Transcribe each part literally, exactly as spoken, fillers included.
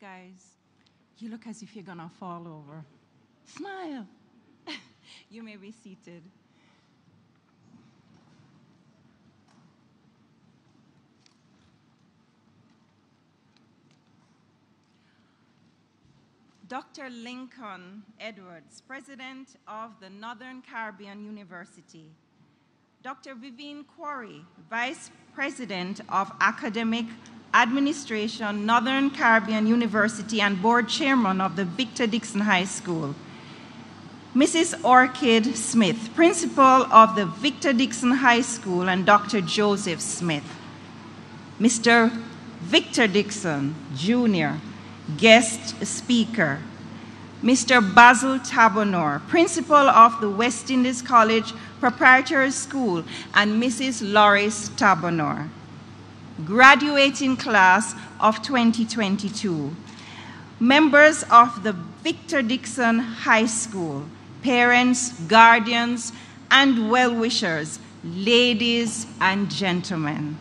guys. You look as if you're gonna fall over. Smile. You may be seated. Doctor Lincoln Edwards, President of the Northern Caribbean University. Doctor Vivian Quarry, Vice President of Academic Administration, Northern Caribbean University, and Board Chairman of the Victor Dixon High School. Missus Orchid Smith, Principal of the Victor Dixon High School, and Doctor Joseph Smith. Mister Victor Dixon, Junior, Guest Speaker. Mister Basil Tabonor, Principal of the West Indies College Preparatory School, and Missus Loris Tabonor. Graduating class of twenty twenty-two. Members of the Victor Dixon High School, parents, guardians, and well-wishers, ladies and gentlemen.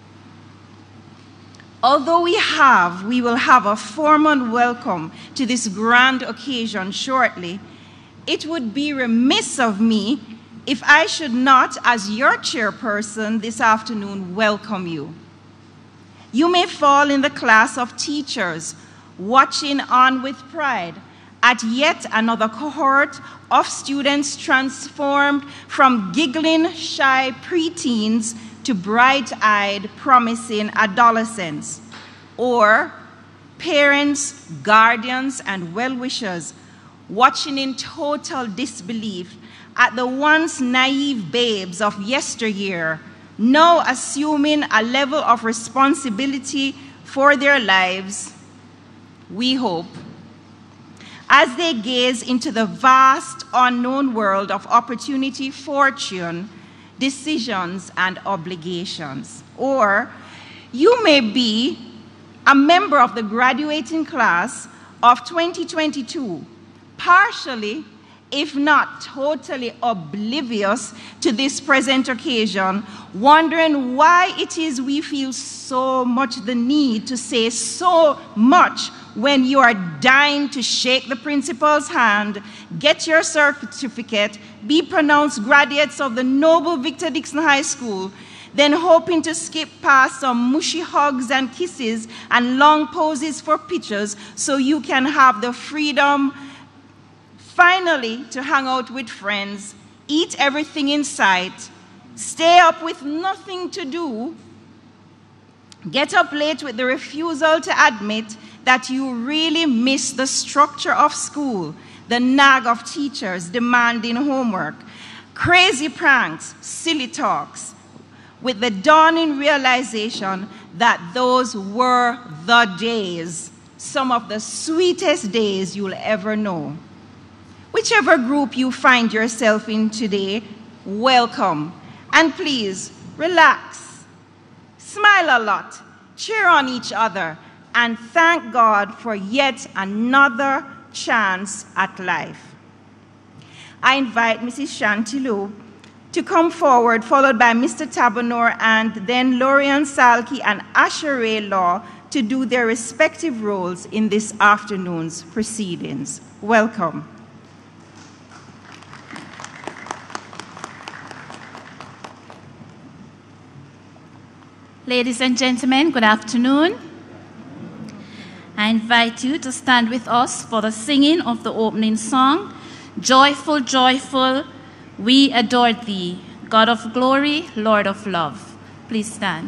Although we have, we will have a formal welcome to this grand occasion shortly, it would be remiss of me if I should not, as your chairperson this afternoon, welcome you. You may fall in the class of teachers watching on with pride at yet another cohort of students transformed from giggling, shy preteens to bright-eyed, promising adolescents, or parents, guardians, and well-wishers watching in total disbelief at the once naive babes of yesteryear, now assuming a level of responsibility for their lives, we hope, as they gaze into the vast unknown world of opportunity, fortune, decisions, and obligations. Or you may be a member of the graduating class of twenty twenty-two, partially, if not totally oblivious to this present occasion, wondering why it is we feel so much the need to say so much when you are dying to shake the principal's hand, get your certificate, be pronounced graduates of the noble Victor Dixon High School, then hoping to skip past some mushy hugs and kisses and long poses for pictures so you can have the freedom finally to hang out with friends, eat everything in sight, stay up with nothing to do, get up late with the refusal to admit that you really miss the structure of school, the nag of teachers demanding homework, crazy pranks, silly talks, with the dawning realization that those were the days, some of the sweetest days you'll ever know. Whichever group you find yourself in today, welcome. And please, relax, smile a lot, cheer on each other, and thank God for yet another chance at life. I invite Missus Chantilou to come forward, followed by Mister Tabonor, and then Lorian Salke and Asheray Law to do their respective roles in this afternoon's proceedings. Welcome. Ladies and gentlemen, good afternoon. I invite you to stand with us for the singing of the opening song, Joyful, Joyful, We Adore Thee, God of Glory, Lord of Love. Please stand.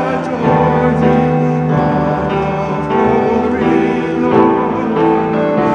Glory, Lord.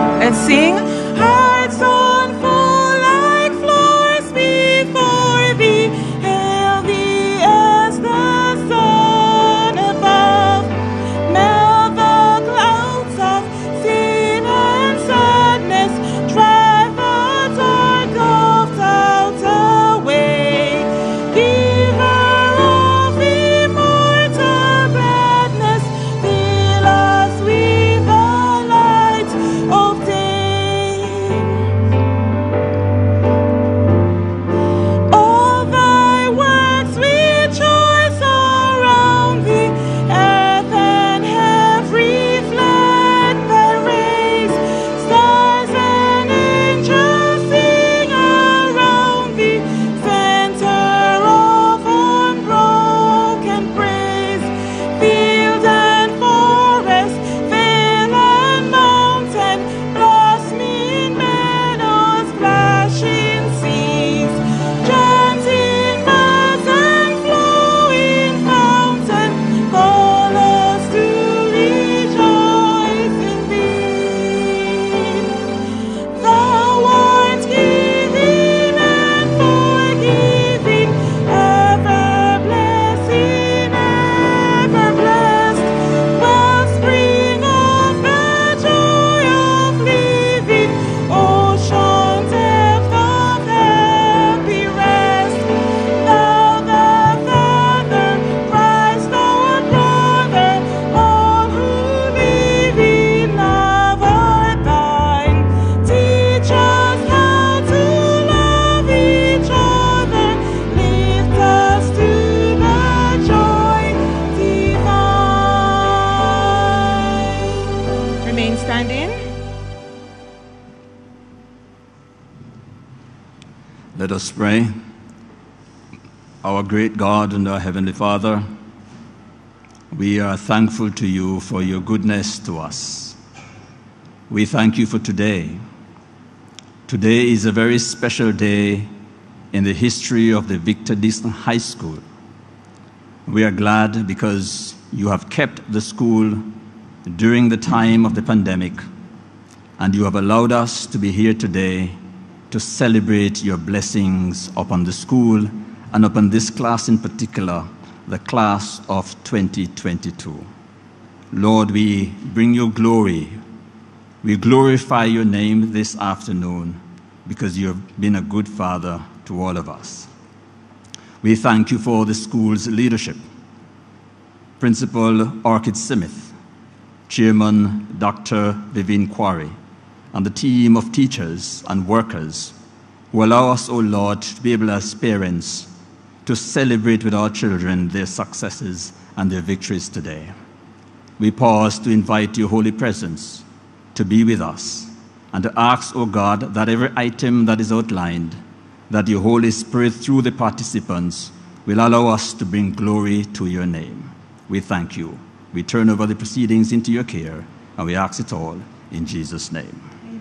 Let us pray. Our great God and our Heavenly Father, we are thankful to you for your goodness to us. We thank you for today. Today is a very special day in the history of the Victor Dixon High School. We are glad because you have kept the school during the time of the pandemic, and you have allowed us to be here today to celebrate your blessings upon the school and upon this class in particular, the class of twenty twenty-two. Lord, we bring you glory. We glorify your name this afternoon because you have been a good father to all of us. We thank you for the school's leadership. Principal Orchid Smith, Chairman Doctor Vivian Quarry, and the team of teachers and workers who allow us, O Lord, to be able as parents to celebrate with our children their successes and their victories today. We pause to invite your holy presence to be with us and to ask, O God, that every item that is outlined, that your Holy Spirit through the participants will allow us to bring glory to your name. We thank you. We turn over the proceedings into your care, and we ask it all in Jesus' name.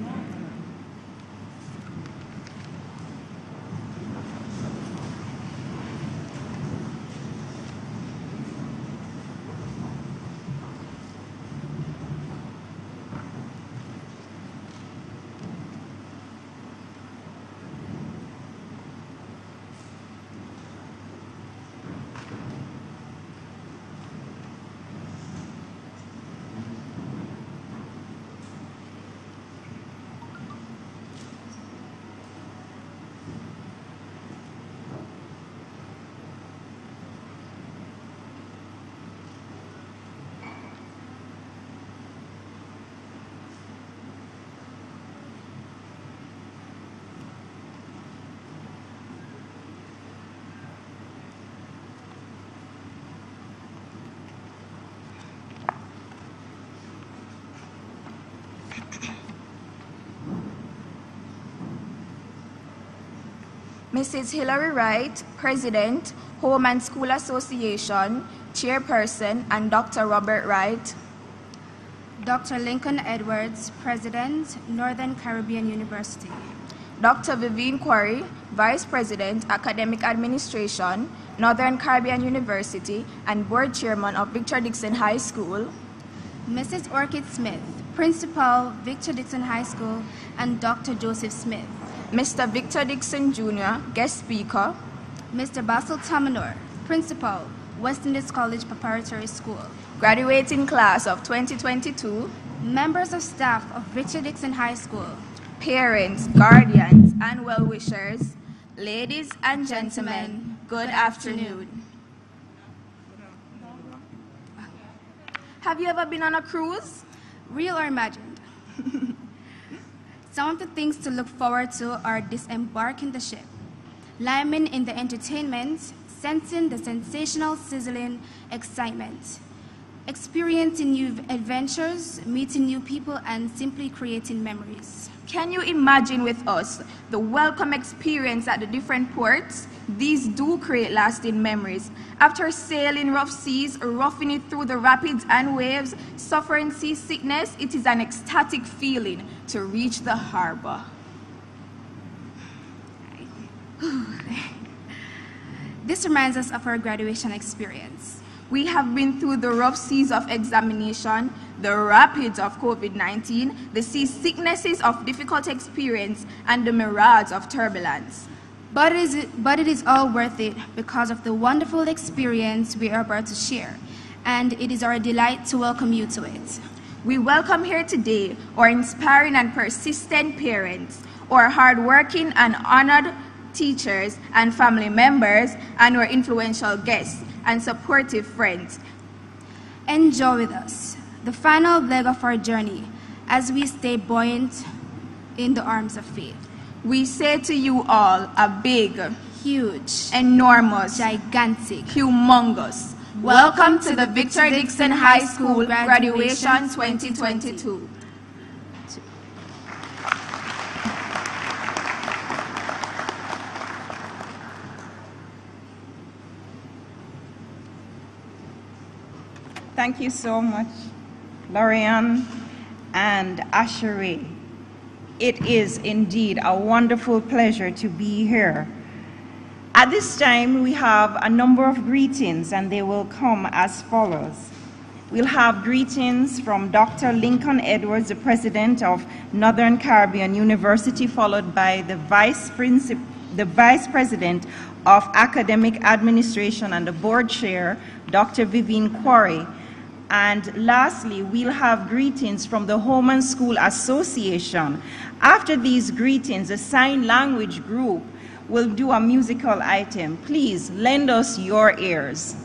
Missus Hillary Wright, President, Home and School Association, Chairperson, and Doctor Robert Wright. Doctor Lincoln Edwards, President, Northern Caribbean University. Doctor Vivian Quarry, Vice President, Academic Administration, Northern Caribbean University, and Board Chairman of Victor Dixon High School. Missus Orchid Smith, Principal, Victor Dixon High School, and Doctor Joseph Smith. Mister Victor Dixon Junior, Guest Speaker. Mister Basil Tamanor, Principal, West Indies College Preparatory School. Graduating class of twenty twenty-two. Members of staff of Victor Dixon High School. Parents, guardians, and well-wishers. Ladies and gentlemen, good afternoon. Have you ever been on a cruise? Real or imagined? Some of the things to look forward to are disembarking the ship, climbing in the entertainment, sensing the sensational, sizzling excitement, experiencing new adventures, meeting new people, and simply creating memories. Can you imagine with us the welcome experience at the different ports? These do create lasting memories. After sailing rough seas, roughing it through the rapids and waves, suffering seasickness, it is an ecstatic feeling to reach the harbor. This reminds us of our graduation experience. We have been through the rough seas of examination, the rapids of COVID nineteen, the seasicknesses of difficult experience, and the mirage of turbulence. But it, is, but it is all worth it because of the wonderful experience we are about to share, and it is our delight to welcome you to it. We welcome here today our inspiring and persistent parents, our hardworking and honored teachers and family members, and our influential guests and supportive friends. Enjoy with us the final leg of our journey as we stay buoyant in the arms of faith. We say to you all a big, huge, enormous, gigantic, humongous welcome to the Victor Dixon High School Graduation twenty twenty-two. Thank you so much, Lorian and Asheray. It is indeed a wonderful pleasure to be here. At this time, we have a number of greetings, and they will come as follows. We'll have greetings from Doctor Lincoln Edwards, the president of Northern Caribbean University, followed by the vice, princip- the vice president of Academic Administration and the board chair, Doctor Vivian Quarry. And lastly, we'll have greetings from the Home and School Association. After these greetings, the sign language group will do a musical item. Please lend us your ears.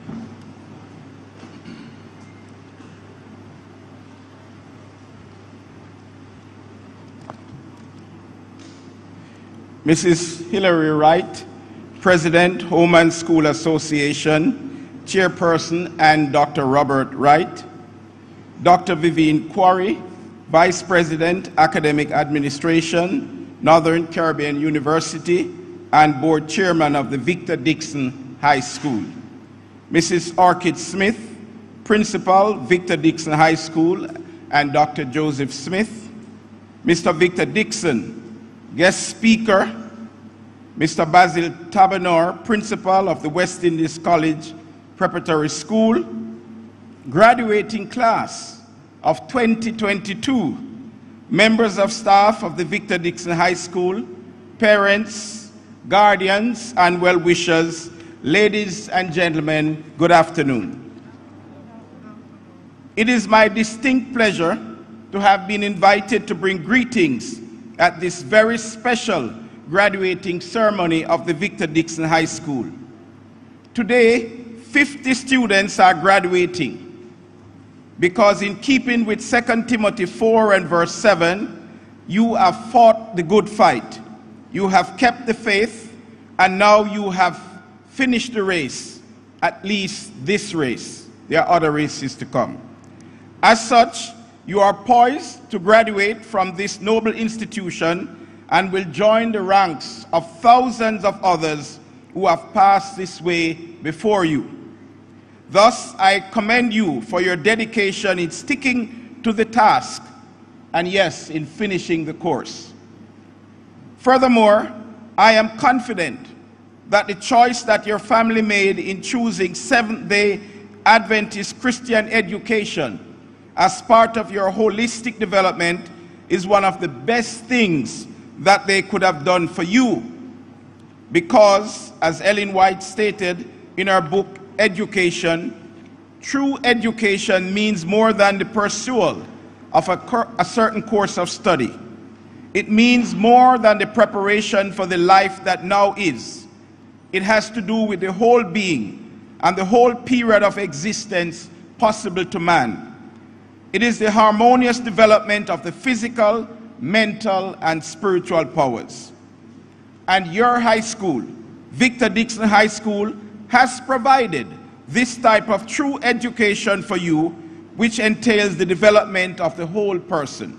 Missus Hilary Wright, President, Home and School Association, Chairperson, and Doctor Robert Wright, Doctor Vivian Quarry, Vice President, Academic Administration, Northern Caribbean University, and Board Chairman of the Victor Dixon High School, Missus Orchid Smith, Principal, Victor Dixon High School, and Doctor Joseph Smith, Mister Victor Dixon, Guest Speaker, Mister Basil Tabanor, Principal of the West Indies College Preparatory School, graduating class of twenty twenty-two, members of staff of the Victor Dixon High School, parents, guardians, and well-wishers, ladies and gentlemen, good afternoon. It is my distinct pleasure to have been invited to bring greetings at this very special graduating ceremony of the Victor Dixon High School. Today, fifty students are graduating because, in keeping with Second Timothy four and verse seven, you have fought the good fight, you have kept the faith, and now you have finished the race, at least this race. There are other races to come. As such, you are poised to graduate from this noble institution and will join the ranks of thousands of others who have passed this way before you. Thus, I commend you for your dedication in sticking to the task and, yes, in finishing the course. Furthermore, I am confident that the choice that your family made in choosing Seventh-day Adventist Christian education as part of your holistic development is one of the best things that they could have done for you. Because, as Ellen White stated in her book, Education, true education means more than the pursuit of a, a certain course of study. It means more than the preparation for the life that now is. It has to do with the whole being and the whole period of existence possible to man. It is the harmonious development of the physical, mental, and spiritual powers. And your high school, Victor Dixon High School, has provided this type of true education for you, which entails the development of the whole person.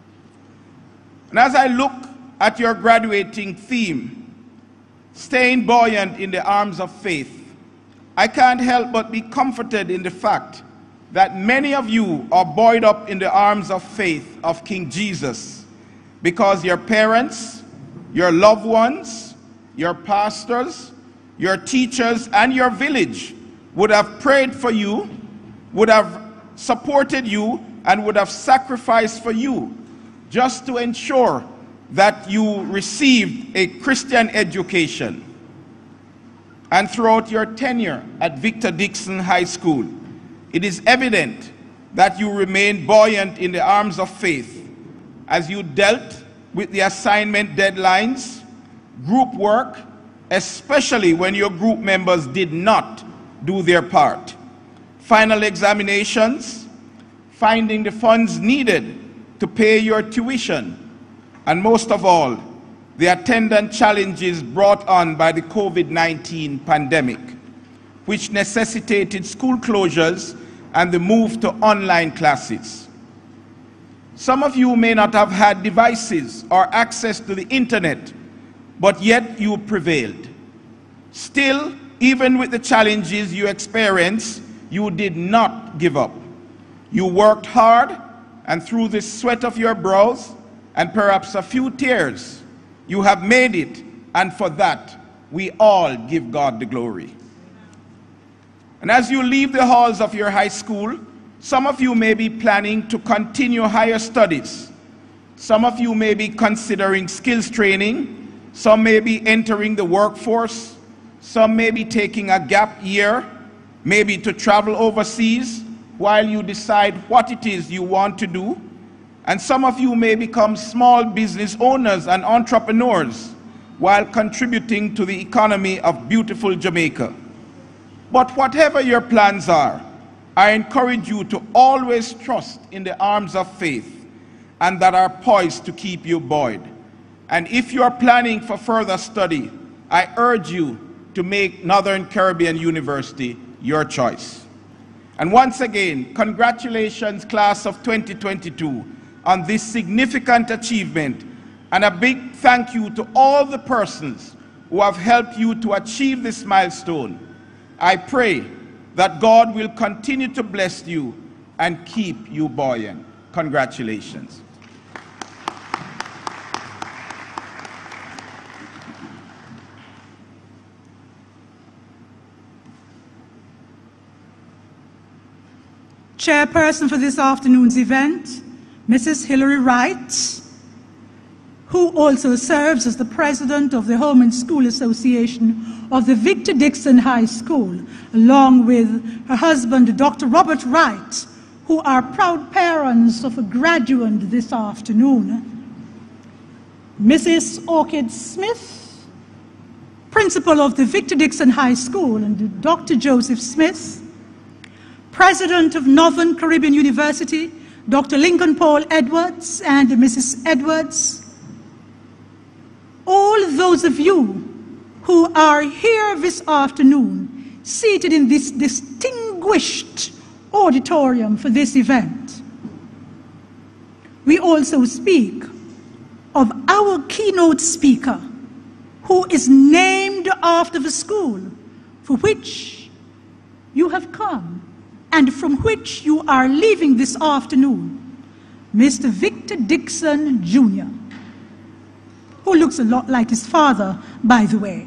And as I look at your graduating theme, staying buoyant in the arms of faith, I can't help but be comforted in the fact that many of you are buoyed up in the arms of faith of King Jesus, because your parents, your loved ones, your pastors, your teachers, and your village would have prayed for you, would have supported you, and would have sacrificed for you just to ensure that you received a Christian education. And throughout your tenure at Victor Dixon High School, it is evident that you remained buoyant in the arms of faith as you dealt with the assignment deadlines, group work, especially when your group members did not do their part, final examinations, finding the funds needed to pay your tuition, and most of all, the attendant challenges brought on by the COVID nineteen pandemic, which necessitated school closures and the move to online classes. Some of you may not have had devices or access to the internet, but yet you prevailed. Still, even with the challenges you experienced, you did not give up. You worked hard, and through the sweat of your brows and perhaps a few tears, you have made it, and for that, we all give God the glory. And as you leave the halls of your high school, some of you may be planning to continue higher studies. Some of you may be considering skills training. Some may be entering the workforce. Some may be taking a gap year, maybe to travel overseas while you decide what it is you want to do. And some of you may become small business owners and entrepreneurs while contributing to the economy of beautiful Jamaica. But whatever your plans are, I encourage you to always trust in the arms of faith and that are poised to keep you buoyed. And if you are planning for further study, I urge you to make Northern Caribbean University your choice. And once again, congratulations, class of twenty twenty-two, on this significant achievement, and a big thank you to all the persons who have helped you to achieve this milestone. I pray that God will continue to bless you and keep you buoyant. Congratulations. Chairperson for this afternoon's event, Missus Hilary Wright, who also serves as the president of the Home and School Association of the Victor Dixon High School, along with her husband, Doctor Robert Wright, who are proud parents of a graduate this afternoon. Missus Orchid Smith, principal of the Victor Dixon High School, and Doctor Joseph Smith, president of Northern Caribbean University, Doctor Lincoln Paul Edwards, and Missus Edwards. All those of you who are here this afternoon, seated in this distinguished auditorium for this event. We also speak of our keynote speaker, who is named after the school for which you have come and from which you are leaving this afternoon, Mister Victor Dixon, Junior, who looks a lot like his father, by the way.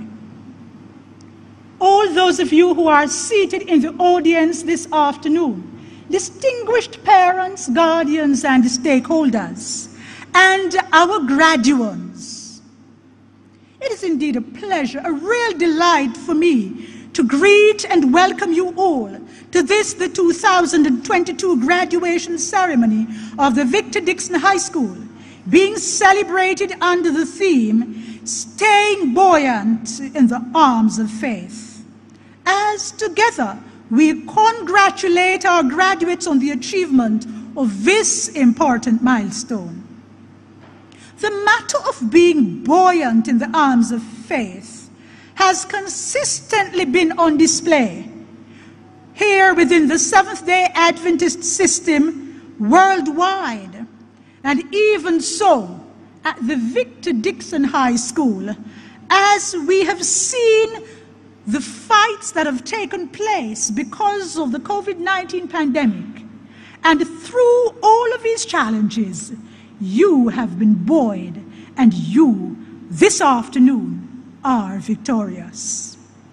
All those of you who are seated in the audience this afternoon, distinguished parents, guardians, and stakeholders, and our graduates. It is indeed a pleasure, a real delight for me to greet and welcome you all to this, the two thousand twenty-two graduation ceremony of the Victor Dixon High School, being celebrated under the theme, Staying Buoyant in the Arms of Faith. As together, we congratulate our graduates on the achievement of this important milestone. The matter of being buoyant in the arms of faith has consistently been on display here within the Seventh-day Adventist system worldwide, and even so at the Victor Dixon High School, as we have seen the fights that have taken place because of the COVID nineteen pandemic. And through all of these challenges, you have been buoyed, and you, this afternoon, are victorious.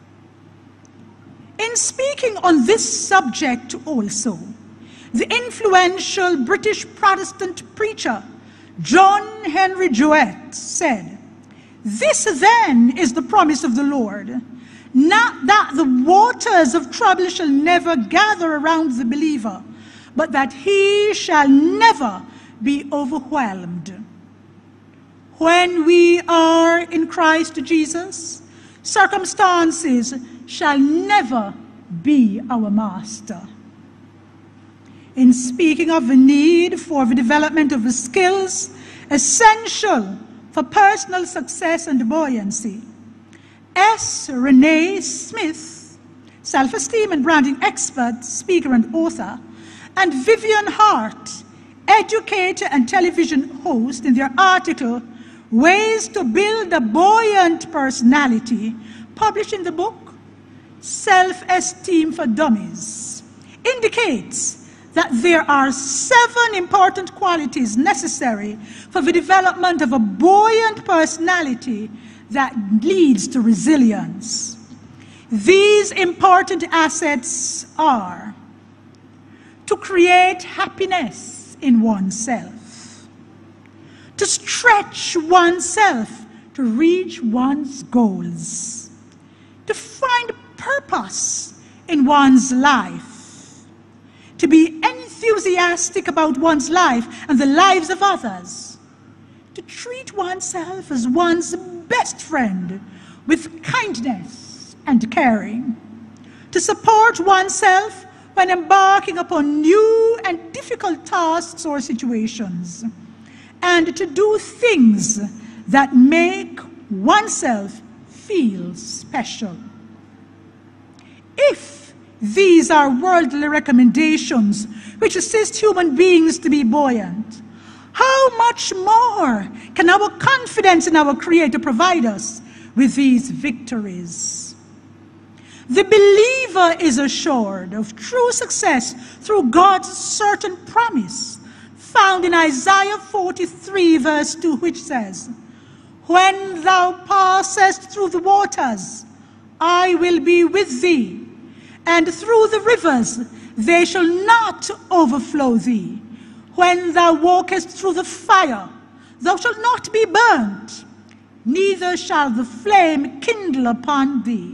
In speaking on this subject also, the influential British Protestant preacher, John Henry Jowett, said, "This then is the promise of the Lord, not that the waters of trouble shall never gather around the believer, but that he shall never be overwhelmed." When we are in Christ Jesus, circumstances shall never be our master. In speaking of the need for the development of the skills essential for personal success and buoyancy, S. Renee Smith, self-esteem and branding expert, speaker and author, and Vivian Hart, educator and television host, in their article, Ways to Build a Buoyant Personality, published in the book, Self-Esteem for Dummies, indicates that there are seven important qualities necessary for the development of a buoyant personality that leads to resilience. These important assets are to create happiness in oneself, to stretch oneself to reach one's goals, to find purpose in one's life, to be enthusiastic about one's life and the lives of others, to treat oneself as one's best friend with kindness and caring, to support oneself when embarking upon new and difficult tasks or situations, and to do things that make oneself feel special. If these are worldly recommendations which assist human beings to be buoyant, how much more can our confidence in our Creator provide us with these victories? The believer is assured of true success through God's certain promise found in Isaiah forty-three verse two, which says, "When thou passest through the waters, I will be with thee, and through the rivers, they shall not overflow thee. When thou walkest through the fire, thou shalt not be burnt, neither shall the flame kindle upon thee."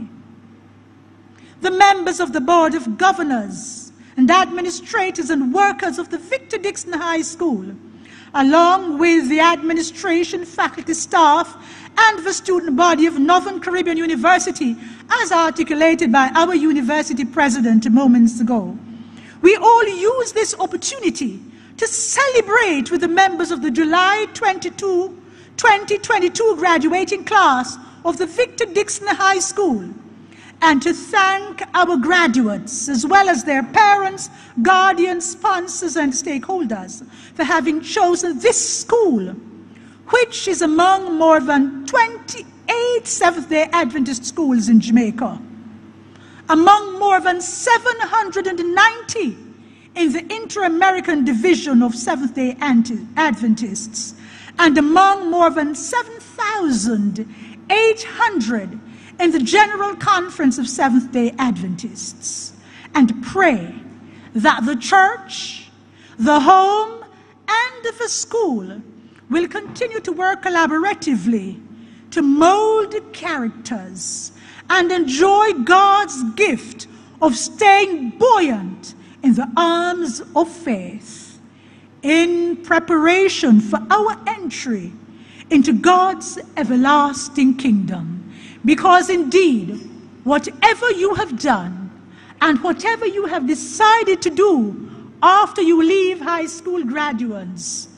The members of the Board of Governors and administrators and workers of the Victor Dixon High School, along with the administration, faculty, staff, and the student body of Northern Caribbean University, as articulated by our university president moments ago, we all use this opportunity to celebrate with the members of the July twenty-second, twenty twenty-two graduating class of the Victor Dixon High School, and to thank our graduates, as well as their parents, guardians, sponsors, and stakeholders, for having chosen this school, which is among more than twenty-eight Seventh-day Adventist schools in Jamaica, among more than seven hundred ninety in the Inter-American Division of Seventh-day Adventists, and among more than seven thousand eight hundred in the General Conference of Seventh-day Adventists, and pray that the church, the home, and the school will continue to work collaboratively to mold characters and enjoy God's gift of staying buoyant in the arms of faith in preparation for our entry into God's everlasting kingdom. Because indeed, whatever you have done and whatever you have decided to do after you leave high school graduates,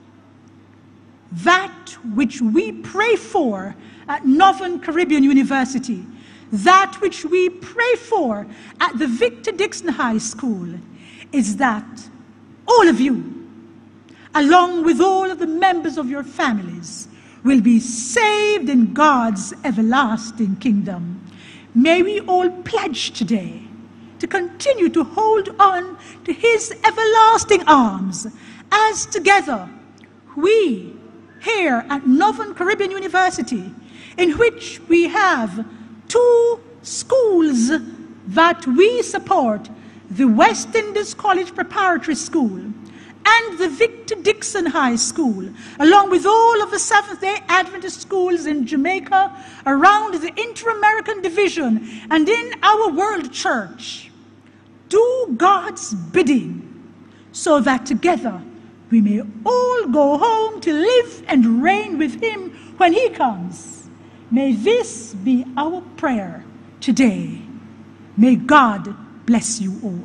that which we pray for at Northern Caribbean University, that which we pray for at the Victor Dixon High School, is that all of you, along with all of the members of your families, will be saved in God's everlasting kingdom. May we all pledge today to continue to hold on to his everlasting arms, as together we here at Northern Caribbean University, in which we have two schools that we support, the West Indies College Preparatory School and the Victor Dixon High School, along with all of the Seventh-day Adventist schools in Jamaica, around the Inter-American Division, and in our world church, do God's bidding, so that together we may all go home to live and reign with him when he comes. May this be our prayer today. May God bless you all.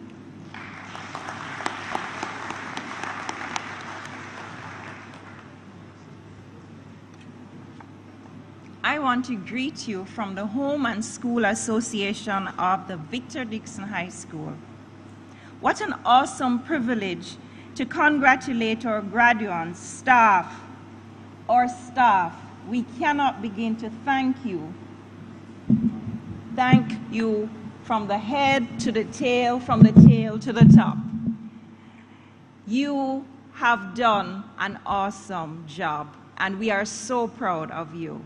I want to greet you from the Home and School Association of the Victor Dixon High School. What an awesome privilege to congratulate our graduates, staff, our staff. We cannot begin to thank you. Thank you for from the head to the tail, from the tail to the top. You have done an awesome job, and we are so proud of you.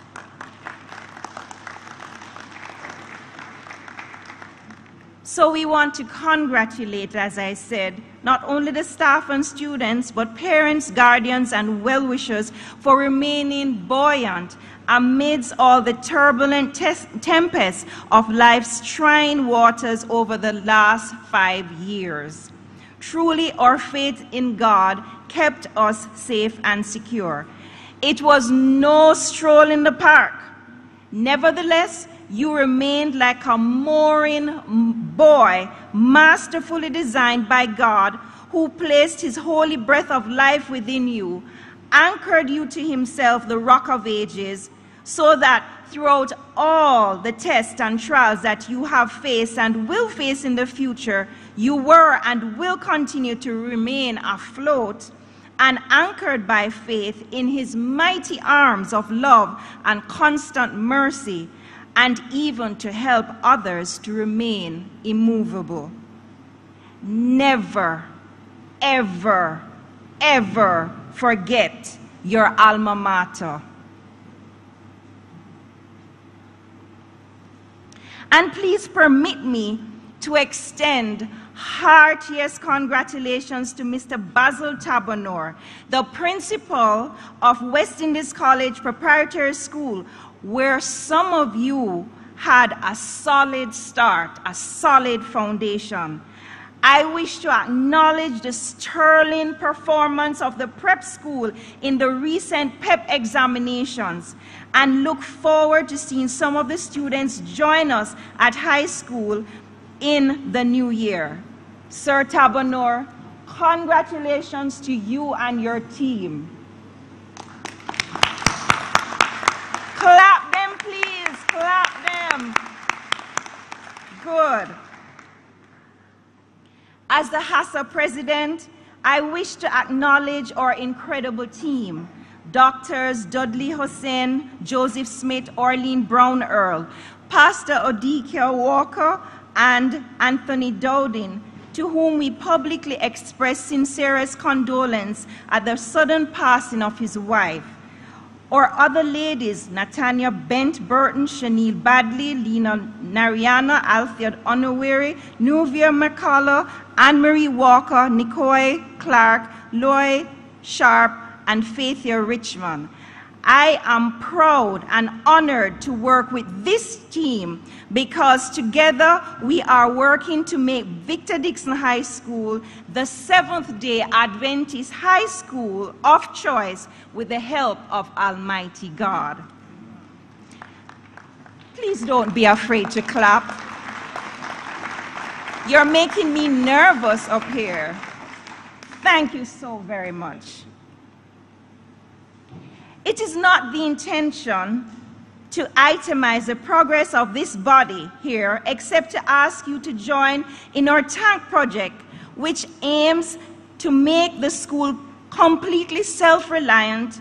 So we want to congratulate, as I said, not only the staff and students, but parents, guardians, and well-wishers for remaining buoyant amidst all the turbulent tempests of life's trying waters over the last five years. Truly, our faith in God kept us safe and secure. It was no stroll in the park. Nevertheless, you remained like a mooring buoy, masterfully designed by God, who placed his holy breath of life within you, anchored you to himself, the rock of ages, so that throughout all the tests and trials that you have faced and will face in the future, you were and will continue to remain afloat and anchored by faith in his mighty arms of love and constant mercy, and even to help others to remain immovable. Never, ever, ever forget your alma mater. And please permit me to extend heartiest congratulations to Mister Basil Tabonor, the principal of West Indies College Preparatory School, where some of you had a solid start, a solid foundation. I wish to acknowledge the sterling performance of the prep school in the recent P E P examinations and look forward to seeing some of the students join us at high school in the new year. Sir Tabonor, congratulations to you and your team. Clap them, please, clap them. Good. As the H A S A president, I wish to acknowledge our incredible team, Doctors Dudley Hussein, Joseph Smith, Orlean Brown Earl, Pastor Odikia Walker, and Anthony Dowding, to whom we publicly express sincerest condolence at the sudden passing of his wife. Our other ladies, Natanya Bent Burton, Shaniel Badley, Lena Nariana, Althea Onoweri, Nuvia McCullough, Anne-Marie Walker, Nicole Clark, Loy Sharp, and Faithia Richmond. I am proud and honored to work with this team because together we are working to make Victor Dixon High School the Seventh-day Adventist high school of choice with the help of Almighty God. Please don't be afraid to clap. You're making me nervous up here. Thank you so very much. It is not the intention to itemize the progress of this body here, except to ask you to join in our tank project, which aims to make the school completely self-reliant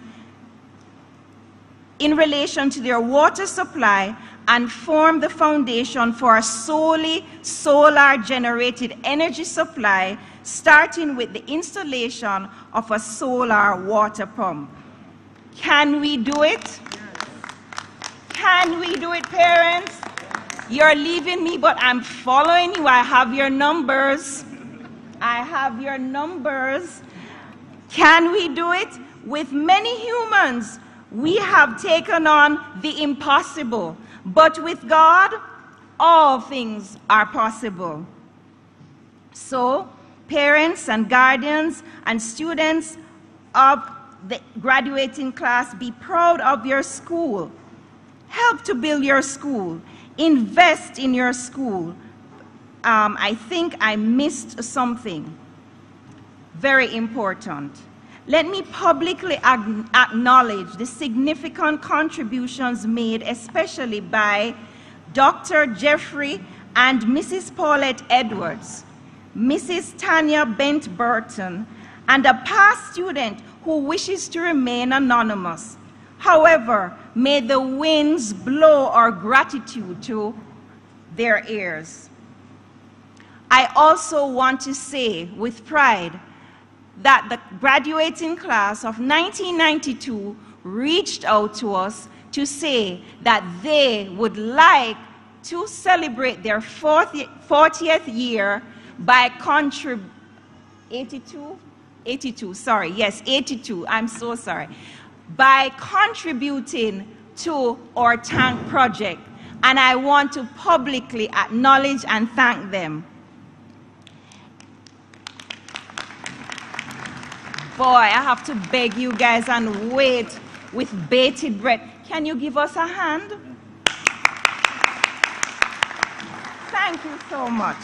in relation to their water supply and form the foundation for a solely solar-generated energy supply, starting with the installation of a solar water pump. Can we do it? Yes. Can we do it, parents? You're leaving me, but I'm following you. I have your numbers. I have your numbers. Can we do it? With many humans, we have taken on the impossible. But with God, all things are possible. So, parents and guardians and students of the graduating class, be proud of your school. Help to build your school. Invest in your school. Um, I think I missed something very important. Let me publicly acknowledge the significant contributions made, especially by Doctor Jeffrey and Missus Paulette Edwards, Missus Tanya Bent Burton, and a past student who wishes to remain anonymous. However, may the winds blow our gratitude to their ears. I also want to say with pride that the graduating class of nineteen ninety-two reached out to us to say that they would like to celebrate their fortieth year by contributing, eighty-two? eighty-two, sorry, yes, eighty-two, I'm so sorry, by contributing to our tank project. And I want to publicly acknowledge and thank them. Boy, I have to beg you guys and wait with bated breath. Can you give us a hand? Thank you so much.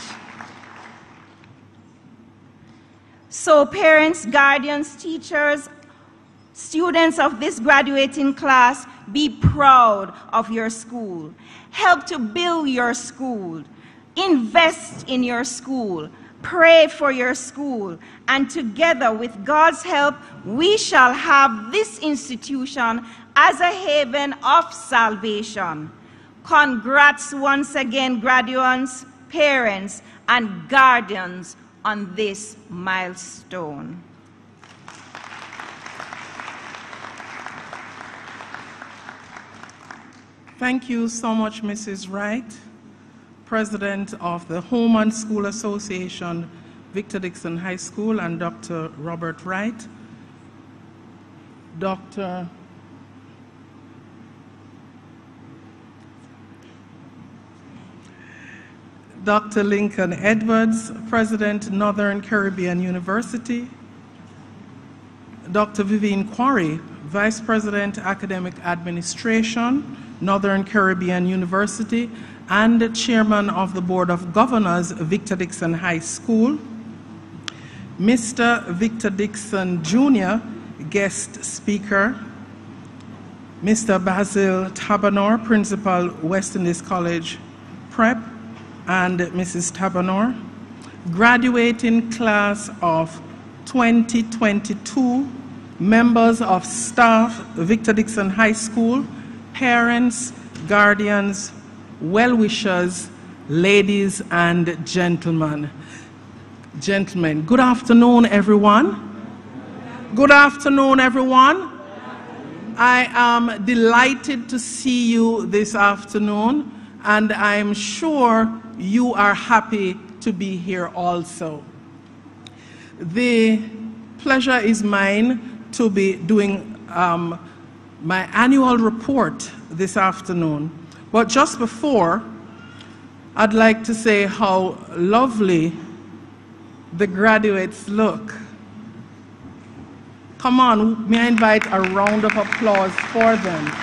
So parents, guardians, teachers, students of this graduating class, be proud of your school. Help to build your school. Invest in your school. Pray for your school. And together, with God's help, we shall have this institution as a haven of salvation. Congrats once again, graduates, parents, and guardians on this milestone. Thank you so much, Missus Wright, President of the Home and School Association, Victor Dixon High School, and Doctor Robert Wright. Doctor Doctor Lincoln Edwards, President, Northern Caribbean University. Doctor Vivian Quarry, Vice President, Academic Administration, Northern Caribbean University, and Chairman of the Board of Governors, Victor Dixon High School. Mister Victor Dixon Junior, Guest Speaker. Mister Basil Tabanor, Principal, West Indies College Prep, and Missus Tabanor. Graduating class of twenty twenty-two, members of staff, Victor Dixon High School, parents, guardians, well-wishers, ladies and gentlemen. Gentlemen, good afternoon, everyone. Good afternoon, everyone. I am delighted to see you this afternoon, and I'm sure you are happy to be here also. The pleasure is mine to be doing um, my annual report this afternoon. But just before, I'd like to say how lovely the graduates look. Come on, may I invite a round of applause for them.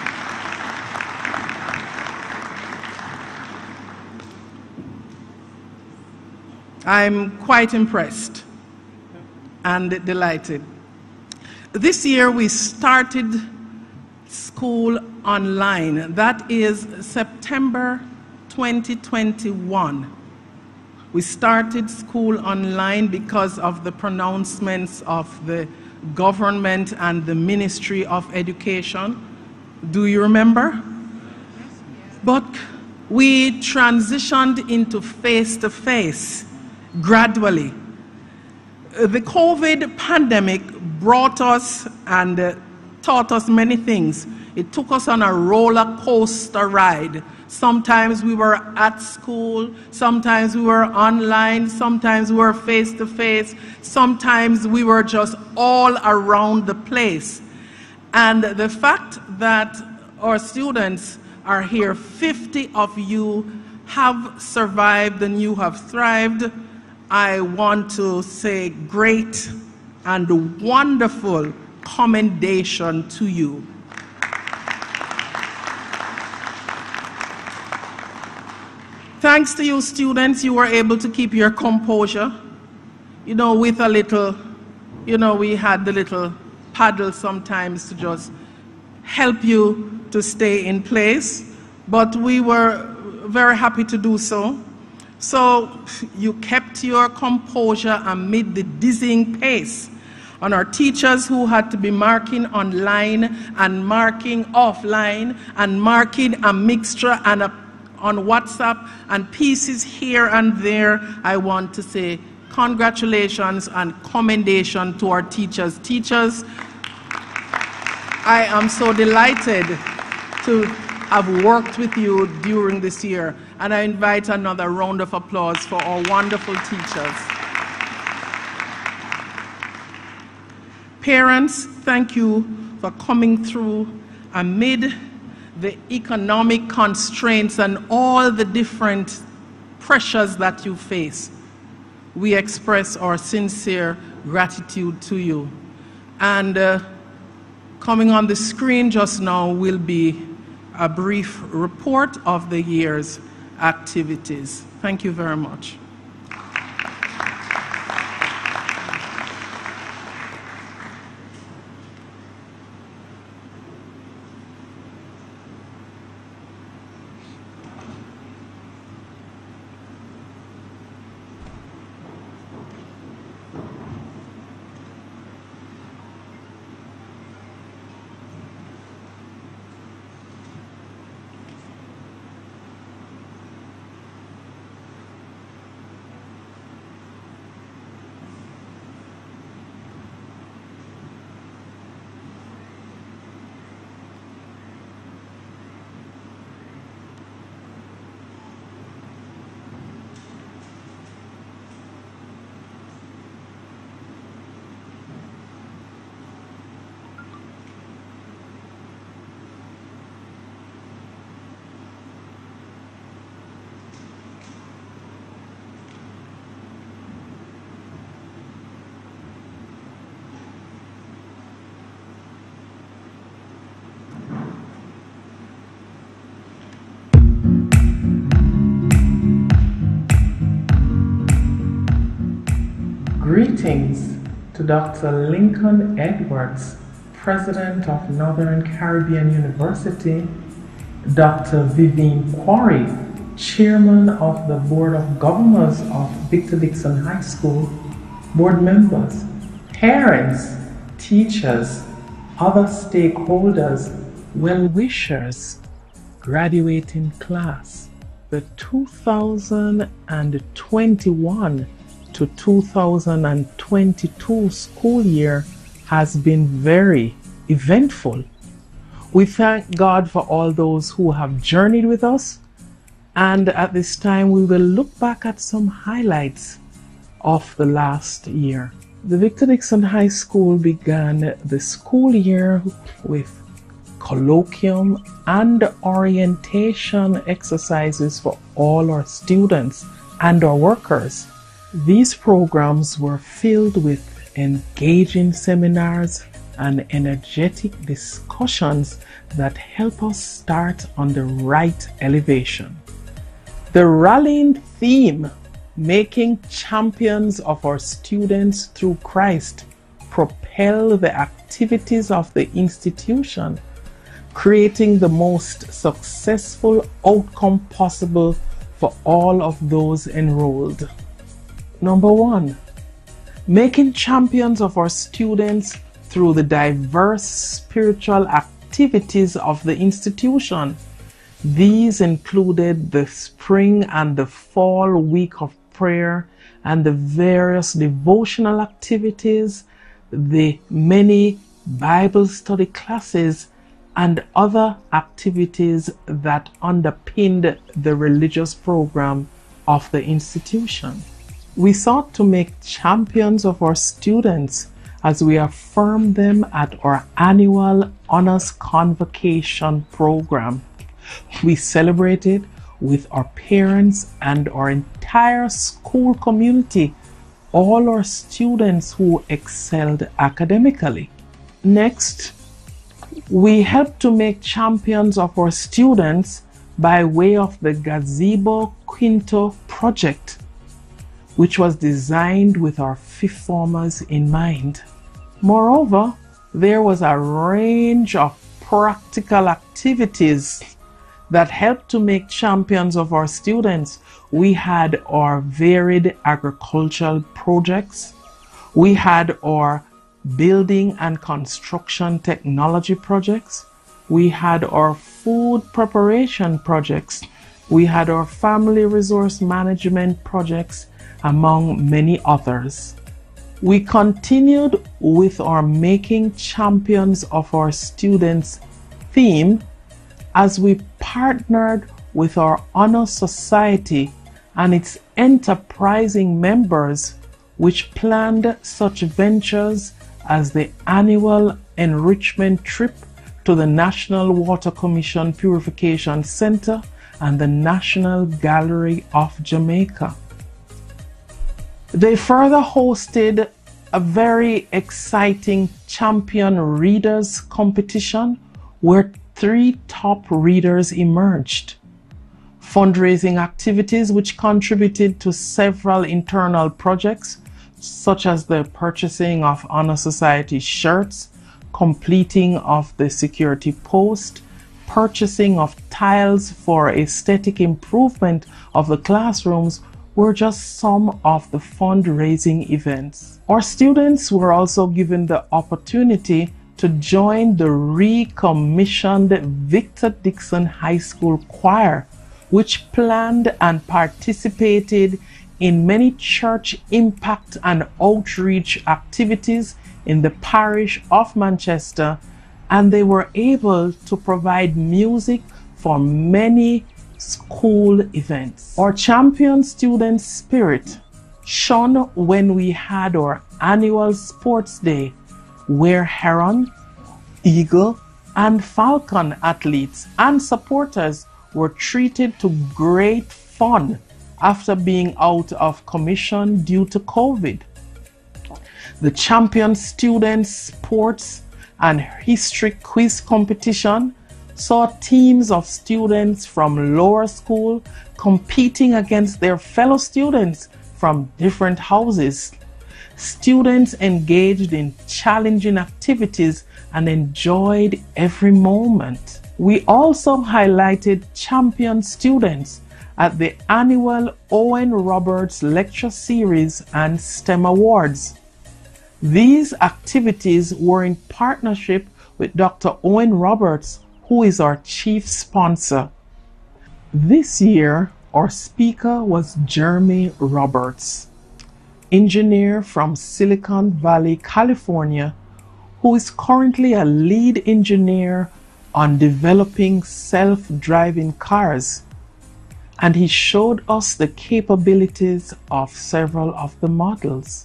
I'm quite impressed and delighted. This year we started school online. That is September twenty twenty-one. We started school online because of the pronouncements of the government and the Ministry of Education. Do you remember? But we transitioned into face-to-face gradually. The COVID pandemic brought us and uh, taught us many things. It took us on a roller coaster ride. Sometimes we were at school, sometimes we were online, sometimes we were face to face, sometimes we were just all around the place. And the fact that our students are here, fifty of you have survived and you have thrived, I want to say great and wonderful commendation to you. Thanks to you students, you were able to keep your composure. You know, with a little, you know, we had the little paddle sometimes to just help you to stay in place, but we were very happy to do so. So you kept your composure amid the dizzying pace. And our teachers who had to be marking online and marking offline and marking a mixture and a on WhatsApp and pieces here and there, I want to say congratulations and commendation to our teachers. Teachers, I am so delighted to have worked with you during this year, and I invite another round of applause for our wonderful teachers. Parents, thank you for coming through amid the economic constraints and all the different pressures that you face. We express our sincere gratitude to you. And uh, coming on the screen just now will be a brief report of the year's activities. Thank you very much. Greetings to Doctor Lincoln Edwards, President of Northern Caribbean University, Doctor Vivian Quarry, Chairman of the Board of Governors of Victor Dixon High School, board members, parents, teachers, other stakeholders, well-wishers, graduating class. The two thousand twenty-one to two thousand twenty-two school year has been very eventful. We thank God for all those who have journeyed with us, and at this time we will look back at some highlights of the last year. The Victor Dixon High School began the school year with colloquium and orientation exercises for all our students and our workers. These programs were filled with engaging seminars and energetic discussions that help us start on the right elevation. The rallying theme, making champions of our students through Christ, propel the activities of the institution, creating the most successful outcome possible for all of those enrolled. Number one, making champions of our students through the diverse spiritual activities of the institution. These included the spring and the fall week of prayer and the various devotional activities, the many Bible study classes, and other activities that underpinned the religious program of the institution. We sought to make champions of our students as we affirmed them at our annual Honors Convocation program. We celebrated with our parents and our entire school community all our students who excelled academically. Next, we helped to make champions of our students by way of the Gazebo Quinto project, which was designed with our fifth formers in mind. Moreover, there was a range of practical activities that helped to make champions of our students. We had our varied agricultural projects. We had our building and construction technology projects. We had our food preparation projects. We had our family resource management projects, among many others. We continued with our Making Champions of Our Students theme as we partnered with our Honor Society and its enterprising members, which planned such ventures as the annual enrichment trip to the National Water Commission Purification Center and the National Gallery of Jamaica. They further hosted a very exciting champion readers competition where three top readers emerged. Fundraising activities which contributed to several internal projects, such as the purchasing of Honor Society shirts, completing of the security post, purchasing of tiles for aesthetic improvement of the classrooms, were just some of the fundraising events. Our students were also given the opportunity to join the recommissioned Victor Dixon High School Choir, which planned and participated in many church impact and outreach activities in the parish of Manchester, and they were able to provide music for many school events. Our champion student spirit shone when we had our annual sports day, where heron, eagle, and falcon athletes and supporters were treated to great fun after being out of commission due to COVID. The champion student sports and history quiz competition saw teams of students from lower school competing against their fellow students from different houses. Students engaged in challenging activities and enjoyed every moment. We also highlighted champion students at the annual Owen Roberts Lecture Series and STEM Awards. These activities were in partnership with Doctor Owen Roberts, who is our chief sponsor. This year, our speaker was Jeremy Roberts, engineer from Silicon Valley, California, who is currently a lead engineer on developing self-driving cars. And he showed us the capabilities of several of the models.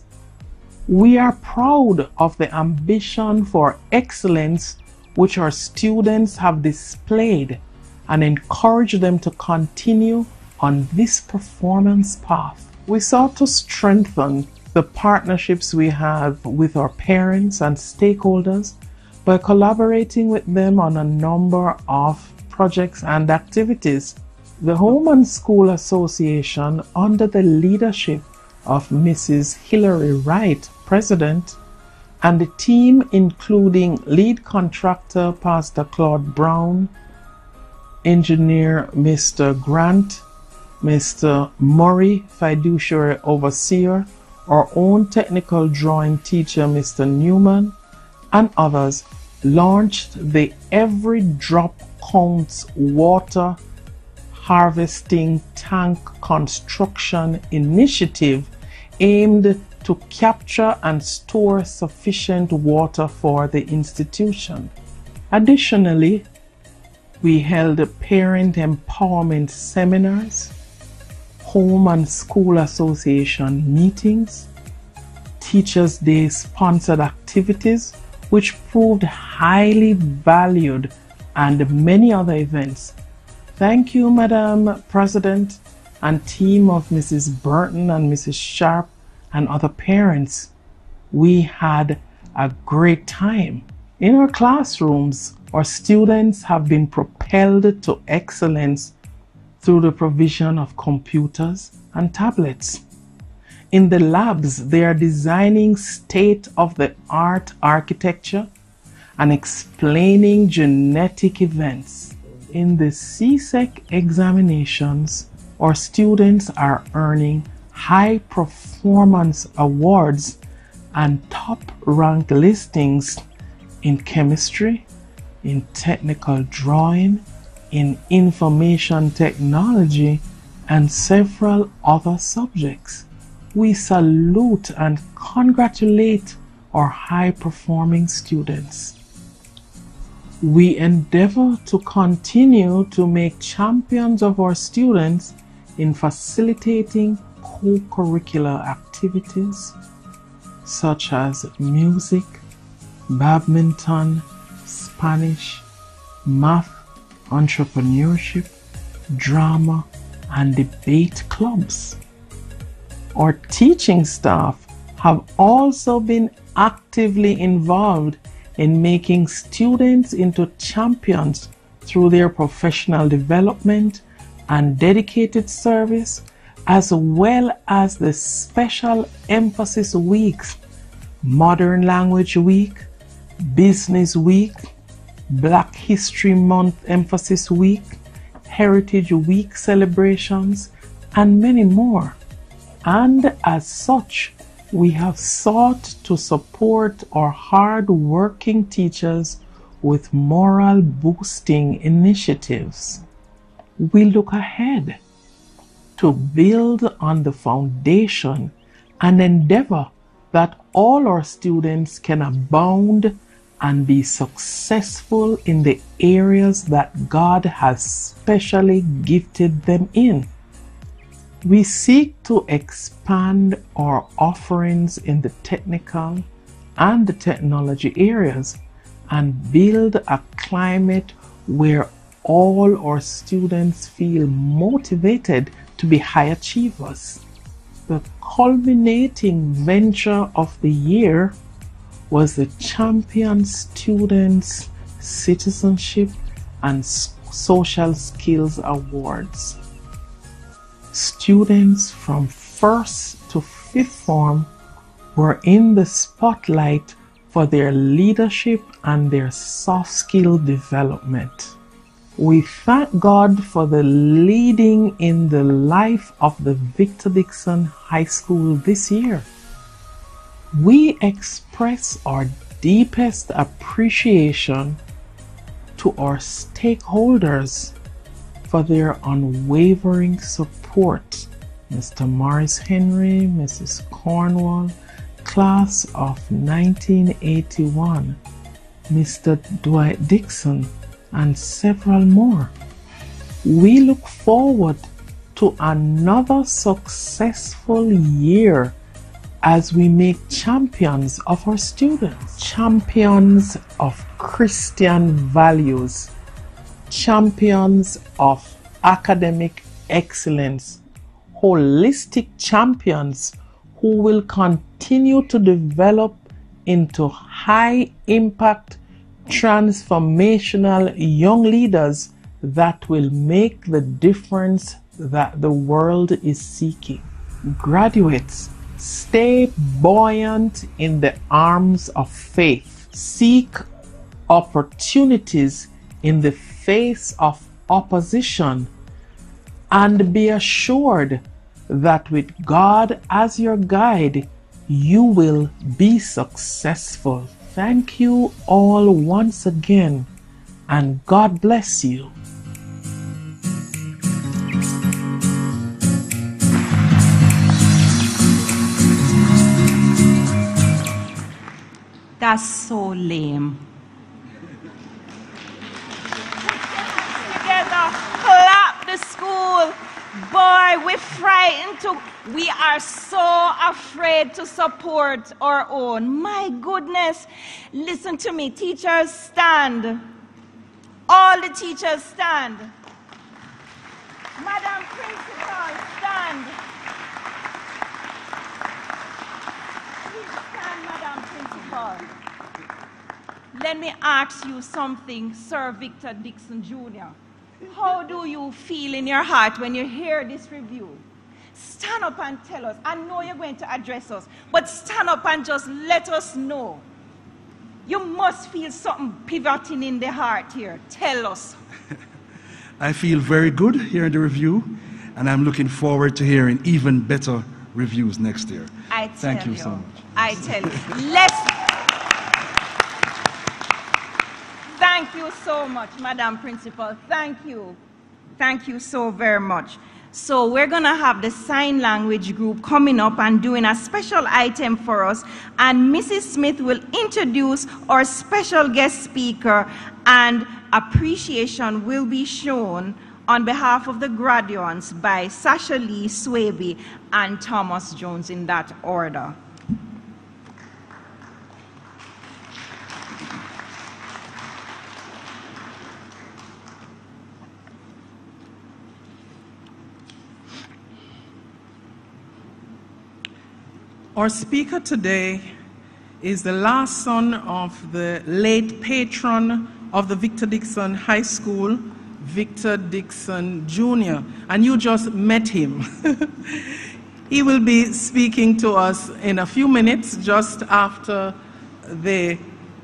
We are proud of the ambition for excellence which our students have displayed and encourage them to continue on this performance path. We sought to strengthen the partnerships we have with our parents and stakeholders by collaborating with them on a number of projects and activities. The Home and School Association, under the leadership of Missus Hilary Wright, President, and the team including lead contractor Pastor Claude Brown, engineer Mister Grant, Mister Murray, fiduciary overseer, our own technical drawing teacher Mister Newman, and others, launched the Every Drop Counts water harvesting tank construction initiative aimed to capture and store sufficient water for the institution. Additionally, we held parent empowerment seminars, Home and School Association meetings, Teachers' Day sponsored activities, which proved highly valued, and many other events. Thank you, Madam President and team of Missus Burton and Missus Sharp and other parents. We had a great time. In our classrooms, our students have been propelled to excellence through the provision of computers and tablets. In the labs, they are designing state-of-the-art architecture and explaining genetic events. In the C S E C examinations, our students are earning high performance awards and top rank listings in chemistry, in technical drawing, in information technology and several other subjects. We salute and congratulate our high-performing students. We endeavor to continue to make champions of our students in facilitating co-curricular activities such as music, badminton, Spanish, math, entrepreneurship, drama, and debate clubs. Our teaching staff have also been actively involved in making students into champions through their professional development and dedicated service, as well as the special emphasis weeks, Modern Language Week, Business Week, Black History Month Emphasis Week, Heritage Week celebrations, and many more. And as such, we have sought to support our hard-working teachers with moral-boosting initiatives. We look ahead to build on the foundation and endeavor that all our students can abound and be successful in the areas that God has specially gifted them in. We seek to expand our offerings in the technical and the technology areas and build a climate where all our students feel motivated to be high achievers. The culminating venture of the year was the Champion Students Citizenship and Social Skills Awards. Students from first to fifth form were in the spotlight for their leadership and their soft skill development. We thank God for the leading in the life of the Victor Dixon High School this year. We express our deepest appreciation to our stakeholders for their unwavering support. Mister Morris Henry, Missus Cornwall, class of nineteen eighty-one, Mister Dwight Dixon, and several more. We look forward to another successful year as we make champions of our students, champions of Christian values, champions of academic excellence, holistic champions who will continue to develop into high impact, transformational young leaders that will make the difference that the world is seeking. Graduates, stay buoyant in the arms of faith. Seek opportunities in the face of opposition, and be assured that with God as your guide, you will be successful. Thank you all once again, and God bless you. That's so lame. Together, clap the school. Boy, we're frightened to, we are so afraid to support our own. My goodness. Listen to me. Teachers, stand. All the teachers, stand. Madam Principal, stand. Please stand, Madam Principal. Let me ask you something, Sir Victor Dixon Junior How do you feel in your heart when you hear this review? Stand up and tell us. I know you're going to address us, but stand up and just let us know. You must feel something pivoting in the heart here. Tell us. I feel very good hearing the review, and I'm looking forward to hearing even better reviews next year. I tell Thank you, you so much. I tell you. Let's Thank you so much, Madam Principal. Thank you. Thank you so very much. So we're going to have the sign language group coming up and doing a special item for us. And Missus Smith will introduce our special guest speaker, and appreciation will be shown on behalf of the graduates by Sasha Lee Swaby and Thomas Jones, in that order. Our speaker today is the last son of the late patron of the Victor Dixon High School, Victor Dixon Junior And you just met him. He will be speaking to us in a few minutes, just after the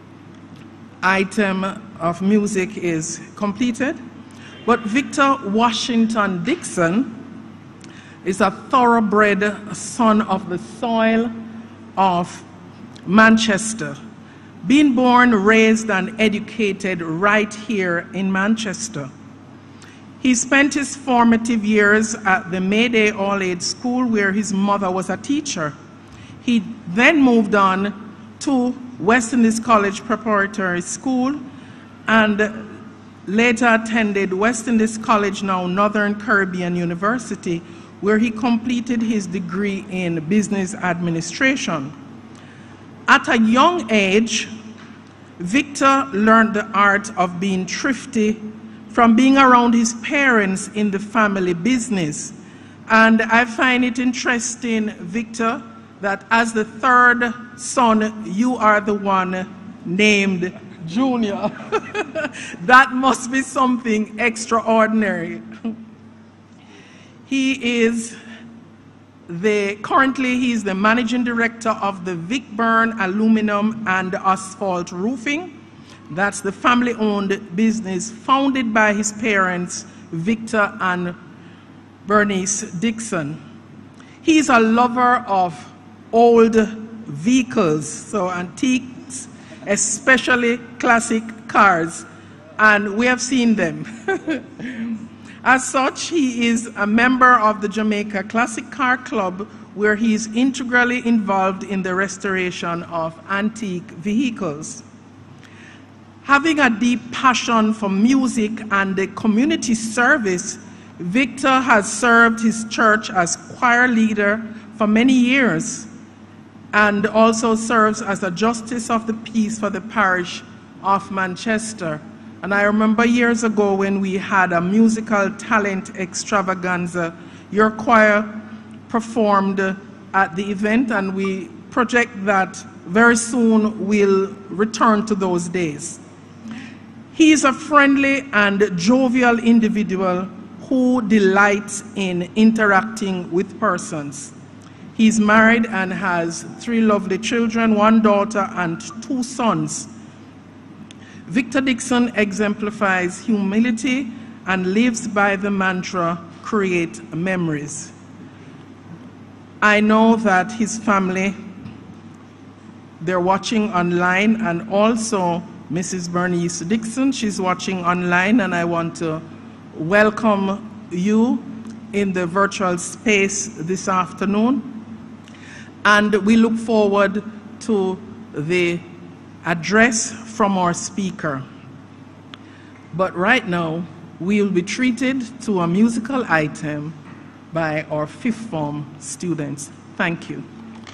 item of music is completed. But Victor Washington Dixon is a thoroughbred son of the soil of Manchester, being born, raised, and educated right here in Manchester. He spent his formative years at the Mayday All-Age School, where his mother was a teacher. He then moved on to West Indies College Preparatory School and later attended West Indies College, now Northern Caribbean University, where he completed his degree in business administration. At a young age, Victor learned the art of being thrifty from being around his parents in the family business. And I find it interesting, Victor, that as the third son, you are the one named Junior. That must be something extraordinary. He is the, currently he is the managing director of the Vic-Burn Aluminum and Asphalt Roofing. That's the family-owned business founded by his parents, Victor and Bernice Dixon. He's a lover of old vehicles, so antiques, especially classic cars, and we have seen them. As such, he is a member of the Jamaica Classic Car Club, where he is integrally involved in the restoration of antique vehicles. Having a deep passion for music and the community service, Victor has served his church as choir leader for many years and also serves as a justice of the peace for the parish of Manchester. And I remember years ago when we had a musical talent extravaganza, your choir performed at the event, and we project that very soon we'll return to those days. He is a friendly and jovial individual who delights in interacting with persons. He's married and has three lovely children, one daughter and two sons. Victor Dixon exemplifies humility and lives by the mantra, create memories. I know that his family, they're watching online, and also Missus Bernice Dixon, she's watching online, and I want to welcome you in the virtual space this afternoon. And we look forward to the address from our speaker. But right now, we will be treated to a musical item by our fifth form students. Thank you.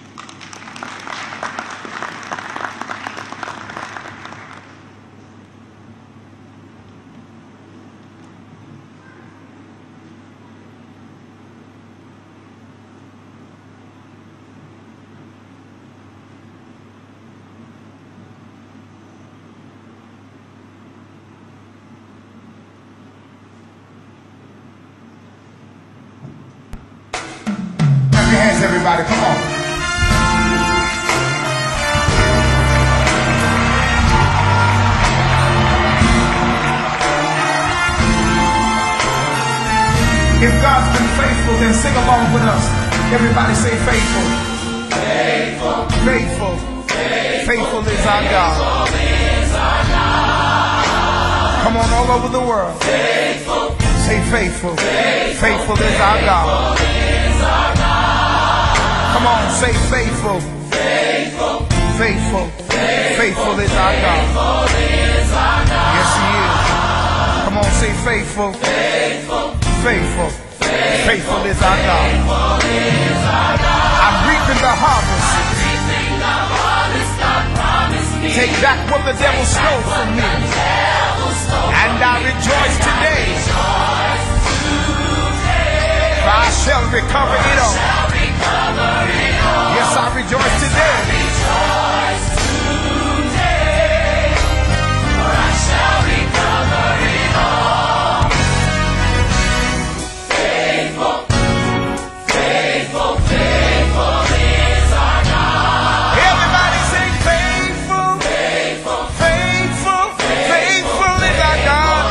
Everybody, come on. If God's been faithful, then sing along with us. Everybody say faithful. Faithful. Faithful. Faithful, faithful is our God. Faithful is our God. Come on, all over the world. Faithful. Say faithful. Faithful, faithful is our God. Come on, say faithful. Faithful. Faithful. Faithful is our God. Yes, He is. Come on, say faithful. Faithful. Faithful. Faithful is our God. I'm reaping the harvest. Take back what the devil stole from me. And I rejoice today. For I shall recover it all. Yes, I rejoice today. For I shall recover it all. Faithful, faithful, faithful is our God. Everybody sing faithful, faithful, faithful, faithful is our God.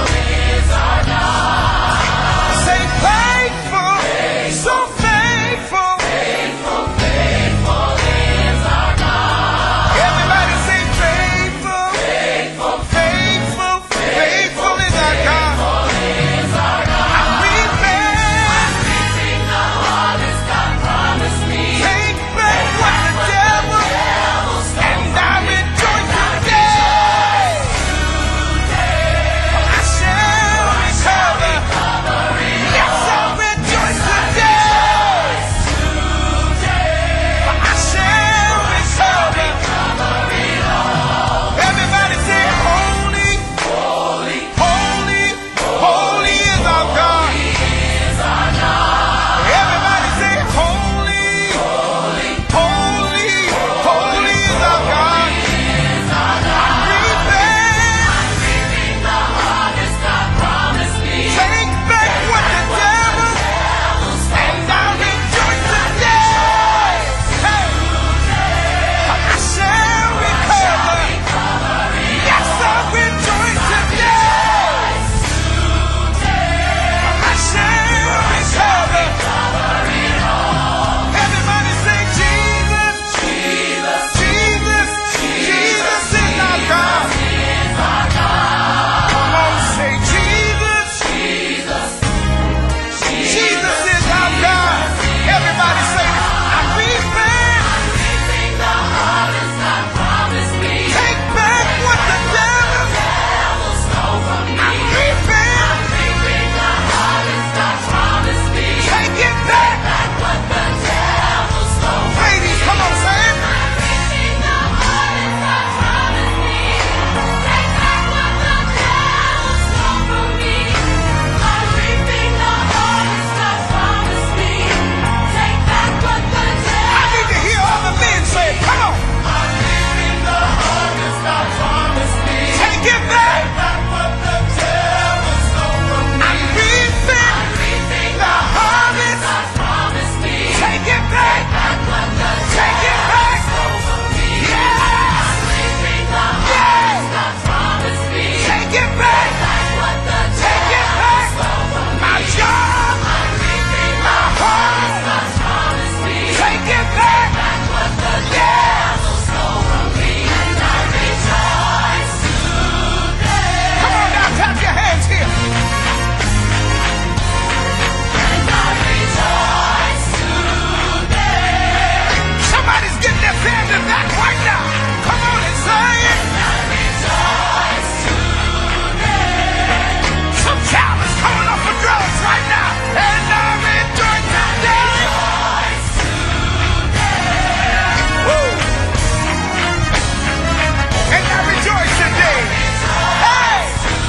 Say faithful, so faithful, faithful, faithful is our God. Everybody say faithful, faithful, faithful, faithful is our God. I'm reaping, I'm reaping the harvest God promised me. Take back what the devil, and I rejoice today. I shall recover. Yes, I rejoice today. I shall recover. Everybody say holy, holy, holy, holy is our God. Everybody say holy, holy, holy, holy is our God. I'm reaping the harvest God promised me. Take back what the devil, and I rejoice today. Hey, I shall recover. Yes, I rejoice today. I shall recover. Everybody say Jesus, Jesus, Jesus, Jesus is our God. Come on, say Jesus, Jesus, Jesus is our God. Everybody say, I'm reaping, the harvest God promised me. Take back what the devil stole from me. I'm reaping, the harvest God promised me. Take it back, what the devil stole from me. Ladies, come on, say it. I'm reaping the harvest God promised me. Take back what the devil stole from me. I'm reaping the harvest God promised me. Take back what the devil. I need to hear all the men say it. Come on. I'm reaping the harvest God promised me. Take it back. What the devil stole from me. I'm reaping, the harvest God promised me. Take it back. What the Take it back. Stole from me. Yes. I'm reaping the harvest God promised me. Take it back. What the Take it back. Stole from me. My job. I'm reaping my harvest God promised me. Take it back. What the devil stole from me. And I rejoice today. Come on now, clap your hands here. And I rejoice today. Somebody's getting their family back right now. Come on and say it. And I rejoice today. Some child is coming off of drugs right now. And I rejoice today. Woo! And I rejoice today. Hey!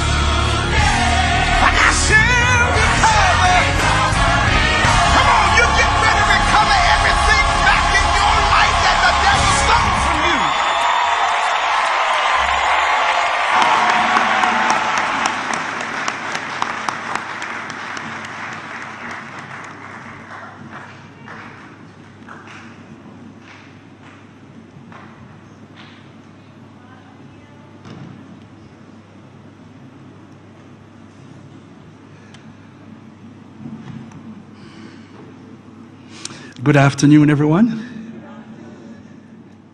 I shall recover. Come on, you get ready to recover everything back in your life that the devil stole from you. Good afternoon, everyone.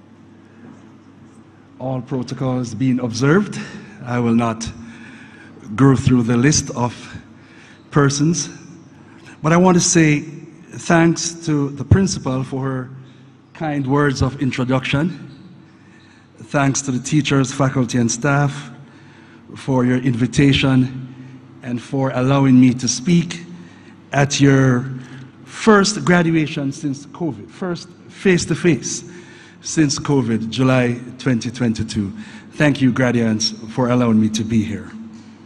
All protocols being observed. I will not go through the list of persons, but I want to say thanks to the principal for her kind words of introduction. Thanks to the teachers, faculty, and staff for your invitation and for allowing me to speak at your first graduation since COVID, first face-to-face since COVID, July twenty twenty-two. Thank you, graduates, for allowing me to be here.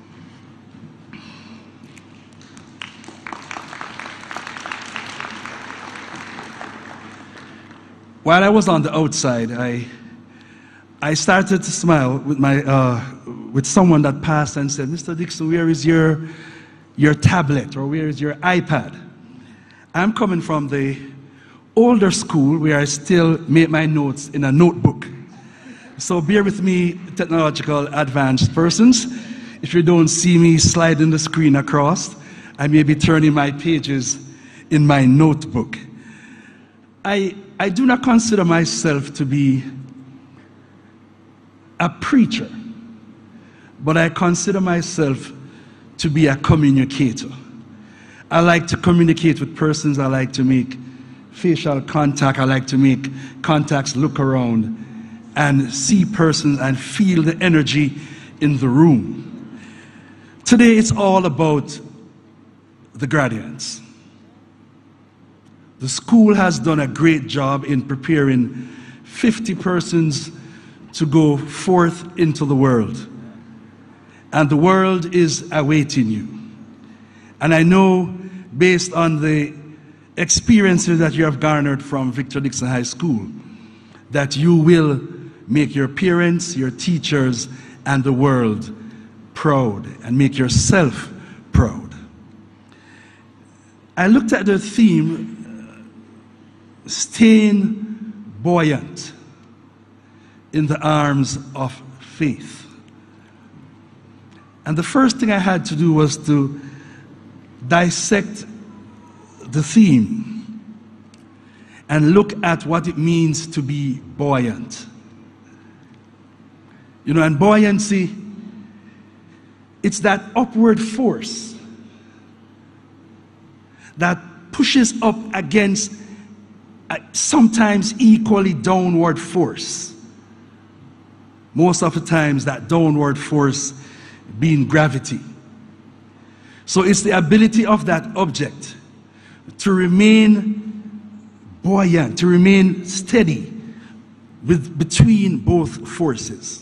While I was on the outside, I, I started to smile with, my, uh, with someone that passed and said, Mister Dixon, where is your, your tablet, or where is your iPad? I'm coming from the older school where I still make my notes in a notebook. So bear with me, technological advanced persons. If you don't see me sliding the screen across, I may be turning my pages in my notebook. I, I do not consider myself to be a preacher, but I consider myself to be a communicator. I like to communicate with persons. I like to make facial contact. I like to make contacts, look around and see persons and feel the energy in the room. Today it's all about the graduates. The school has done a great job in preparing fifty persons to go forth into the world. And the world is awaiting you. And I know, based on the experiences that you have garnered from Victor Dixon High School, that you will make your parents, your teachers, and the world proud, and make yourself proud. I looked at the theme, uh, staying buoyant in the arms of faith. And the first thing I had to do was to dissect the theme and look at what it means to be buoyant. You know, and buoyancy, it's that upward force that pushes up against a sometimes equally downward force. Most of the times that downward force being gravity. So it's the ability of that object to remain buoyant, to remain steady with, between both forces.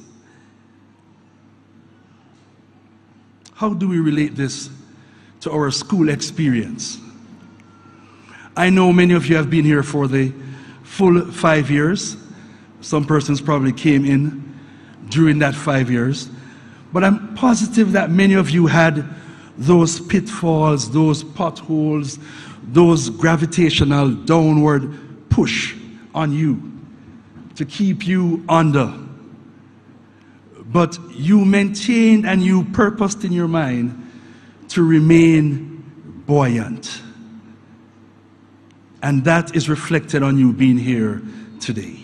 How do we relate this to our school experience? I know many of you have been here for the full five years. Some persons probably came in during that five years. But I'm positive that many of you had those pitfalls, those potholes, those gravitational downward push on you to keep you under. But you maintained and you purposed in your mind to remain buoyant. And that is reflected on you being here today.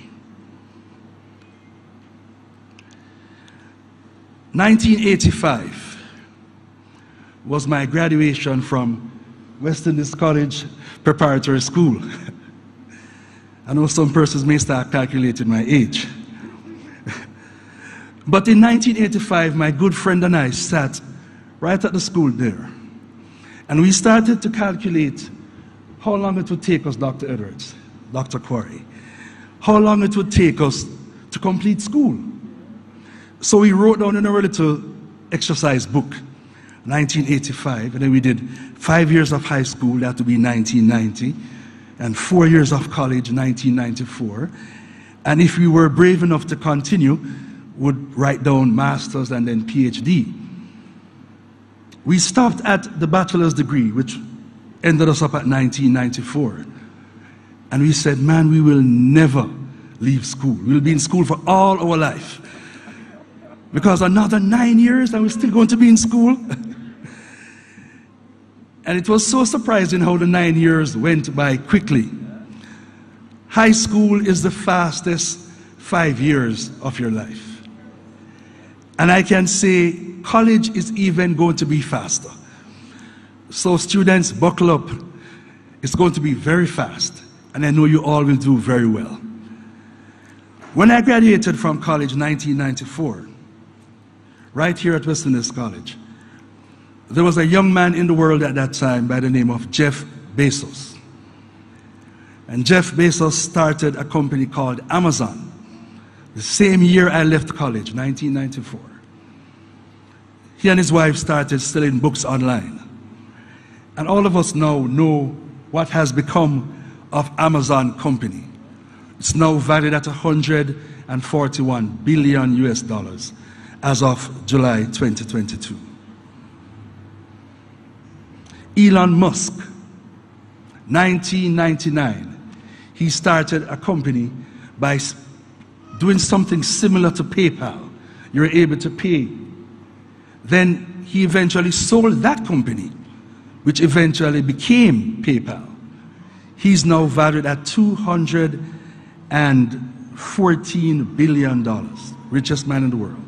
nineteen eighty-five was my graduation from West Indies College Preparatory School. I know some persons may start calculating my age. But in nineteen eighty-five, my good friend and I sat right at the school there. And we started to calculate how long it would take us, Doctor Edwards, Doctor Quarry, how long it would take us to complete school. So we wrote down in our little exercise book, nineteen eighty-five, and then we did five years of high school, that would be nineteen ninety, and four years of college, nineteen ninety-four. And if we were brave enough to continue, would write down master's and then PhD. We stopped at the bachelor's degree, which ended us up at nineteen ninety-four. And we said, man, we will never leave school. We'll be in school for all our life. Because another nine years and we're still going to be in school. And it was so surprising how the nine years went by quickly. High school is the fastest five years of your life. And I can say college is even going to be faster. So students, buckle up. It's going to be very fast. And I know you all will do very well. When I graduated from college in nineteen ninety-four, right here at Western College, there was a young man in the world at that time by the name of Jeff Bezos. And Jeff Bezos started a company called Amazon. The same year I left college, nineteen ninety-four. He and his wife started selling books online. And all of us now know what has become of Amazon company. It's now valued at one hundred forty-one billion U S dollars as of July twenty twenty-two. Elon Musk, nineteen ninety-nine, he started a company by doing something similar to PayPal. You're able to pay. Then he eventually sold that company, which eventually became PayPal. He's now valued at two hundred fourteen billion dollars, richest man in the world.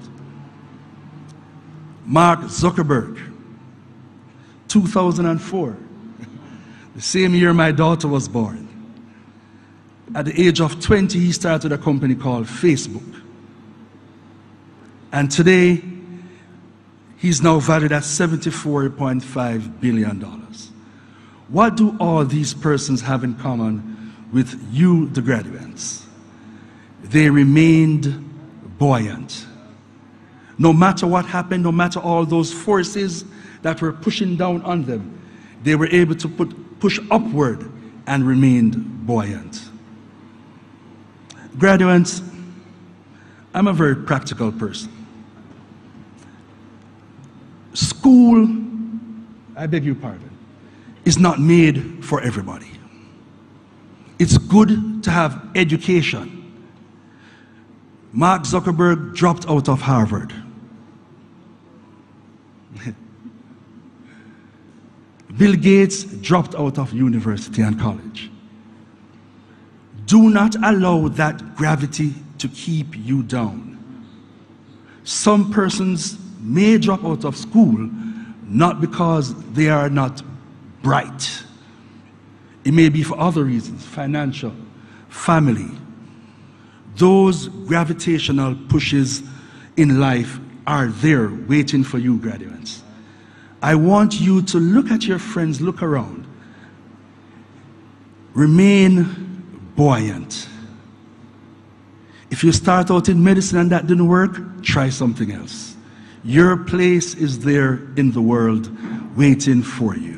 Mark Zuckerberg, two thousand four, the same year my daughter was born. At the age of twenty, he started a company called Facebook. And today, he's now valued at seventy-four point five billion dollars. What do all these persons have in common with you, the graduates? They remained buoyant. No matter what happened, no matter all those forces that were pushing down on them, they were able to put, push upward and remained buoyant. Graduates, I'm a very practical person. School, I beg your pardon, is not made for everybody. It's good to have education. Mark Zuckerberg dropped out of Harvard. Bill Gates dropped out of university and college. Do not allow that gravity to keep you down. Some persons may drop out of school not because they are not bright. It may be for other reasons, financial, family. Those gravitational pushes in life are there waiting for you, graduates. I want you to look at your friends, look around. Remain buoyant. If you start out in medicine and that didn't work, try something else. Your place is there in the world waiting for you.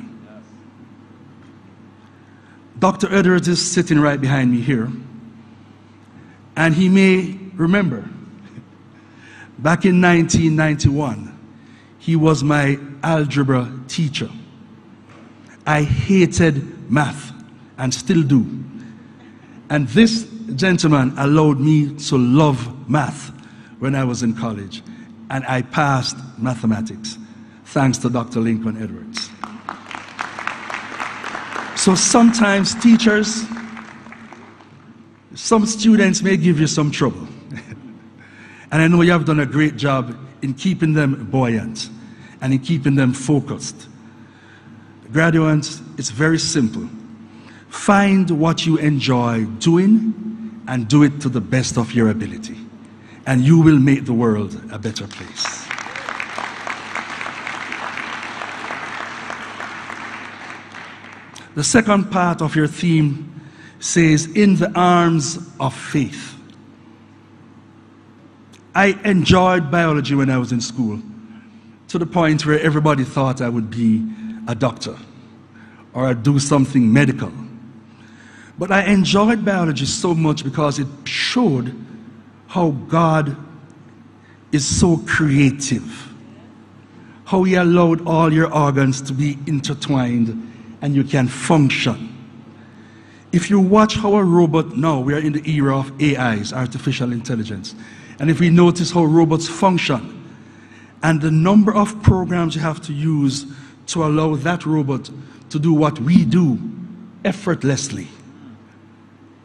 Doctor Edwards is sitting right behind me here. And he may remember, back in nineteen ninety-one, he was my algebra teacher. I hated math and still do. And this gentleman allowed me to love math when I was in college. And I passed mathematics, thanks to Doctor Lincoln Edwards. So sometimes teachers, some students may give you some trouble. And I know you have done a great job in keeping them buoyant and in keeping them focused. Graduates, it's very simple. Find what you enjoy doing and do it to the best of your ability. And you will make the world a better place. The second part of your theme says, in the arms of faith. I enjoyed biology when I was in school, to the point where everybody thought I would be a doctor or I'd do something medical. But I enjoyed biology so much because it showed how God is so creative, how He allowed all your organs to be intertwined and you can function. If you watch how a robot now, we are in the era of A Is, artificial intelligence, and if we notice how robots function and the number of programs you have to use to allow that robot to do what we do effortlessly.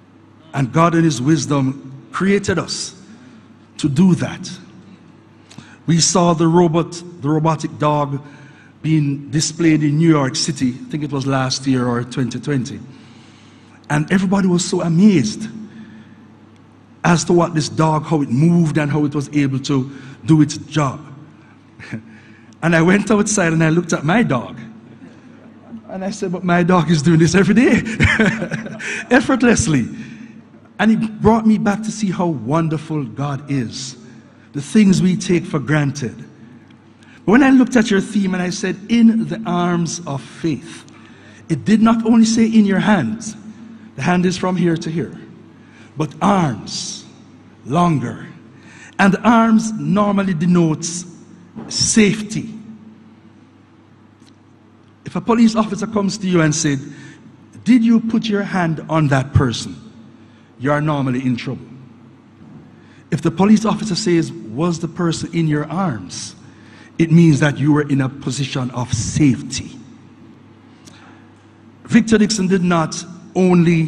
And God in His wisdom created us to do that. We saw the robot, the robotic dog being displayed in New York City. I think it was last year or twenty twenty. And everybody was so amazed as to what this dog, how it moved and how it was able to do its job. And I went outside and I looked at my dog. And I said, but my dog is doing this every day, effortlessly. And it brought me back to see how wonderful God is, the things we take for granted. But when I looked at your theme and I said, in the arms of faith, it did not only say in your hands. The hand is from here to here. But arms, longer. And arms normally denotes safety. If a police officer comes to you and said, did you put your hand on that person? You are normally in trouble. If the police officer says, was the person in your arms? It means that you were in a position of safety. Victor Dixon did not only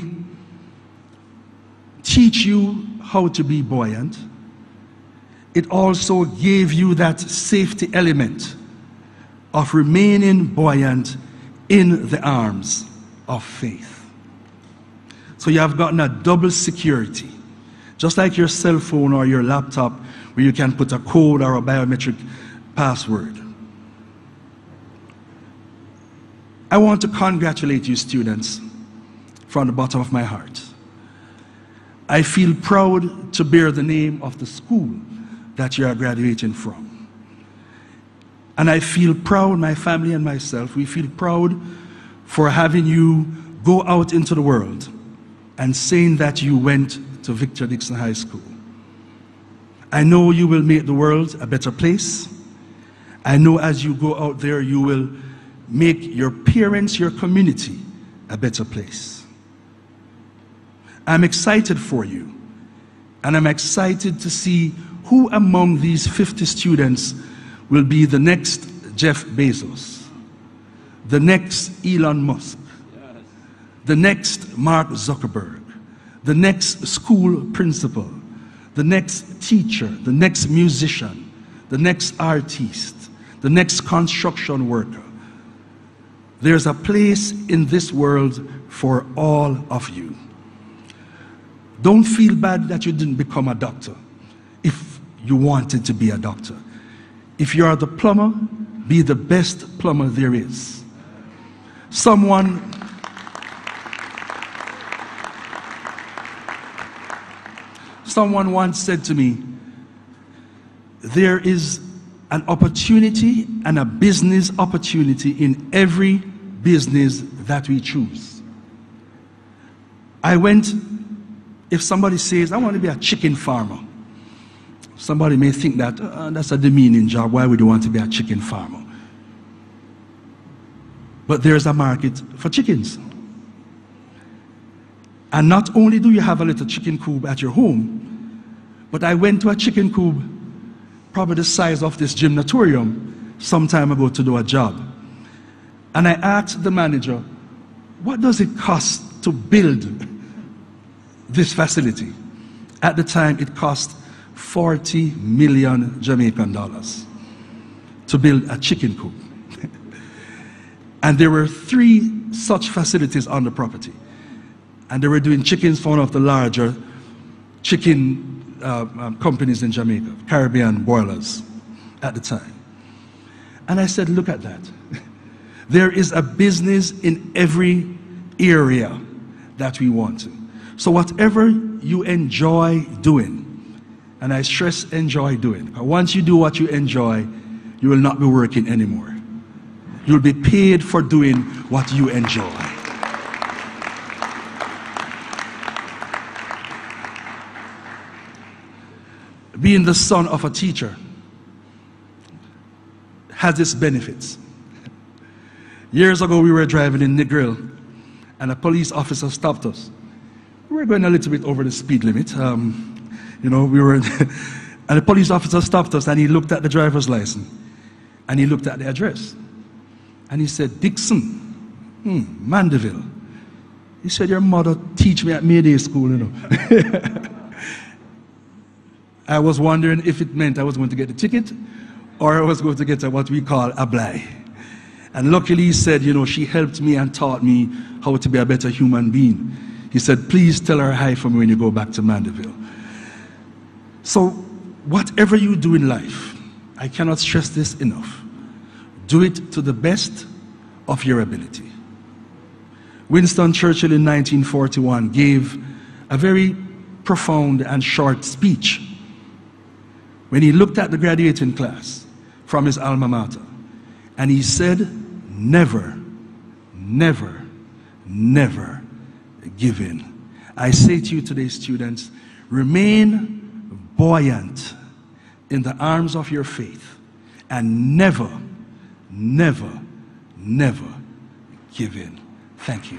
teach you how to be buoyant, it also gave you that safety element of remaining buoyant in the arms of faith. So you have gotten a double security, just like your cell phone or your laptop, where you can put a code or a biometric password. I want to congratulate you, students, from the bottom of my heart. I feel proud to bear the name of the school that you are graduating from. And I feel proud, my family and myself, we feel proud for having you go out into the world and saying that you went to Victor Dixon High School. I know you will make the world a better place. I know as you go out there, you will make your parents, your community, a better place. I'm excited for you, and I'm excited to see who among these fifty students will be the next Jeff Bezos, the next Elon Musk, the next Mark Zuckerberg, the next school principal, the next teacher, the next musician, the next artist, the next construction worker. There's a place in this world for all of you. Don't feel bad that you didn't become a doctor if you wanted to be a doctor. If you are the plumber, be the best plumber there is. Someone, someone once said to me, there is an opportunity and a business opportunity in every business that we choose. I went, if somebody says, I want to be a chicken farmer, somebody may think that uh, that's a demeaning job. Why would you want to be a chicken farmer? But there's a market for chickens. And not only do you have a little chicken coop at your home, but I went to a chicken coop probably the size of this gymnatorium some time ago to do a job. And I asked the manager, what does it cost to build this facility? At the time, it cost forty million Jamaican dollars to build a chicken coop. And there were three such facilities on the property. And they were doing chickens for one of the larger chicken uh, um, companies in Jamaica, Caribbean Boilers at the time. And I said, look at that. There is a business in every area that we want to. So whatever you enjoy doing, and I stress enjoy doing, once you do what you enjoy, you will not be working anymore. You'll be paid for doing what you enjoy. Being the son of a teacher has its benefits. Years ago, we were driving in Negril, and a police officer stopped us. We were going a little bit over the speed limit. Um, you know, we were, and the police officer stopped us, and he looked at the driver's license, and he looked at the address. And he said, Dixon, hmm, Mandeville. He said, your mother teach me at Mayday School, you know. I was wondering if it meant I was going to get the ticket or I was going to get a, what we call a bly. And luckily he said, you know, she helped me and taught me how to be a better human being. He said, please tell her hi for me when you go back to Mandeville. So whatever you do in life, I cannot stress this enough. Do it to the best of your ability. Winston Churchill in nineteen forty-one gave a very profound and short speech when he looked at the graduating class from his alma mater. And he said, never, never, never give in. I say to you today, students, remain buoyant in the arms of your faith and never, never, never give in. Thank you.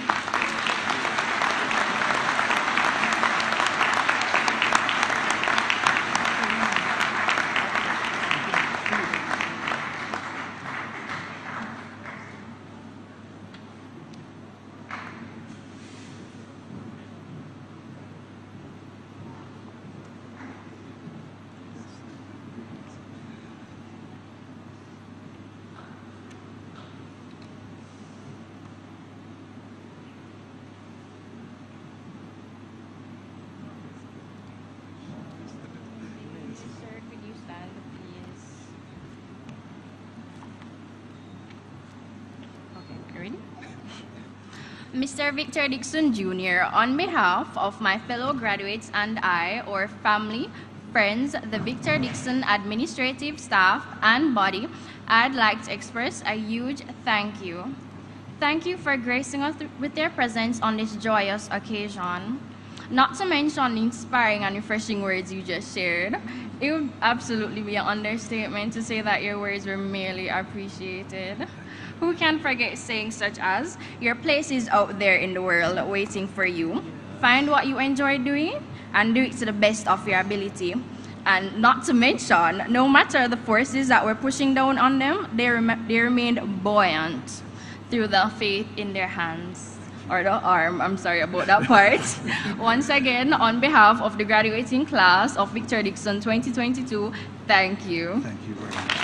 Mister Victor Dixon Junior, on behalf of my fellow graduates and I, or family, friends, the Victor Dixon administrative staff and body, I'd like to express a huge thank you. Thank you for gracing us with your presence on this joyous occasion. Not to mention the inspiring and refreshing words you just shared. It would absolutely be an understatement to say that your words were merely appreciated. Who can forget saying such as, your place is out there in the world waiting for you. Find what you enjoy doing and do it to the best of your ability. And not to mention, no matter the forces that were pushing down on them, they, rem they remained buoyant through the faith in their hands. Or the arm, I'm sorry about that part. Once again, on behalf of the graduating class of Victor Dixon twenty twenty-two, thank you. Thank you very much.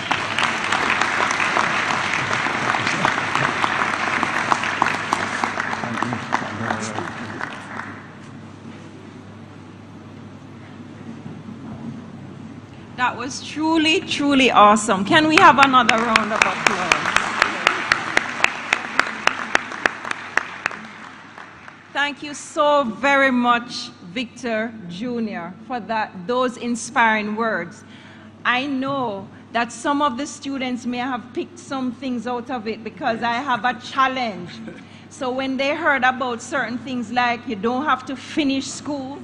That was truly, truly awesome. Can we have another round of applause? Thank you so very much, Victor Junior, for that, those inspiring words. I know that some of the students may have picked some things out of it because I have a challenge. So when they heard about certain things like you don't have to finish school,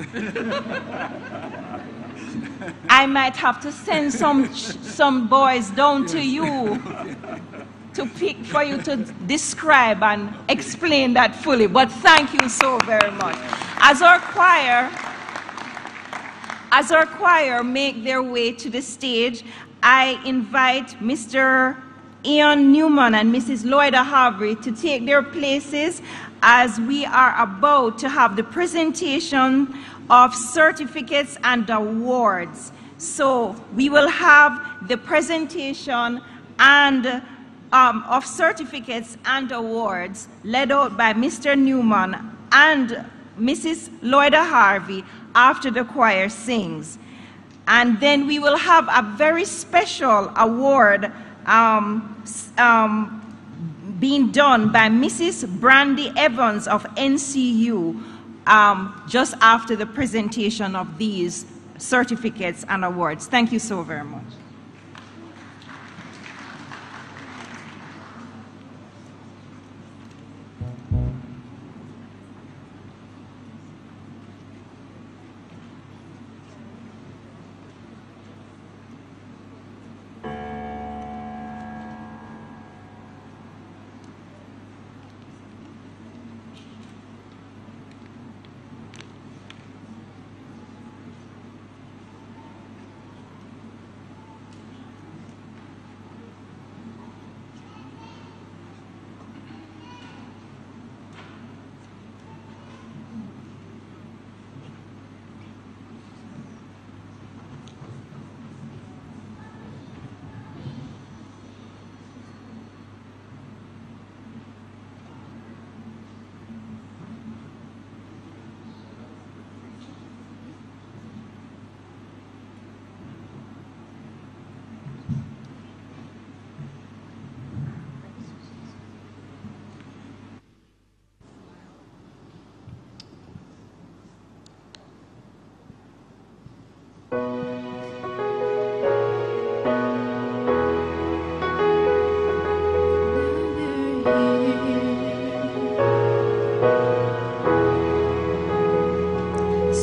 I might have to send some, some boys down to you to pick for you to describe and explain that fully. But thank you so very much. As our choir, as our choir make their way to the stage, I invite Mister Ian Newman and Missus Loida Harvey to take their places as we are about to have the presentation of certificates and awards. So we will have the presentation and um, of certificates and awards led out by Mister Newman and Missus Loida Harvey after the choir sings. And then we will have a very special award um, um, being done by Missus Brandy Evans of N C U um, just after the presentation of these certificates and awards. Thank you so very much.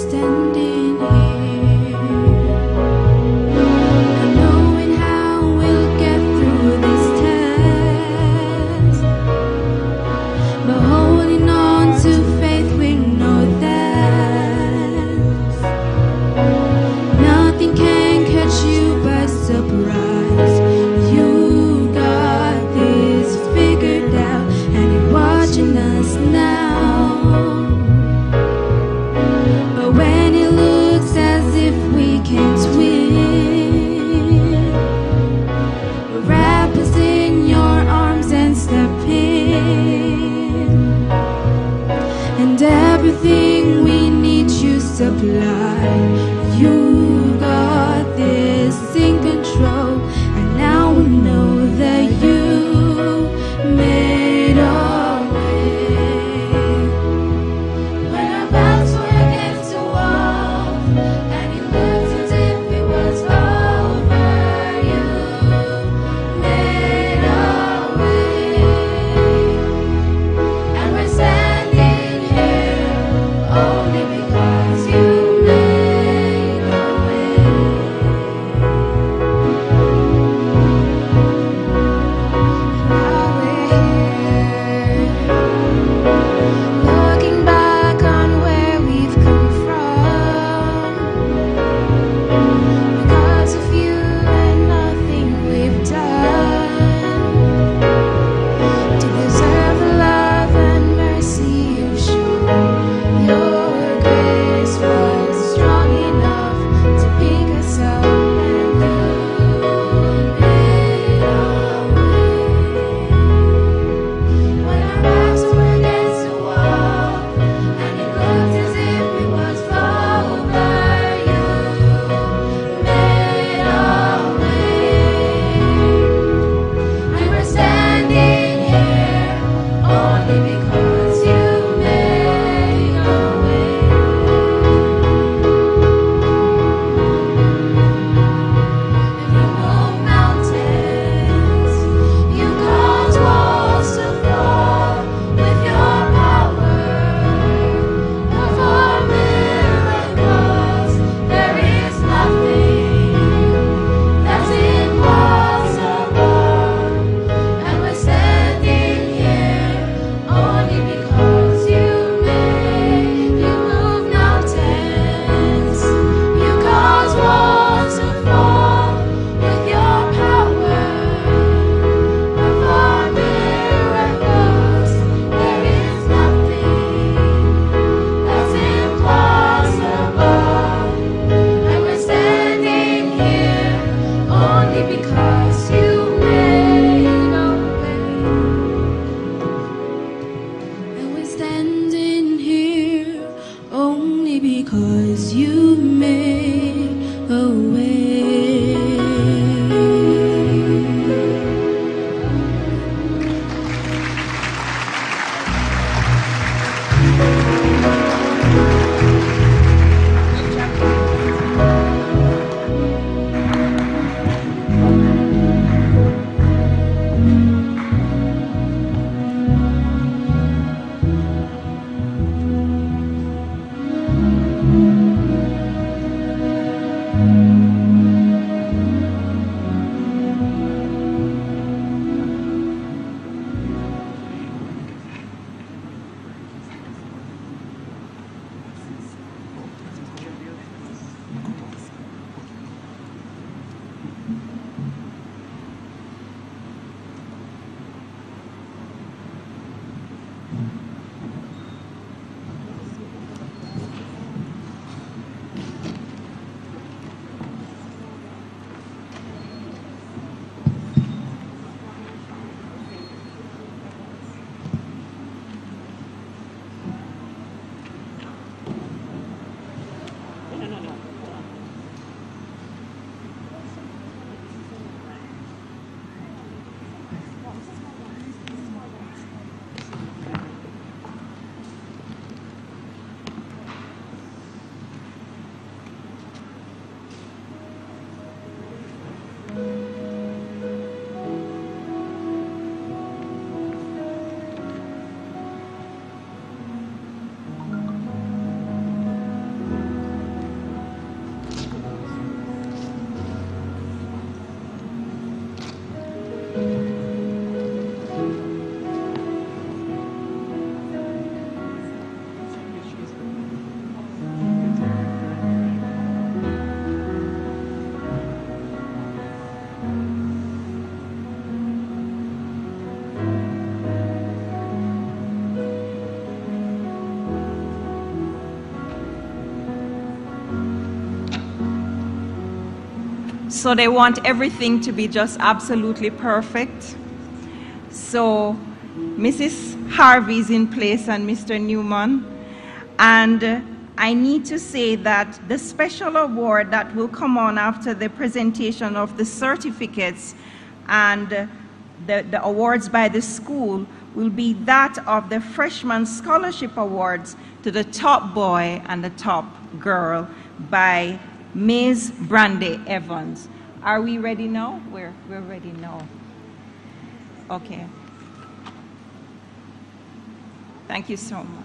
standing here, not knowing how we'll get through this test, but holding on to faith, we know that nothing can catch you by surprise. You got this figured out, and you're watching us now. But when it looks as if we can't win, wrap us in your arms and step in, and everything we need you supply. You got this in control, and now we know that you made a way. When our backs were against the wall, and it looked as if it was over, you made a way. And we're standing here only because you made a way. Now we're here, looking back on where we've come from, because of you and nothing we've done to deserve the love and mercy you've shown. Your grace was strong enough to pick us up, and you made a way. When our backs were against the wall, and it looked as if it was over, you made a way. And we're standing here only because you made a way. You move mountains, you cause walls to fall with your power. Perform miracles, there is nothing that's impossible. And we're standing here only because you made, you move mountains, you cause walls to fall with your power. Perform miracles, there is nothing that's impossible. And we're standing here only because you made a way. And we're standing here only because you made a way. So they want everything to be just absolutely perfect. So Missus Harvey is in place and Mister Newman. And uh, I need to say that the special award that will come on after the presentation of the certificates and uh, the, the awards by the school will be that of the Freshman Scholarship Awards to the top boy and the top girl by Miz Brandy Evans. Are we ready now? We're, we're ready now. Okay. Thank you so much.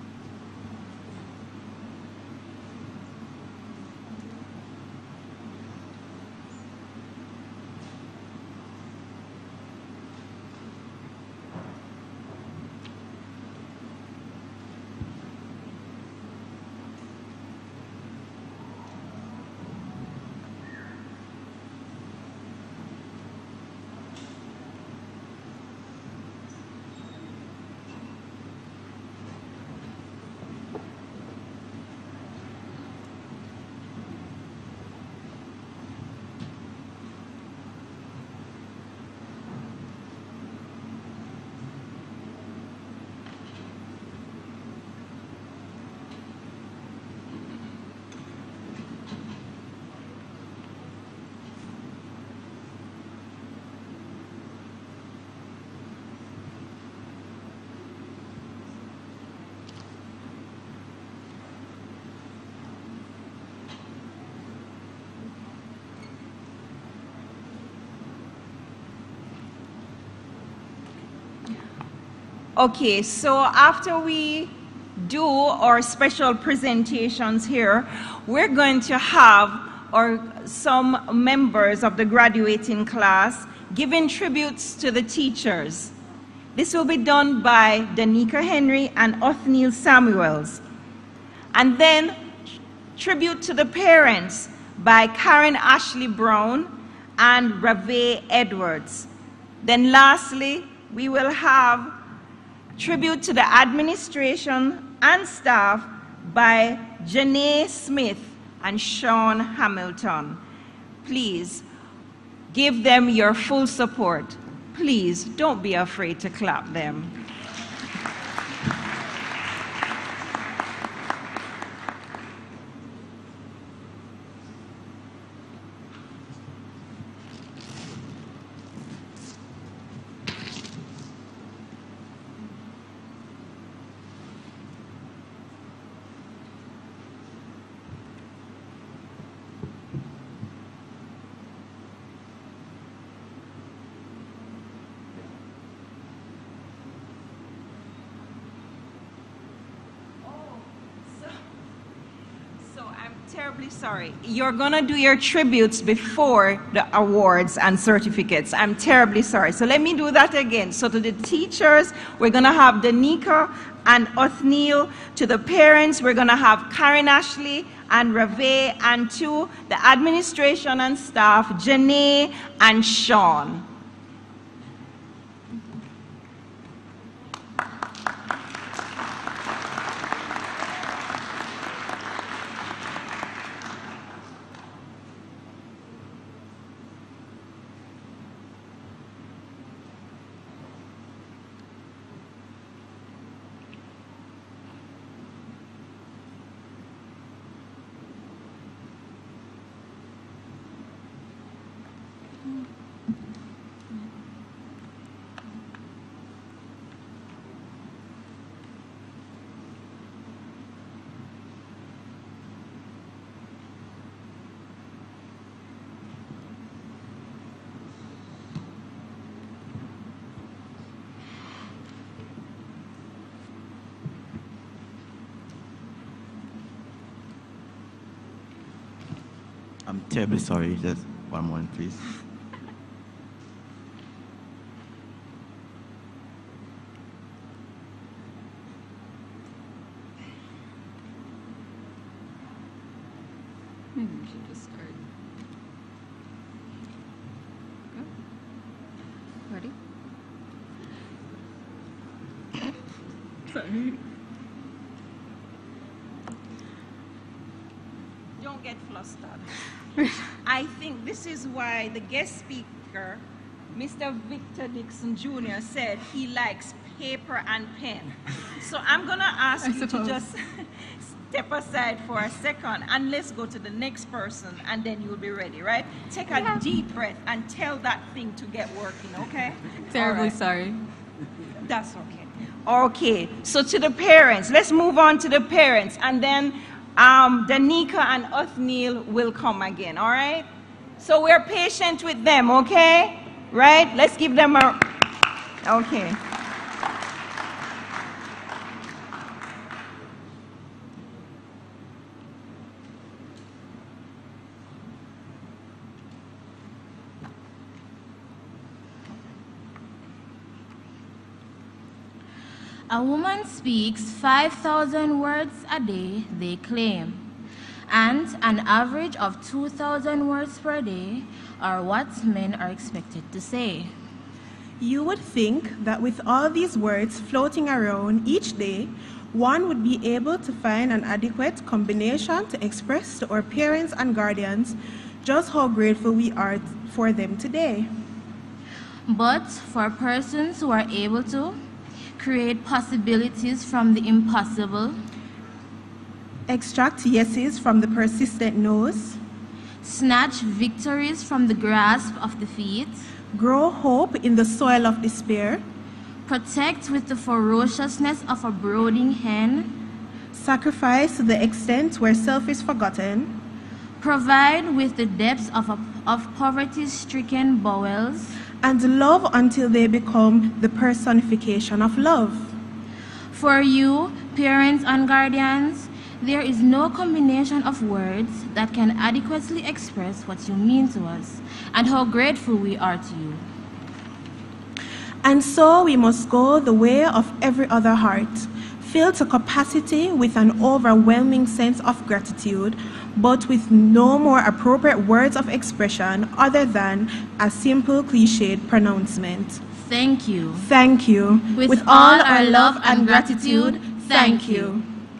Okay, so after we do our special presentations here, we're going to have our, some members of the graduating class giving tributes to the teachers. This will be done by Danica Henry and Othniel Samuels. And then tribute to the parents by Karen Ashley Brown and Rave Edwards. Then lastly, we will have tribute to the administration and staff by Janae Smith and Sean Hamilton. Please give them your full support. Please don't be afraid to clap them. Terribly sorry. You're going to do your tributes before the awards and certificates. I'm terribly sorry. So let me do that again. So to the teachers, we're going to have Danica and Othniel. To the parents, we're going to have Karen Ashley and Rave. And to the administration and staff, Janae and Sean. I'm terribly sorry. Just one moment, please. Maybe we should just start. Ready? Sorry. Don't don't get flustered. I think this is why the guest speaker, Mister Victor Dixon Junior, said he likes paper and pen. So I'm going to ask I you suppose. to just step aside for a second and let's go to the next person and then you'll be ready, right? Take a Yeah. deep breath and tell that thing to get working, okay? Terribly All right. sorry. That's okay. Okay, so to the parents, let's move on to the parents, and then um, Danica and Othniel will come again, all right? So we're patient with them, okay? Right? Let's give them a, okay. A woman speaks five thousand words a day, they claim, and an average of two thousand words per day are what men are expected to say. You would think that with all these words floating around each day, one would be able to find an adequate combination to express to our parents and guardians just how grateful we are for them today. But for persons who are able to create possibilities from the impossible, extract yeses from the persistent no's, snatch victories from the grasp of defeat, grow hope in the soil of despair, protect with the ferociousness of a brooding hen, sacrifice to the extent where self is forgotten, provide with the depths of, a, of poverty-stricken bowels, and love until they become the personification of love. For you, parents and guardians, there is no combination of words that can adequately express what you mean to us and how grateful we are to you. And so we must go the way of every other heart, filled to capacity with an overwhelming sense of gratitude, but with no more appropriate words of expression other than a simple cliched pronouncement. Thank you. Thank you. With, with all our love and gratitude, thank you.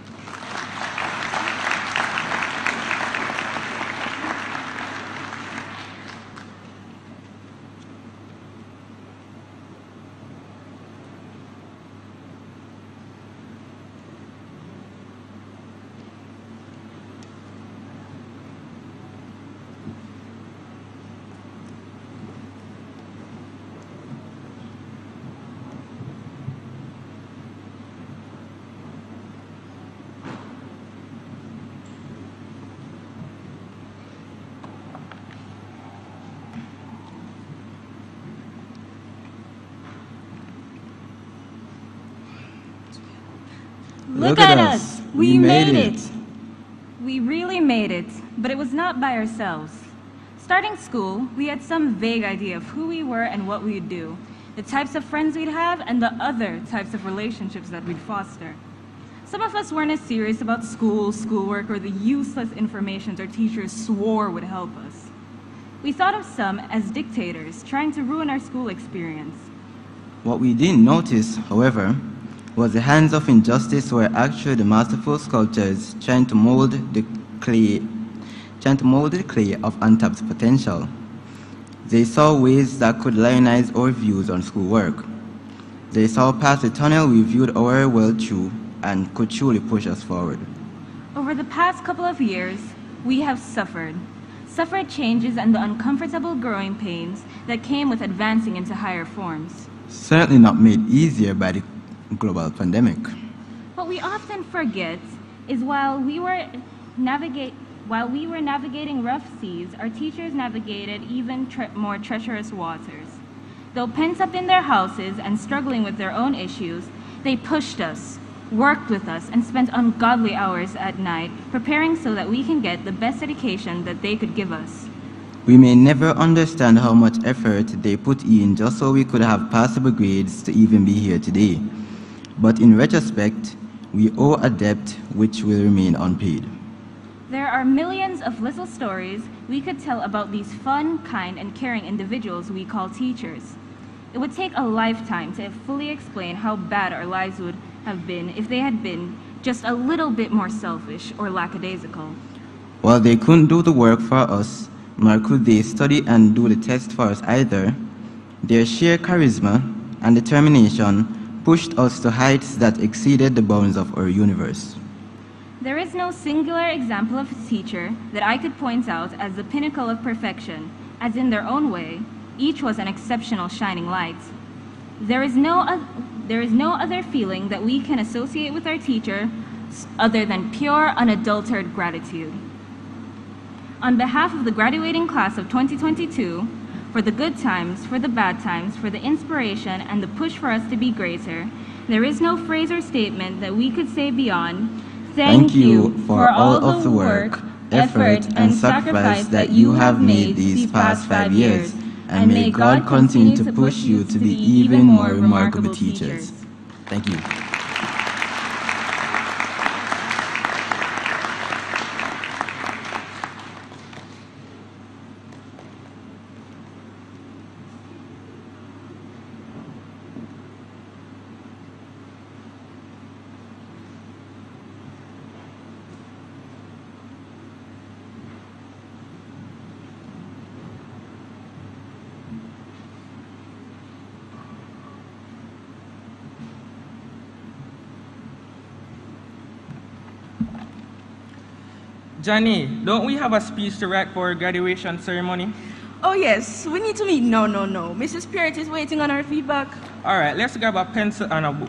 Look at us. We, We made, made it. We really made it, but it was not by ourselves. Starting school, we had some vague idea of who we were and what we'd do, the types of friends we'd have, and the other types of relationships that we'd foster. Some of us weren't as serious about school, schoolwork, or the useless information our teachers swore would help us. We thought of some as dictators trying to ruin our school experience. What we didn't notice, however, was the hands of injustice were actually the masterful sculptors trying to mold the clay, trying to mold the clay of untapped potential. They saw ways that could lionize our views on schoolwork. They saw past the tunnel we viewed our world through and could truly push us forward. Over the past couple of years, we have suffered. Suffered changes and the uncomfortable growing pains that came with advancing into higher forms. Certainly not made easier by the global pandemic. What we often forget is while we were navigate while we were navigating rough seas, our teachers navigated even tre more treacherous waters. Though pent up in their houses and struggling with their own issues, they pushed us, worked with us, and spent ungodly hours at night preparing so that we can get the best education that they could give us. We may never understand how much effort they put in just so we could have passable grades to even be here today. But in retrospect, we owe a debt which will remain unpaid. There are millions of little stories we could tell about these fun, kind, and caring individuals we call teachers. It would take a lifetime to fully explain how bad our lives would have been if they had been just a little bit more selfish or lackadaisical. While they couldn't do the work for us, nor could they study and do the test for us either, their sheer charisma and determination pushed us to heights that exceeded the bounds of our universe. There is no singular example of a teacher that I could point out as the pinnacle of perfection, as in their own way, each was an exceptional shining light. There is no, uh, there is no other feeling that we can associate with our teacher other than pure, unadulterated gratitude. On behalf of the graduating class of twenty twenty-two, for the good times, for the bad times, for the inspiration and the push for us to be greater, there is no phrase or statement that we could say beyond, thank, thank you for all of the work, effort, and sacrifice that you have made these past five years, and may God continue to push you to be even more remarkable teachers. Thank you. Johnny, don't we have a speech to write for our graduation ceremony? Oh yes, we need to meet. No, no, no. Missus Pirrett is waiting on our feedback. All right, let's grab a pencil and a book.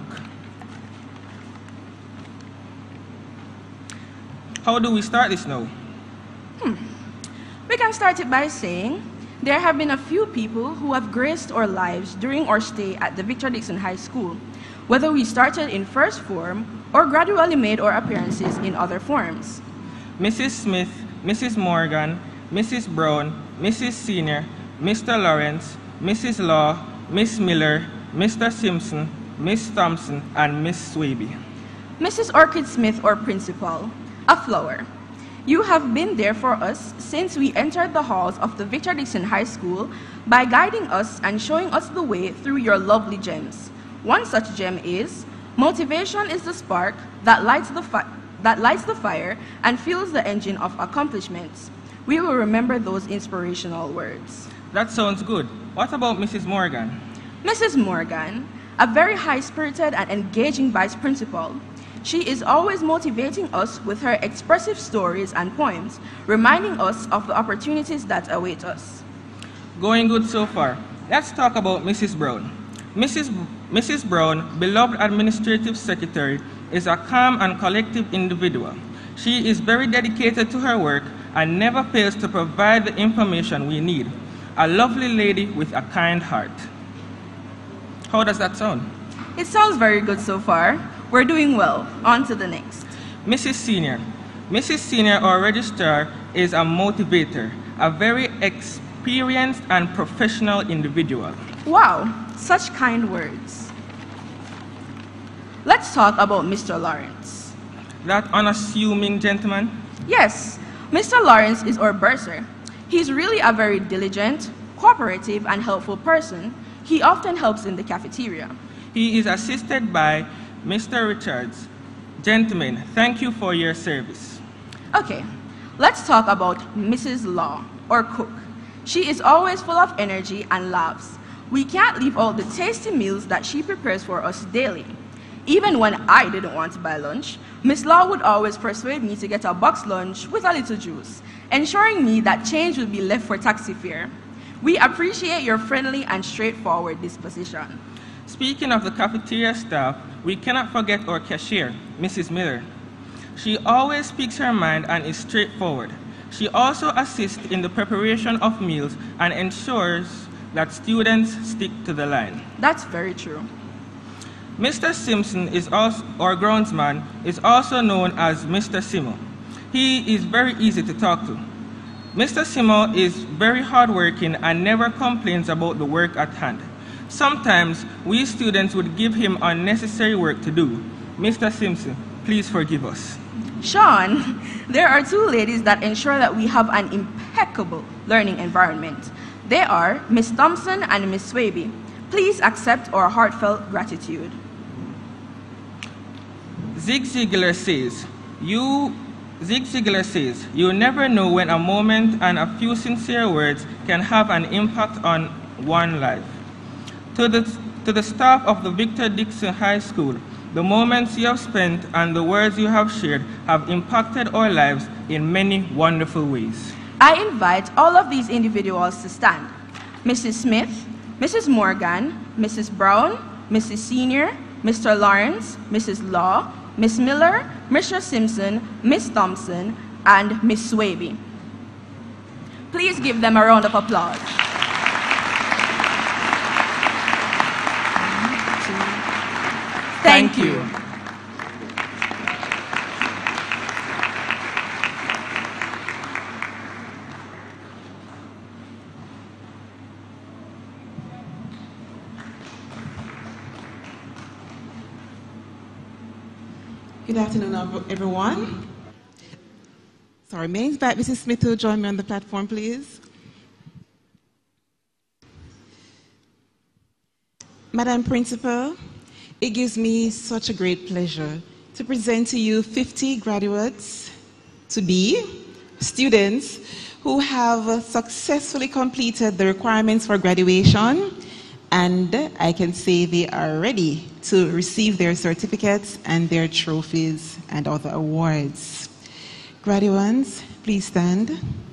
How do we start this now? Hmm. We can start it by saying, there have been a few people who have graced our lives during our stay at the Victor Dixon High School, whether we started in first form or gradually made our appearances in other forms. Missus Smith, Missus Morgan, Missus Brown, Missus Senior, Mister Lawrence, Missus Law, Miss Miller, Mister Simpson, Miss Thompson, and Miss Swaby. Missus Orchid Smith, our principal, a flower. You have been there for us since we entered the halls of the Victor Dixon High School by guiding us and showing us the way through your lovely gems. One such gem is, motivation is the spark that lights the fire. that lights the fire and fuels the engine of accomplishments. We will remember those inspirational words. That sounds good. What about Missus Morgan? Missus Morgan, a very high-spirited and engaging vice principal. She is always motivating us with her expressive stories and poems, reminding us of the opportunities that await us. Going good so far. Let's talk about Missus Brown. Missus Missus Brown, beloved administrative secretary, is a calm and collective individual. She is very dedicated to her work and never fails to provide the information we need. A lovely lady with a kind heart. How does that sound? It sounds very good so far. We're doing well. On to the next. Missus Senior. Missus Senior, our registrar, is a motivator, a very experienced and professional individual. Wow, such kind words. Let's talk about Mister Lawrence. That unassuming gentleman? Yes, Mister Lawrence is our bursar. He's really a very diligent, cooperative, and helpful person. He often helps in the cafeteria. He is assisted by Mister Richards. Gentlemen, thank you for your service. Okay, let's talk about Missus Law, or cook. She is always full of energy and laughs. We can't leave out the tasty meals that she prepares for us daily. Even when I didn't want to buy lunch, Miss Law would always persuade me to get a boxed lunch with a little juice, ensuring me that change would be left for taxi fare. We appreciate your friendly and straightforward disposition. Speaking of the cafeteria staff, we cannot forget our cashier, Missus Miller. She always speaks her mind and is straightforward. She also assists in the preparation of meals and ensures that students stick to the line. That's very true. Mister Simpson, is also, our groundsman, is also known as Mister Simo. He is very easy to talk to. Mister Simo is very hardworking and never complains about the work at hand. Sometimes we students would give him unnecessary work to do. Mister Simpson, please forgive us. Sean, there are two ladies that ensure that we have an impeccable learning environment. They are Miss Thompson and Miss Swaby. Please accept our heartfelt gratitude. Zig Ziglar says, you Zig Ziglar says, "You never know when a moment and a few sincere words can have an impact on one life." To the, to the staff of the Victor Dixon High School, the moments you have spent and the words you have shared have impacted our lives in many wonderful ways. I invite all of these individuals to stand. Missus Smith, Missus Morgan, Missus Brown, Missus Senior, Mister Lawrence, Missus Law, Miss Miller, Mister Simpson, Miss Thompson, and Miss Swaby. Please give them a round of applause. Thank you. Good afternoon, everyone. Sorry, may I invite Missus Smith to join me on the platform, please? Madam Principal, it gives me such a great pleasure to present to you fifty graduates to be students who have successfully completed the requirements for graduation, and I can say they are ready to receive their certificates and their trophies and other awards. Graduates, please stand.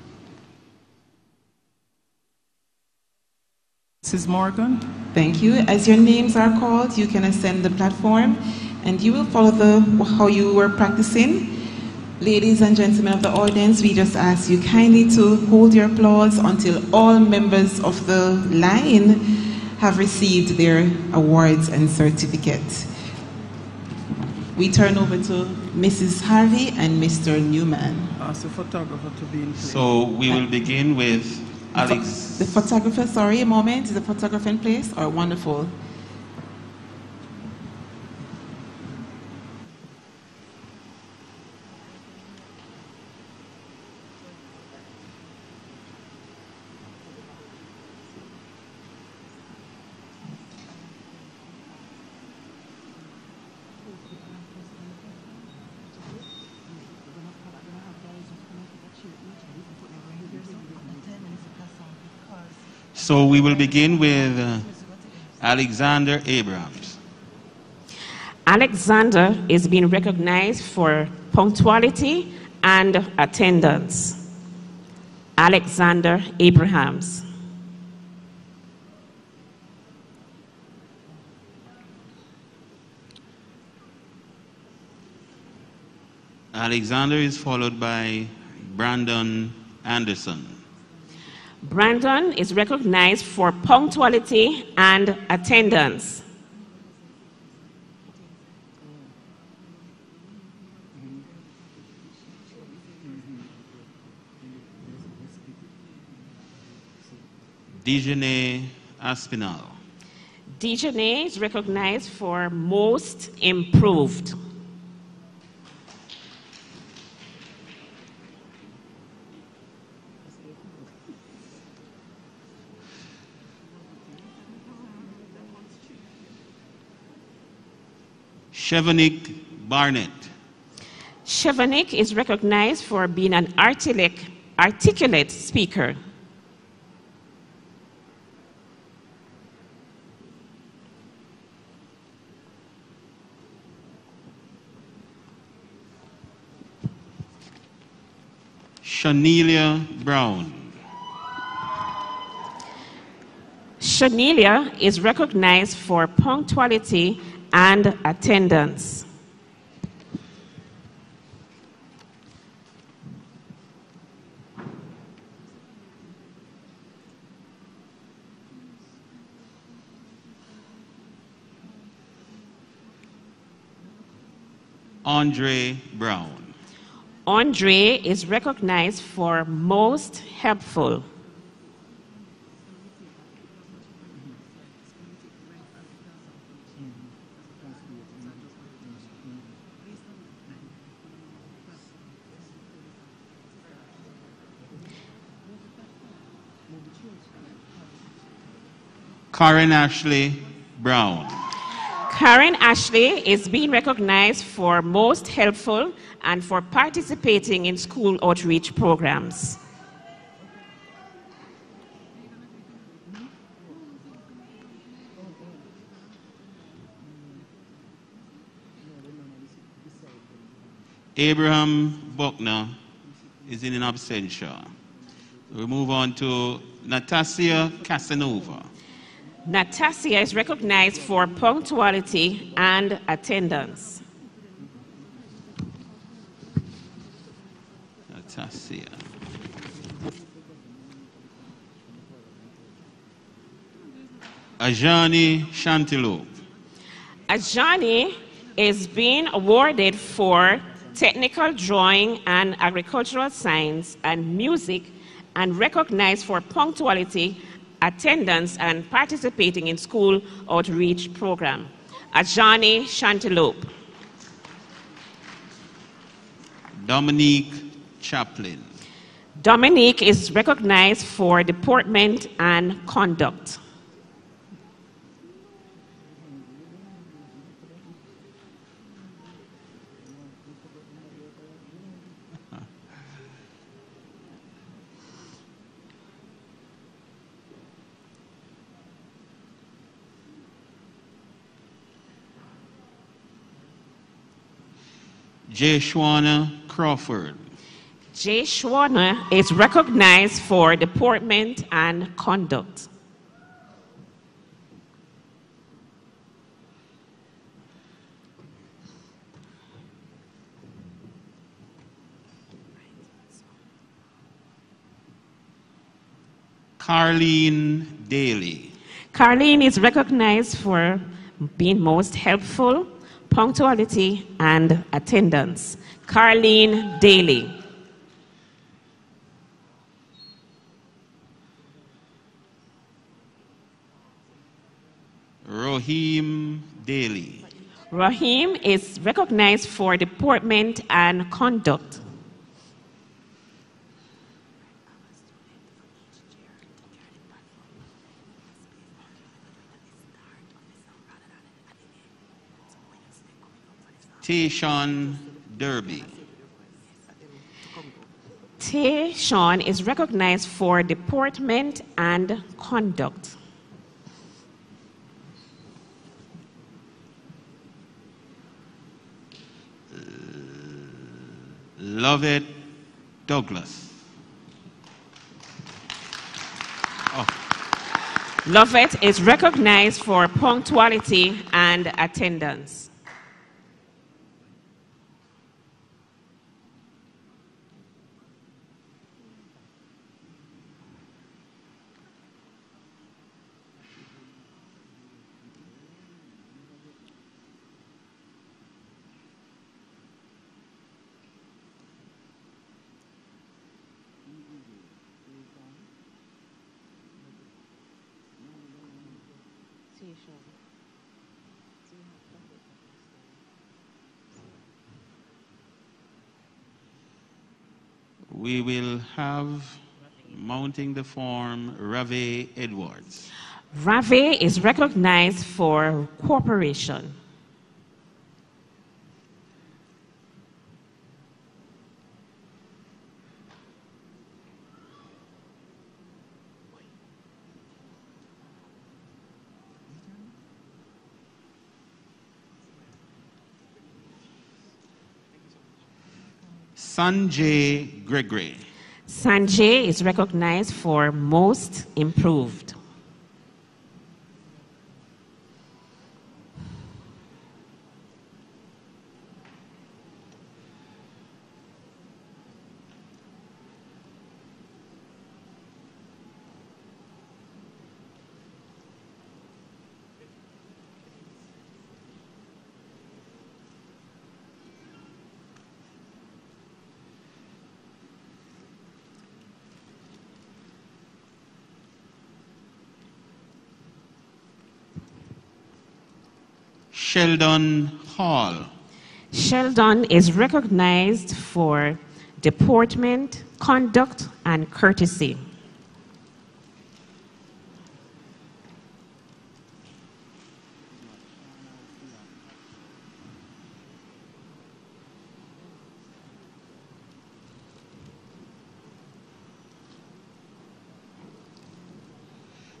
Missus Morgan. Thank you. As your names are called, you can ascend the platform and you will follow the how you were practicing. Ladies and gentlemen of the audience, we just ask you kindly to hold your applause until all members of the line have received their awards and certificates. We turn over to Missus Harvey and Mister Newman. Ask the photographer to be in place. So we will begin with Alex. The photographer, sorry, a moment. Is the photographer in place? Oh, wonderful. So we will begin with uh, Alexander Abrams. Alexander is being recognized for punctuality and attendance. Alexander Abrahams. Alexander is followed by Brandon Anderson. Brandon is recognized for punctuality and attendance. Dijane Aspinall. Dijane is recognized for most improved. Chevanik Barnett. Chevanik is recognized for being an articulate, articulate speaker. Shanelia Brown. Shanelia is recognized for punctuality and attendance. Andre Brown. Andre is recognized for most helpful. Karen Ashley Brown. Karen Ashley is being recognized for most helpful and for participating in school outreach programs. Abraham Buckner is in absentia. We move on to Natasha Casanova. Natasha is recognized for punctuality and attendance. Natasha. Ajani Chanteloup. Ajani is being awarded for technical drawing and agricultural science and music and recognized for punctuality, attendance, and participating in school outreach program. Ajani Chanteloup. Dominique Chaplin. Dominique is recognized for deportment and conduct. Jay Schwana Crawford. Jay Schwana is recognized for deportment and conduct. Carlene Daly. Carlene is recognized for being most helpful, punctuality, and attendance. Carlene Daly. Raheem Daly. Raheem is recognized for deportment and conduct. Tayshawn Derby. Tayshawn is recognized for deportment and conduct. Lovett Douglas. Oh. Lovett is recognized for punctuality and attendance. We will have mounting the form Rave Edwards. Rave is recognized for cooperation. Sanjay Gregory. Sanjay is recognized for most improved. Sheldon Hall. Sheldon is recognized for deportment, conduct, and courtesy.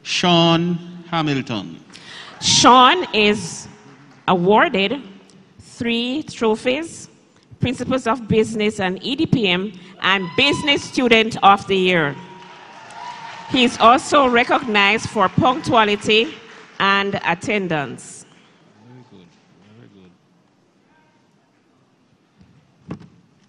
Sean Hamilton. Sean is awarded three trophies: Principles of Business and E D P M, and Business Student of the Year. He is also recognized for punctuality and attendance. Very good, very good.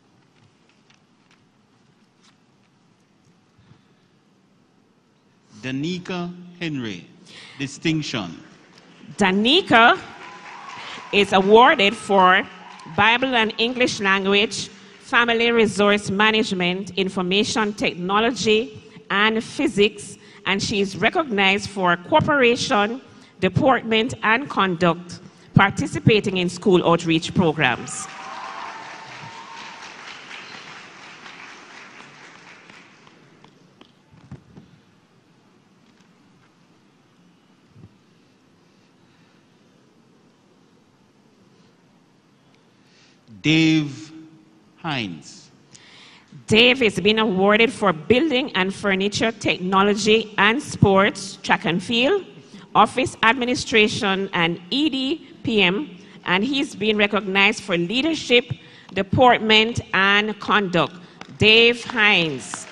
Danica Henry, distinction. Danica is awarded for Bible and English language, family resource management, information technology, and physics, and she is recognized for cooperation, deportment, and conduct, participating in school outreach programs. Dave Hines. Dave is being awarded for building and furniture technology and sports, track and field, office administration, and E D P M, and he's being recognized for leadership, deportment, and conduct. Dave Hines.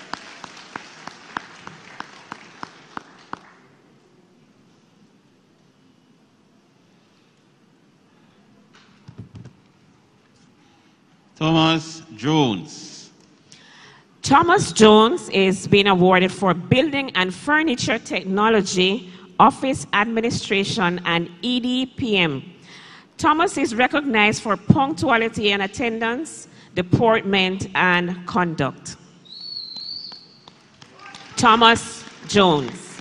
Thomas Jones. Thomas Jones is being awarded for building and furniture technology, office administration, and E D P M. Thomas is recognized for punctuality and attendance, deportment, and conduct. Thomas Jones.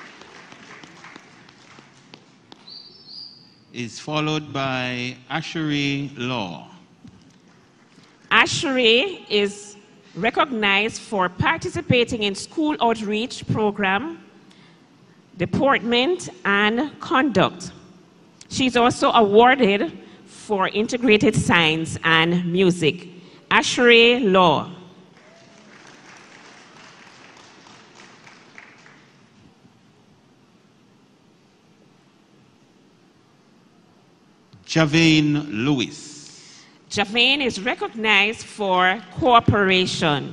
Is followed by Ashery Law. Ashery is recognized for participating in school outreach program, deportment, and conduct. She's also awarded for integrated science and music. Ashery Law. Javane Lewis. Javane is recognized for cooperation.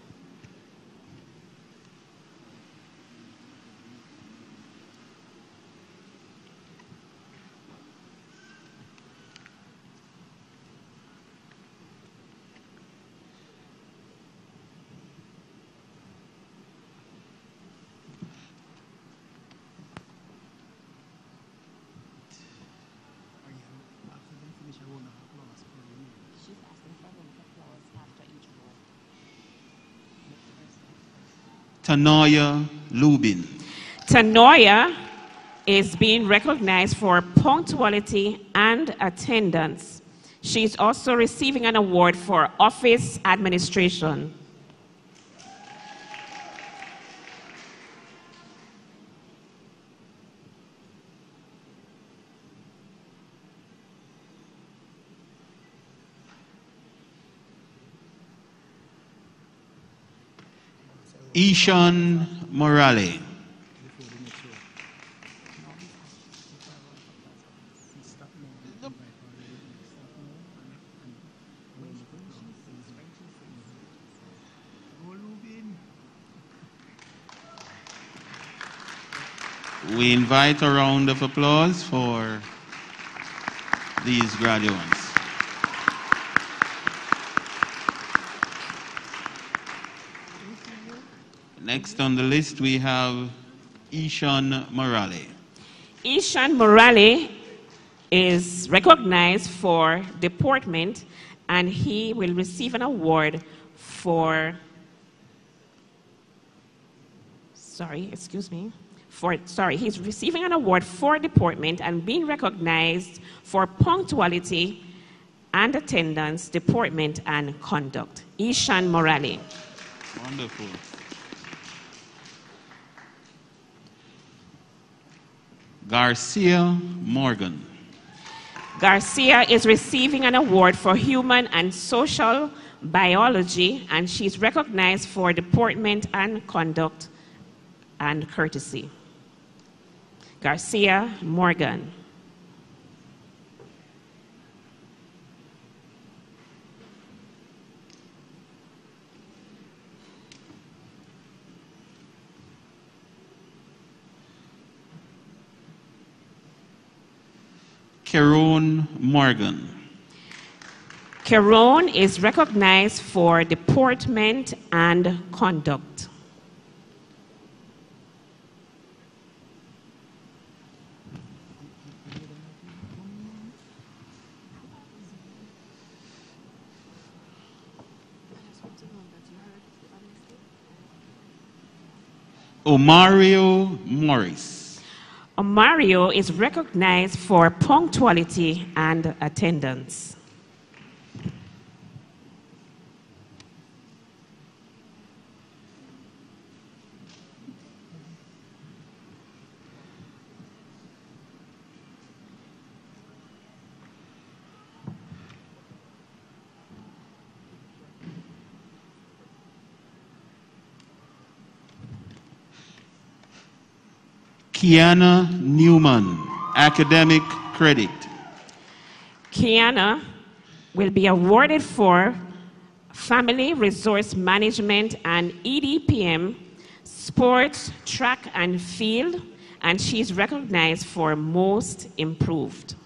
Tanoya Lubin. Tanoya is being recognized for punctuality and attendance. She is also receiving an award for office administration. Ishan Morale. We invite a round of applause for these graduates. Next on the list, we have Ishan Morale. Ishan Morale is recognized for deportment, and he will receive an award for, sorry, excuse me, for, sorry, he's receiving an award for deportment and being recognized for punctuality and attendance, deportment, and conduct. Ishan Morale. Wonderful. Garcia Morgan. Garcia is receiving an award for human and social biology, and she's recognized for deportment and conduct and courtesy. Garcia Morgan. Keron Morgan. Keron is recognized for deportment and conduct. Omario Morris. Omario is recognized for punctuality and attendance. Kiana Newman, academic credit. Kiana will be awarded for Family Resource Management and E D P M, Sports, Track and Field, and she's recognized for Most Improved.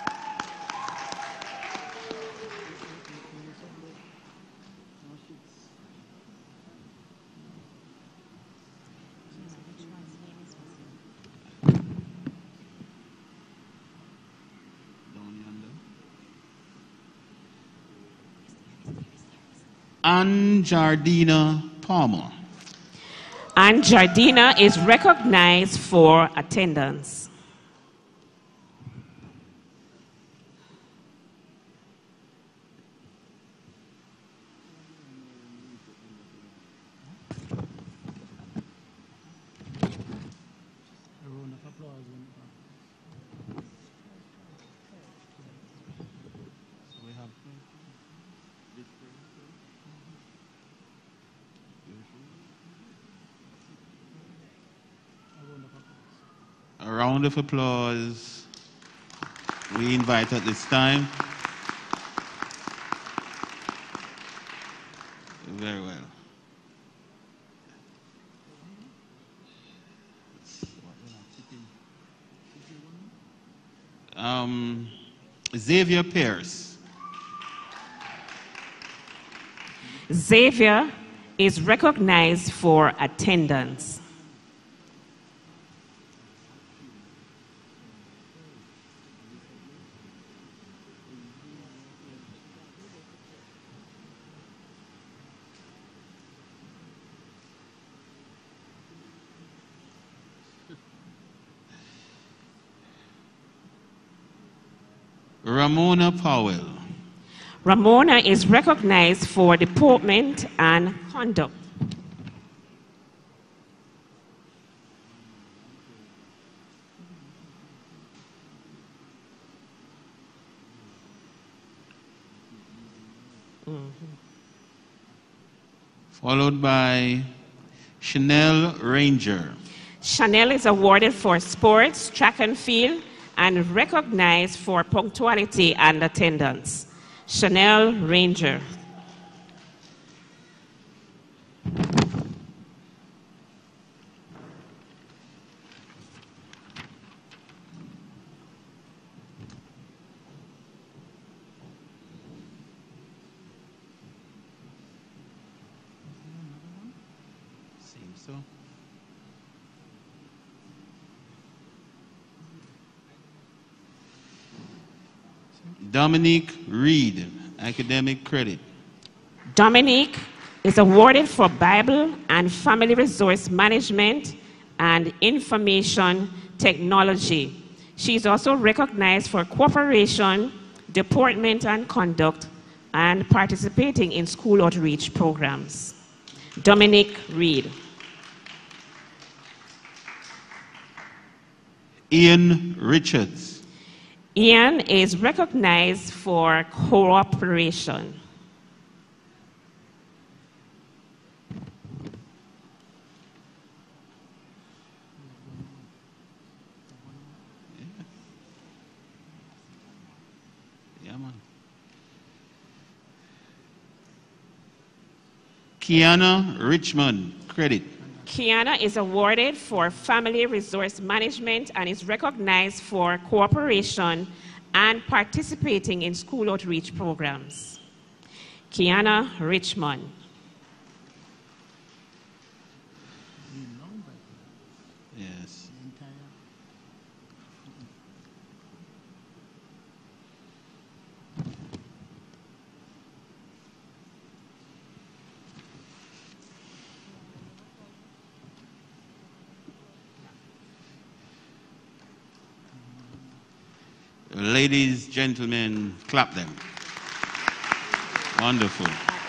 Ann Jardina Palmer. And Jardina is recognized for attendance. A round of applause. We invite at this time. Very well. Um, Xavier Pierce. Xavier is recognized for attendance. Ramona Powell. Ramona is recognized for deportment and conduct. Mm-hmm. Followed by Chanel Ranger. Chanel is awarded for sports, track and field, and recognized for punctuality and attendance. Chanel Ranger. Seems so. Dominique Reed, academic credit. Dominique is awarded for Bible and Family Resource Management and Information Technology. She is also recognized for cooperation, deportment and conduct, and participating in school outreach programs. Dominique Reed. Ian Richards. Ian is recognized for cooperation. man. Kiana Richmond, credit. Kiana is awarded for family resource management and is recognized for cooperation and participating in school outreach programs. Kiana Richmond. Yes. Ladies, gentlemen, clap them. Wonderful.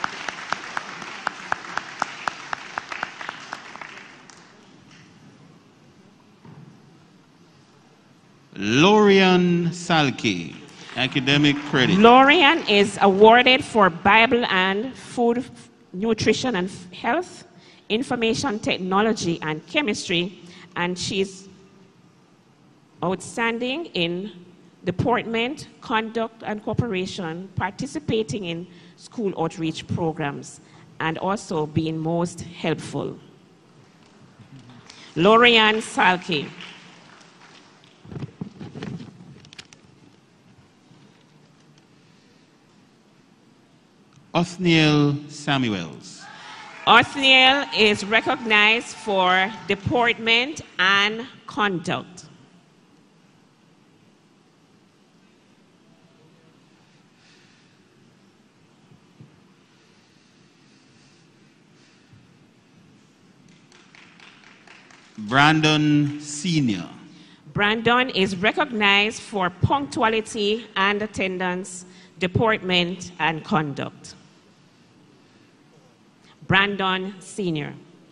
Lorian Salke, academic credit. Lorian is awarded for Bible and food, nutrition and health, information technology and chemistry, and she's outstanding in deportment, conduct and cooperation, participating in school outreach programs, and also being most helpful. Lorian Salke. Othniel Samuels. Othniel is recognized for deportment and conduct. Brandon Senior. Brandon is recognized for punctuality and attendance, deportment and conduct. Brandon Senior.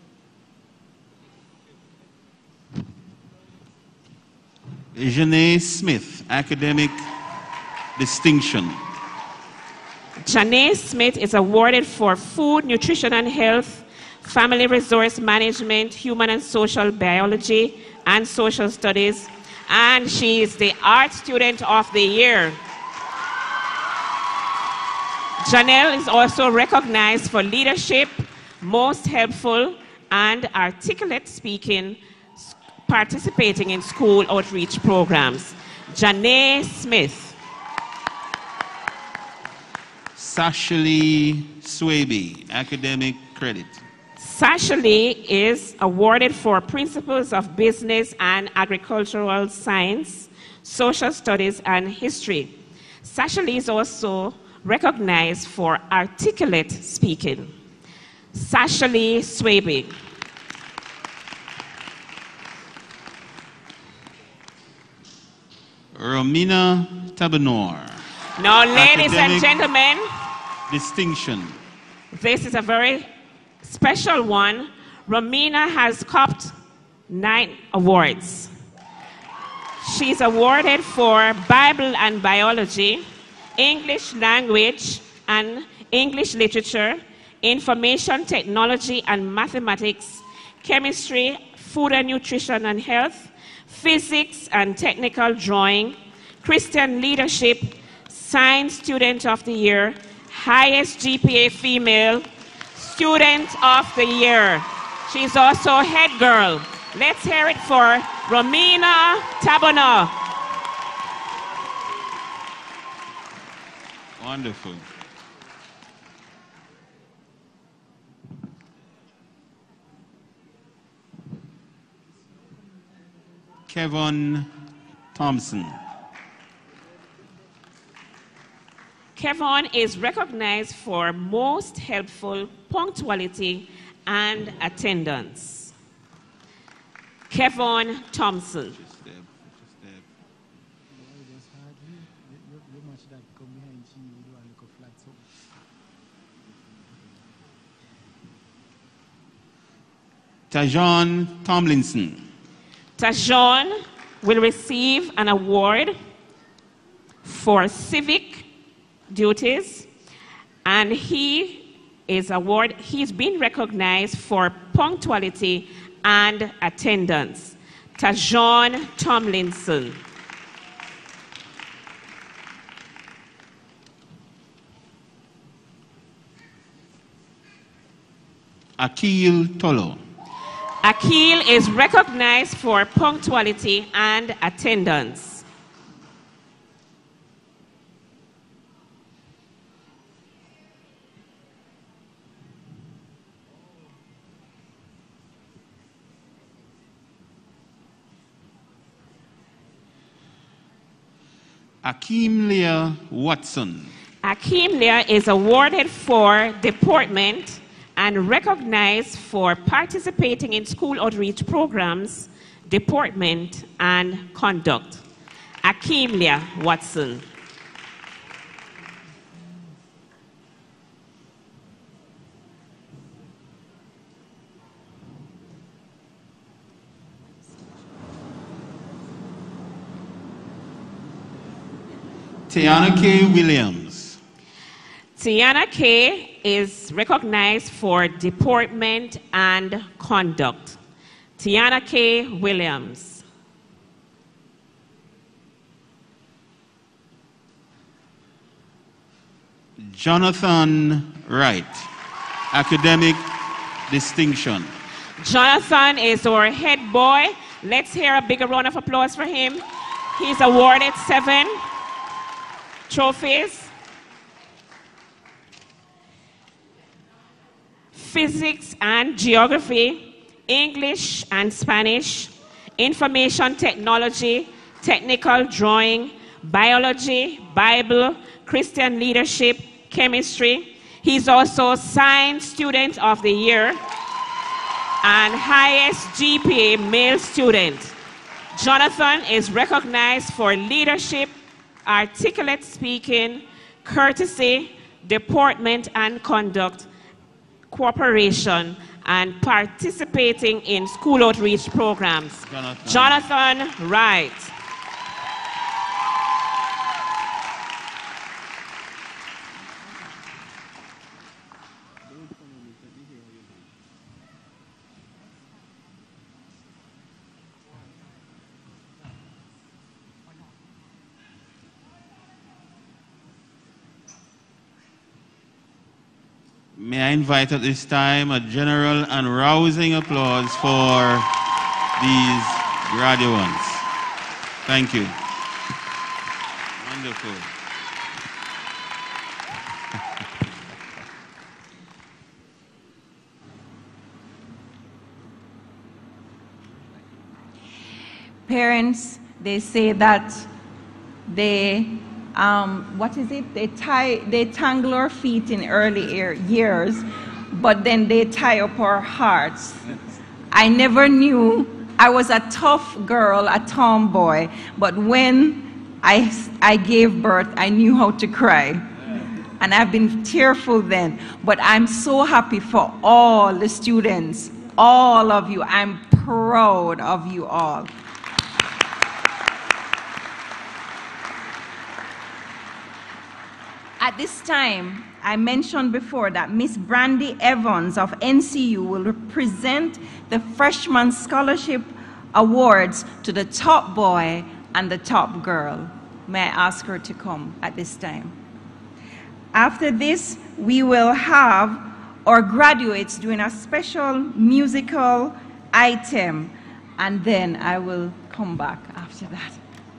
Janae Smith, academic distinction. Janae Smith is awarded for food, nutrition and health, family resource management, human and social biology, and social studies, and she is the art student of the year. Janelle is also recognized for leadership, most helpful, and articulate speaking, participating in school outreach programs. Janae Smith. Sashali Swaby, academic credit. Sashali is awarded for Principles of Business and Agricultural Science, Social Studies, and History. Sashali is also recognized for articulate speaking. Sashali Swaby. Romina Tabanor. Now, ladies and academic gentlemen, distinction. this is a very special one. Romina has copped nine awards. She's awarded for Bible and Biology, English Language and English Literature, Information Technology and Mathematics, Chemistry, Food and Nutrition and Health, Physics and Technical Drawing, Christian Leadership, Science Student of the Year, Highest G P A Female, Student of the Year. She's also Head Girl. Let's hear it for Romina Tabono. Wonderful. Kevin Thompson. Kevin is recognized for most helpful punctuality and attendance. Kevin Thompson. Tajon Tomlinson. Tajon will receive an award for civic duties, and he is award he's been recognized for punctuality and attendance. Tajon Tomlinson. Akil Tolo. Akil is recognized for punctuality and attendance. Akeem Leah Watson. Akeem Leah is awarded for deportment and recognized for participating in school outreach programs, deportment, and conduct. Akeem Leah Watson. Tiana K. Williams. Tiana K. is recognized for deportment and conduct. Tiana K. Williams. Jonathan Wright. Academic distinction. Jonathan is our head boy. Let's hear a bigger round of applause for him. He's awarded seven trophies. Physics and geography, English and Spanish, information technology, technical drawing, biology, Bible, Christian leadership, chemistry. He's also Science Student of the Year and highest G P A male student. Jonathan is recognized for leadership, articulate speaking, courtesy, deportment and conduct, cooperation, and participating in school outreach programs. Jonathan, Jonathan Wright. May I invite at this time a general and rousing applause for these graduates. Thank you. Wonderful. Parents, they say that they Um, what is it? They tie, they tangle our feet in early years, but then they tie up our hearts. I never knew I was a tough girl, a tomboy, but when I, I gave birth, I knew how to cry. And I've been tearful then, but I'm so happy for all the students, all of you. I'm proud of you all. At this time, I mentioned before that Miss Brandy Evans of N C U will present the Freshman Scholarship Awards to the top boy and the top girl. May I ask her to come at this time? After this, we will have our graduates doing a special musical item, and then I will come back after that.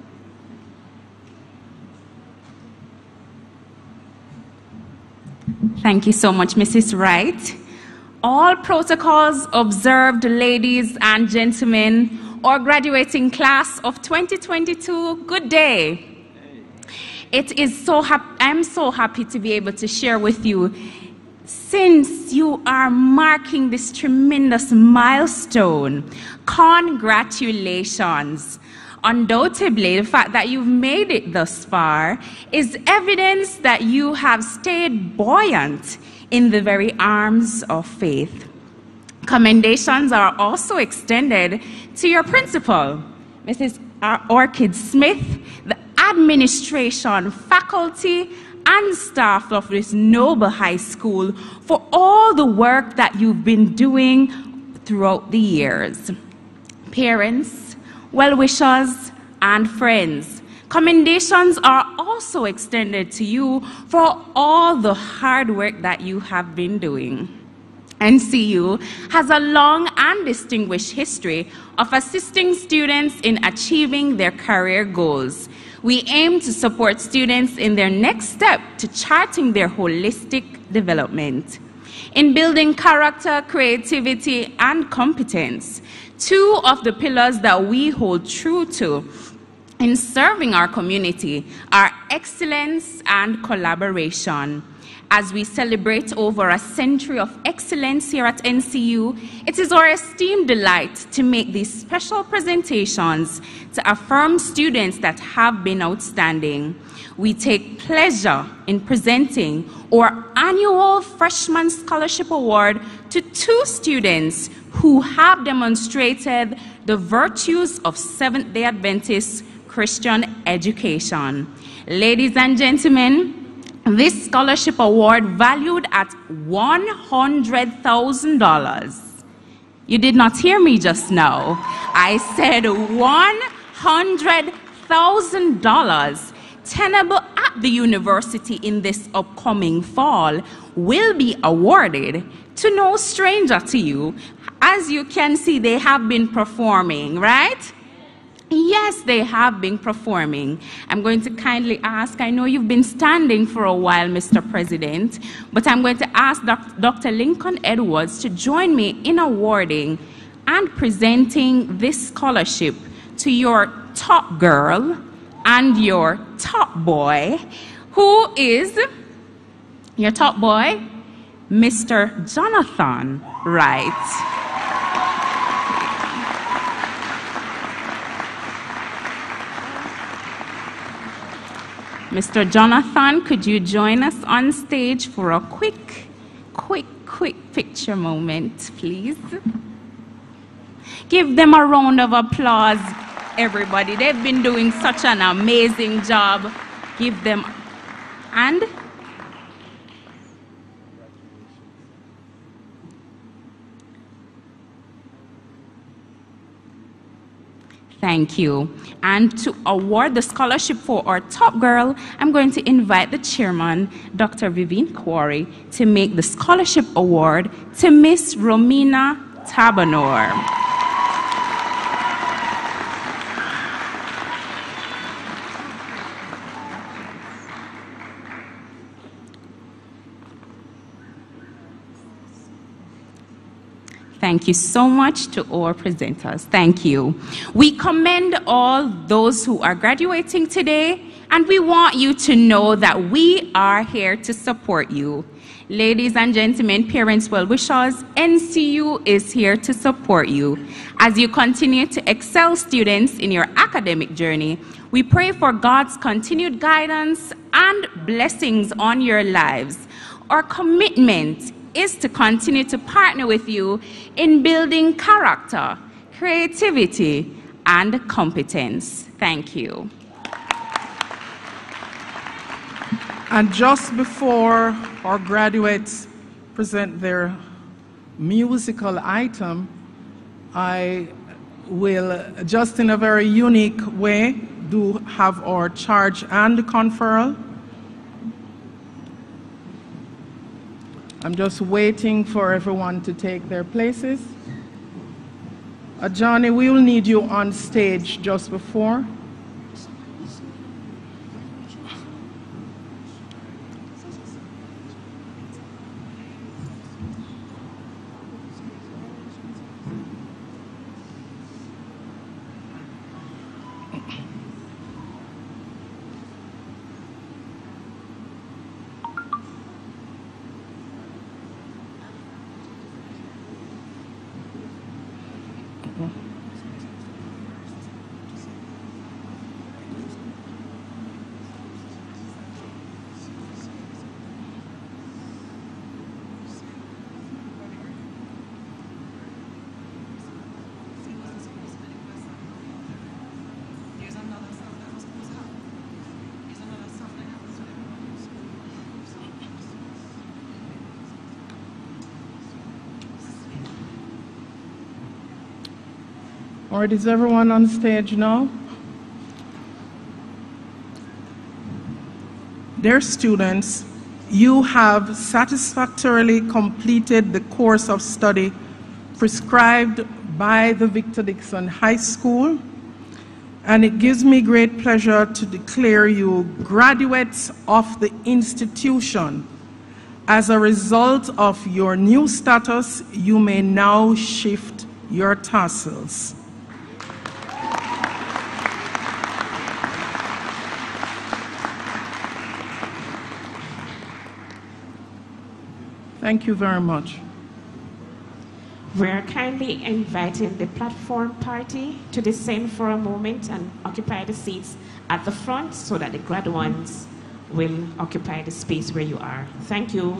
Thank you so much, Missus Wright. All protocols observed, ladies and gentlemen, our graduating class of twenty twenty-two, good day. It is so happy, I'm so happy to be able to share with you, since you are marking this tremendous milestone, congratulations. Undoubtedly, the fact that you've made it thus far is evidence that you have stayed buoyant in the very arms of faith. Commendations are also extended to your principal, Missus Orchid Smith, the administration, faculty, and staff of this noble high school for all the work that you've been doing throughout the years. Parents, well-wishers, and friends, commendations are also extended to you for all the hard work that you have been doing. N C U has a long and distinguished history of assisting students in achieving their career goals. We aim to support students in their next step to charting their holistic development. In building character, creativity, and competence, two of the pillars that we hold true to in serving our community are excellence and collaboration. As we celebrate over a century of excellence here at N C U, it is our esteemed delight to make these special presentations to affirm students that have been outstanding. We take pleasure in presenting our annual Freshman Scholarship Award to two students who have demonstrated the virtues of Seventh-day Adventist Christian education. Ladies and gentlemen, this scholarship award valued at one hundred thousand dollars. You did not hear me just now. I said one hundred thousand dollars tenable at the university in this upcoming fall will be awarded to no stranger to you. As you can see, they have been performing, right? Yes, they have been performing. I'm going to kindly ask, I know you've been standing for a while, Mister President, but I'm going to ask Doctor Lincoln Edwards to join me in awarding and presenting this scholarship to your top girl and your top boy, who is your top boy, Mister Jonathan Wright. Mister Jonathan, could you join us on stage for a quick, quick, quick picture moment, please? Give them a round of applause, everybody. They've been doing such an amazing job. Give them, and thank you. And to award the scholarship for our top girl, I'm going to invite the chairman, Doctor Vivian Quarry, to make the scholarship award to Miss Romina Tabanor. Thank you so much to our presenters. Thank you. We commend all those who are graduating today, and we want you to know that we are here to support you. Ladies and gentlemen, parents, well-wishers, N C U is here to support you. As you continue to excel students in your academic journey, we pray for God's continued guidance and blessings on your lives. Our commitment is to continue to partner with you in building character, creativity, and competence. Thank you. And just before our graduates present their musical item, I will, just in a very unique way, do have our charge and conferral. I'm just waiting for everyone to take their places. Uh, Johnny, we will need you on stage just before. All right, is everyone on stage now? Dear students, you have satisfactorily completed the course of study prescribed by the Victor Dixon High School, and it gives me great pleasure to declare you graduates of the institution. As a result of your new status, you may now shift your tassels. Thank you very much. We are kindly inviting the platform party to descend for a moment and occupy the seats at the front so that the graduates will occupy the space where you are. Thank you.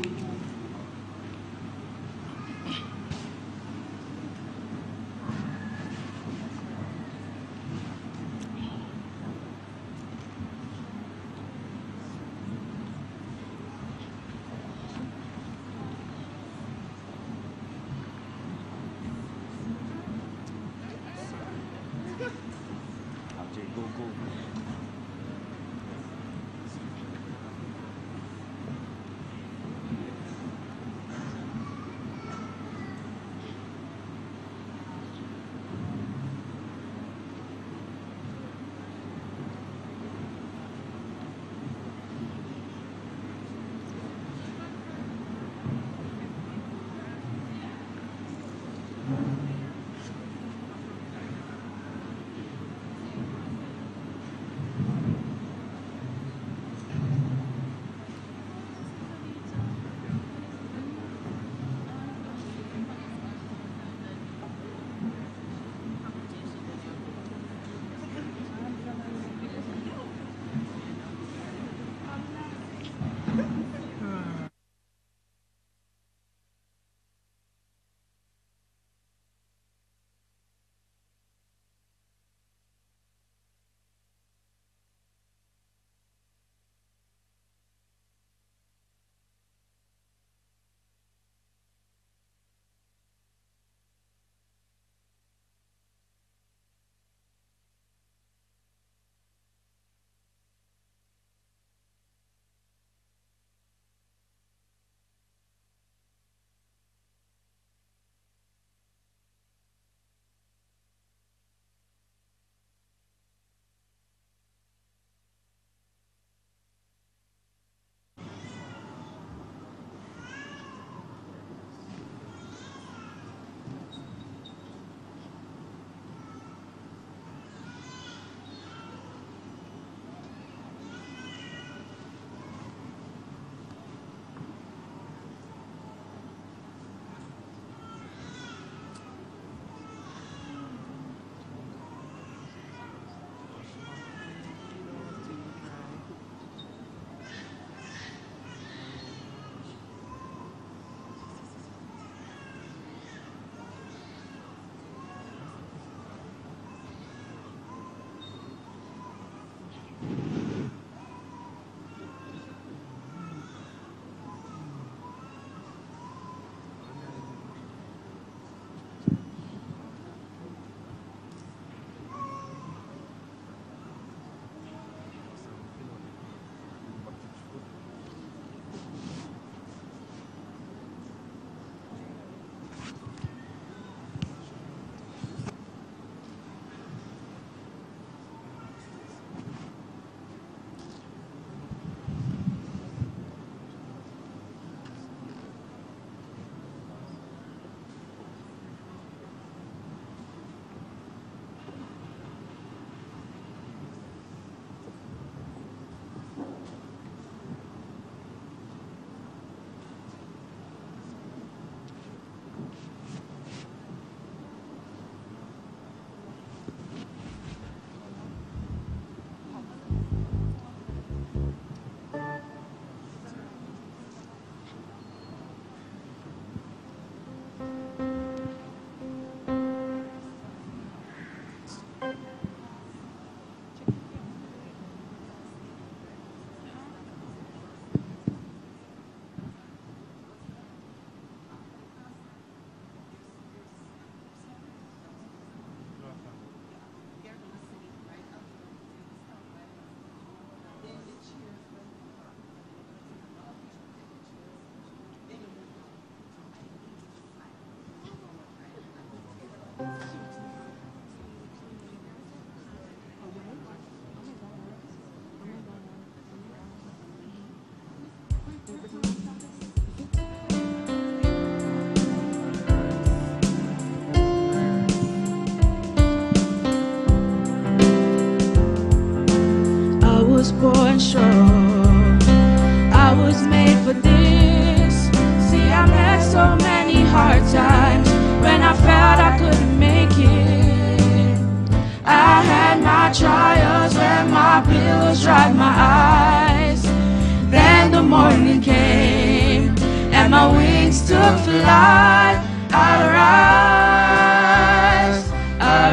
I was born strong. I was made for this. See, I met so many hard times when I felt I couldn't make it. I had my trials where my pillows dried my eyes. Then the morning came and my wings took flight. I rise, I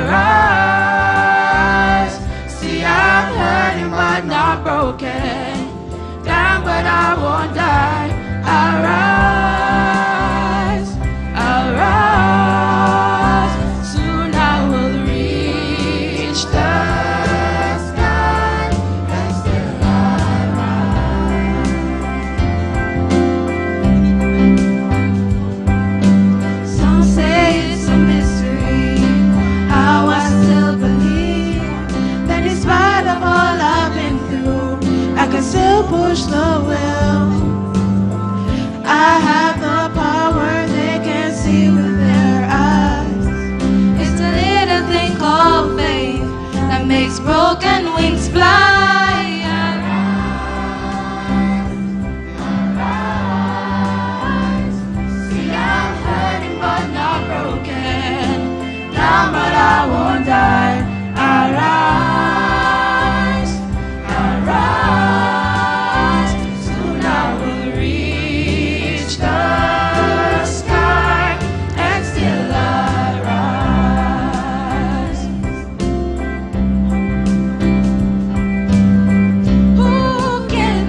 rise. See, I'm hurting but not broken. Down but I won't die. I rise, I rise. Soon I will reach the sky and still I rise. Some say it's a mystery how I still believe that in spite of all I've been through, I can still push the will. I have the power they can't see with their eyes. It's a little thing called faith that makes broken wings fly. I rise, I rise. See, I'm hurting but not broken. Down but I won't die. I rise, I rise. Soon I will reach the sky and still I rise. Who can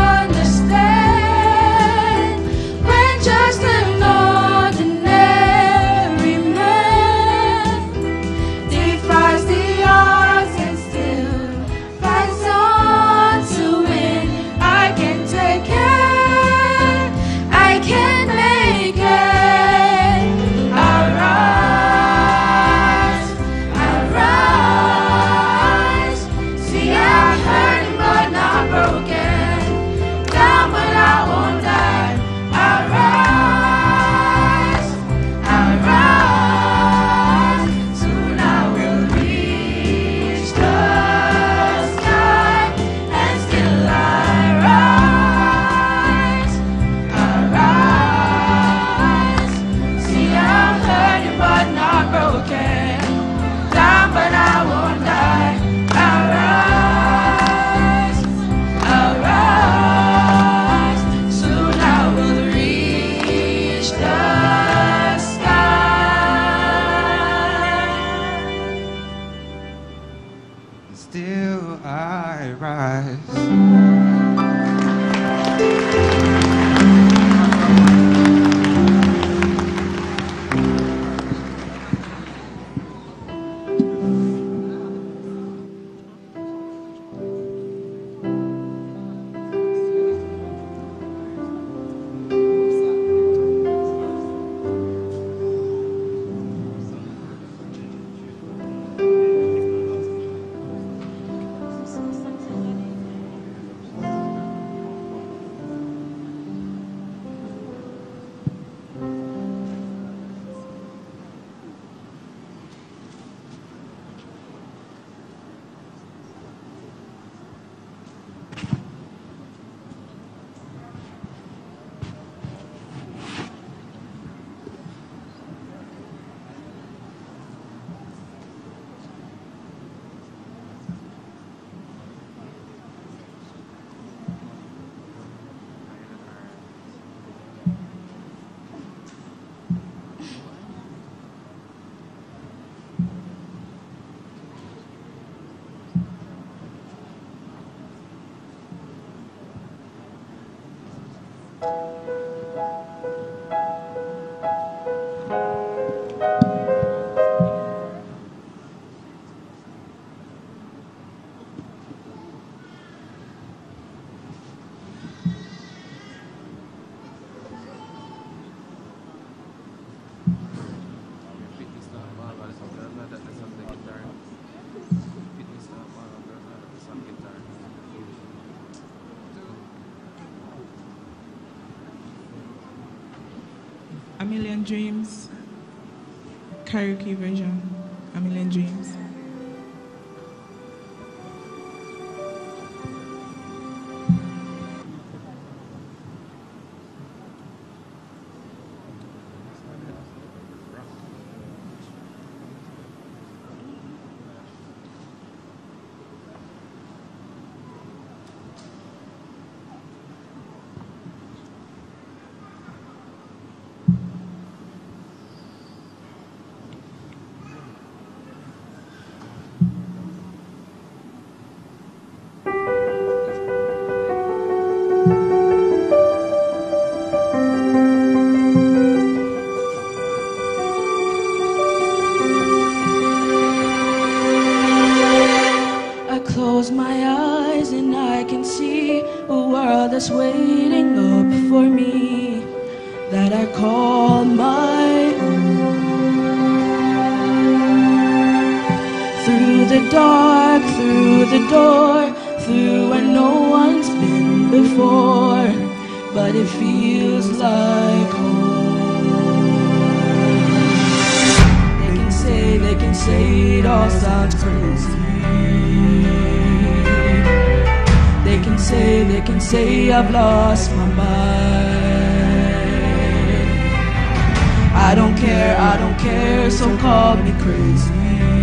understand when just an ordinary man defies the odds and still fights on to win? I can take it, I can make it. I rise, I rise. See, I'm hurting but not broken. Down but I won't die. I rise, I rise. Soon I will reach the sky and still I rise, I rise. See, I'm hurting but not broken. Down but I won't die. I rise, I rise. Soon I will reach the sky. Still I rise. A Million Dreams, karaoke version, A Million Dreams. Close my eyes and I can see a world that's waiting up for me, that I call my own. Through the dark, through the door, through where no one's been before, but it feels like home. They can say, they can say it all sounds crazy. They can say, they can say I've lost my mind. I don't care, I don't care, so call me crazy.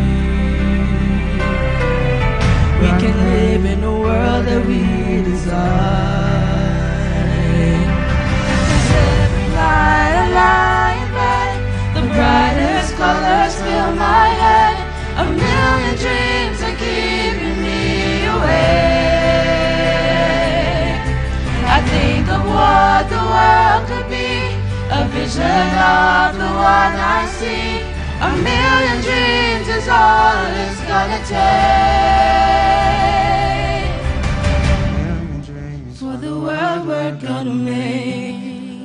We can live in a world that we design. 'Cause every night I lie in bed, the brightest colors fill my head. A million dreams are keeping me awake. I think of what the world could be, a vision of the one I see. A million dreams is all it's gonna take. A million dreams for the world we're gonna make.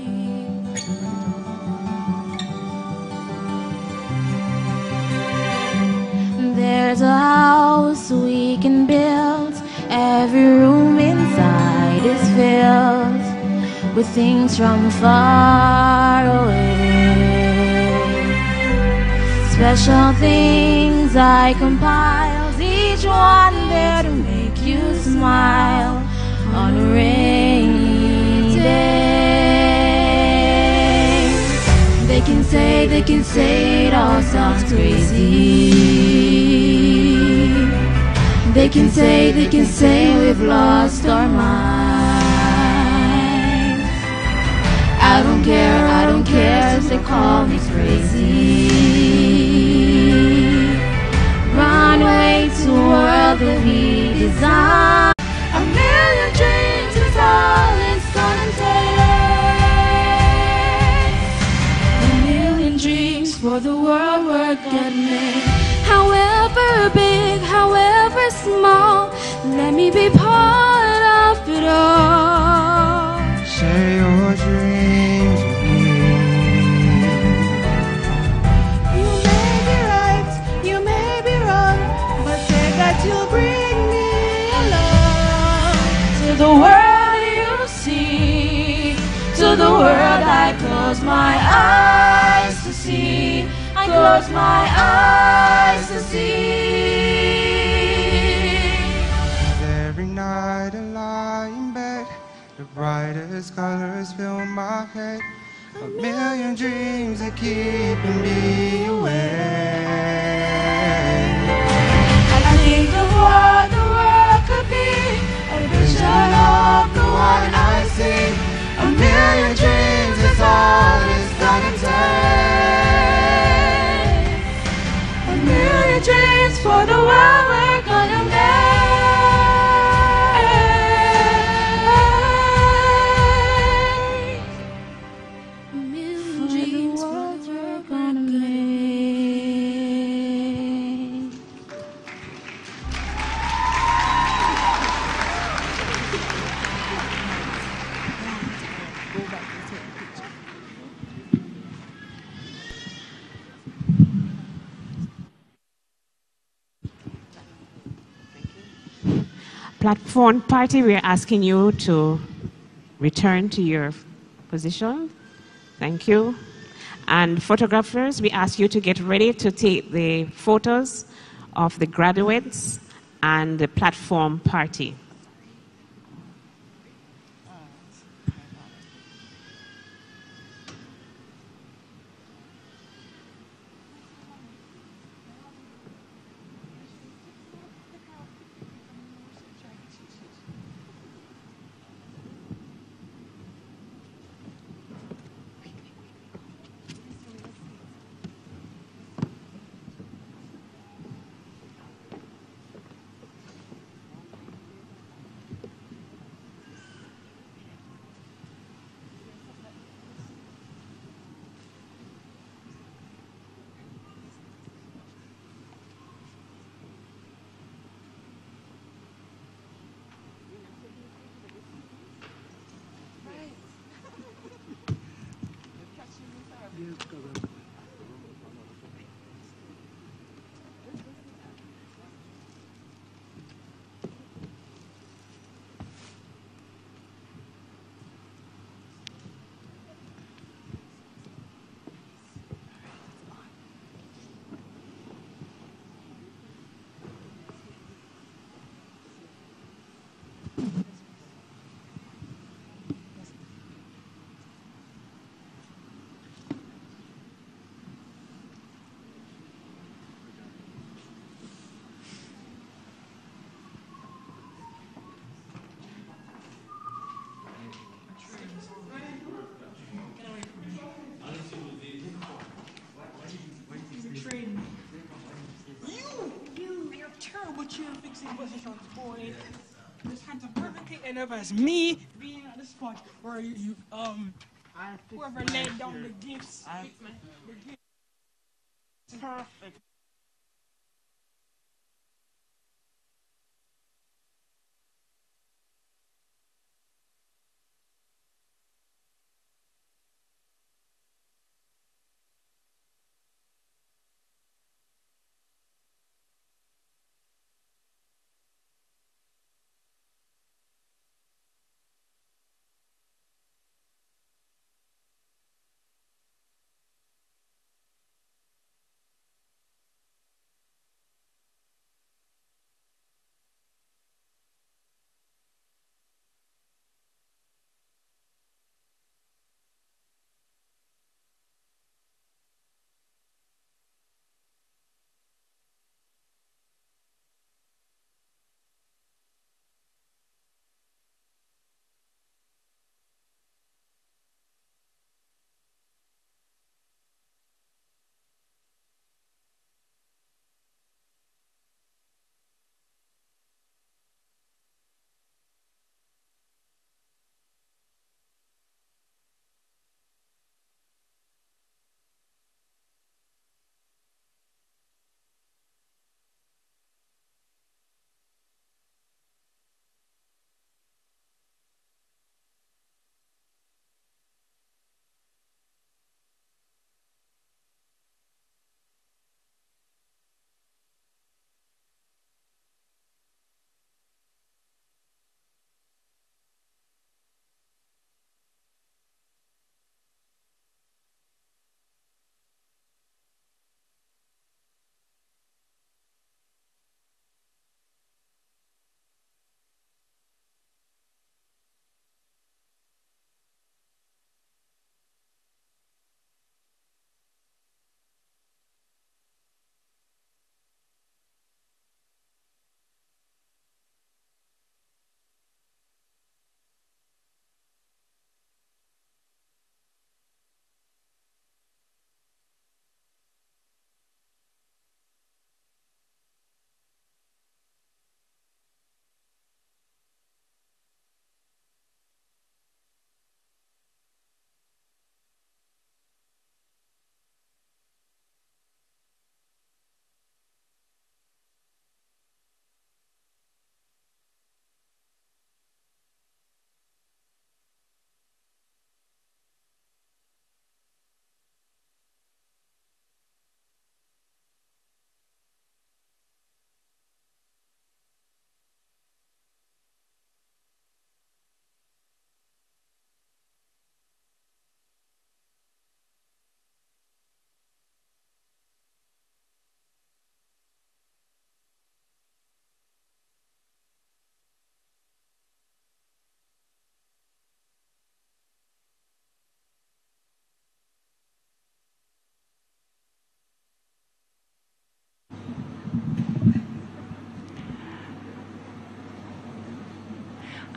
There's a house we can build. Every room inside is filled with things from far away. Special things I compiled, each one there to make you smile on a rainy day. They can say, they can say it all sounds crazy. They can say, they can say we've lost our minds. I don't care, I don't care if they call me crazy. Run away to a world that we design. A million dreams is all it's gonna take. A million dreams for the world we're gonna make. However big, however small, let me be part of it all. Share your dreams with me. You may be right, you may be wrong, but say that you'll bring me along to the world you see, to the world I close my eyes to see. I close my eyes to see. Every night I lie in bed, the brightest colors fill my head. A million dreams are keeping me awake. I think of what the world could be, a vision of the one I see. A million dreams is all it's gonna take. A million dreams for the world we're gonna make. A million dreams for the world we're gonna make. Platform party, we're asking you to return to your position. Thank you. And photographers, we ask you to get ready to take the photos of the graduates and the platform party. Positions, boy. This had to perfectly enough as me being at the spot where you, you um, whoever laid down the gifts. The gifts. Perfect.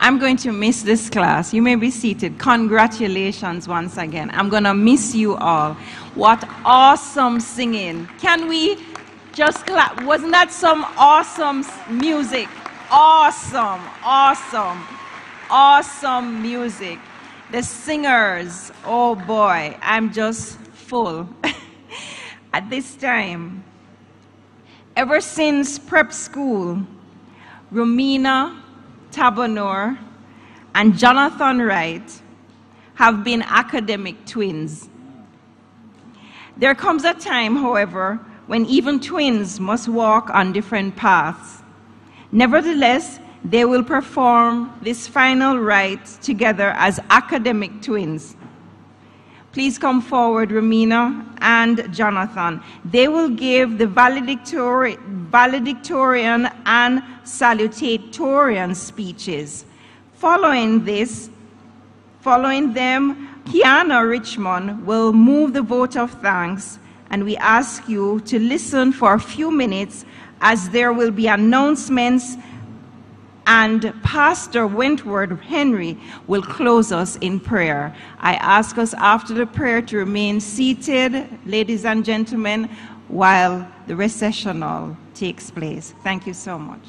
I'm going to miss this class. You may be seated. Congratulations once again. I'm going to miss you all. What awesome singing. Can we just clap? Wasn't that some awesome music? Awesome, awesome, awesome music. The singers, oh boy, I'm just full. At this time, ever since prep school, Romina Tabonor and Jonathan Wright have been academic twins. There comes a time, however, when even twins must walk on different paths. Nevertheless, they will perform this final rite together as academic twins. Please come forward, Romina and Jonathan. They will give the valedictori- valedictorian and salutatorian speeches. Following this, following them, Kiana Richmond will move the vote of thanks, and we ask you to listen for a few minutes as there will be announcements, and Pastor Wentworth Henry will close us in prayer. I ask us after the prayer to remain seated, ladies and gentlemen, while the recessional takes place. Thank you so much.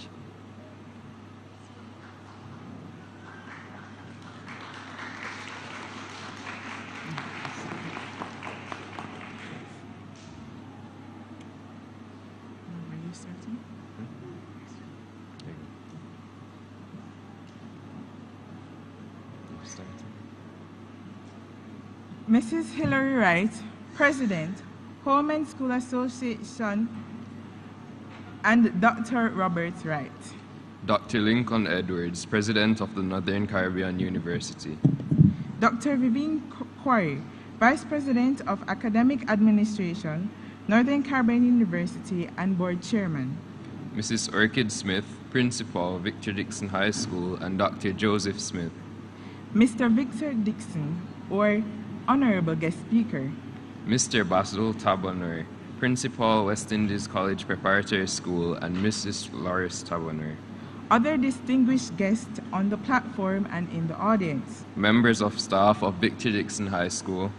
Missus Hillary Wright, President, Holman School Association, and Doctor Robert Wright. Doctor Lincoln Edwards, President of the Northern Caribbean University. Doctor Vivian Quarry, Vice President of Academic Administration, Northern Caribbean University, and Board Chairman. Missus Orchid Smith, Principal, Victor Dixon High School, and Doctor Joseph Smith. Mister Victor Dixon, or Honorable Guest Speaker. Mister Basil Tabonor, Principal, West Indies College Preparatory School, and Missus Loris Tabonor. Other distinguished guests on the platform and in the audience. Members of staff of Victor Dixon High School.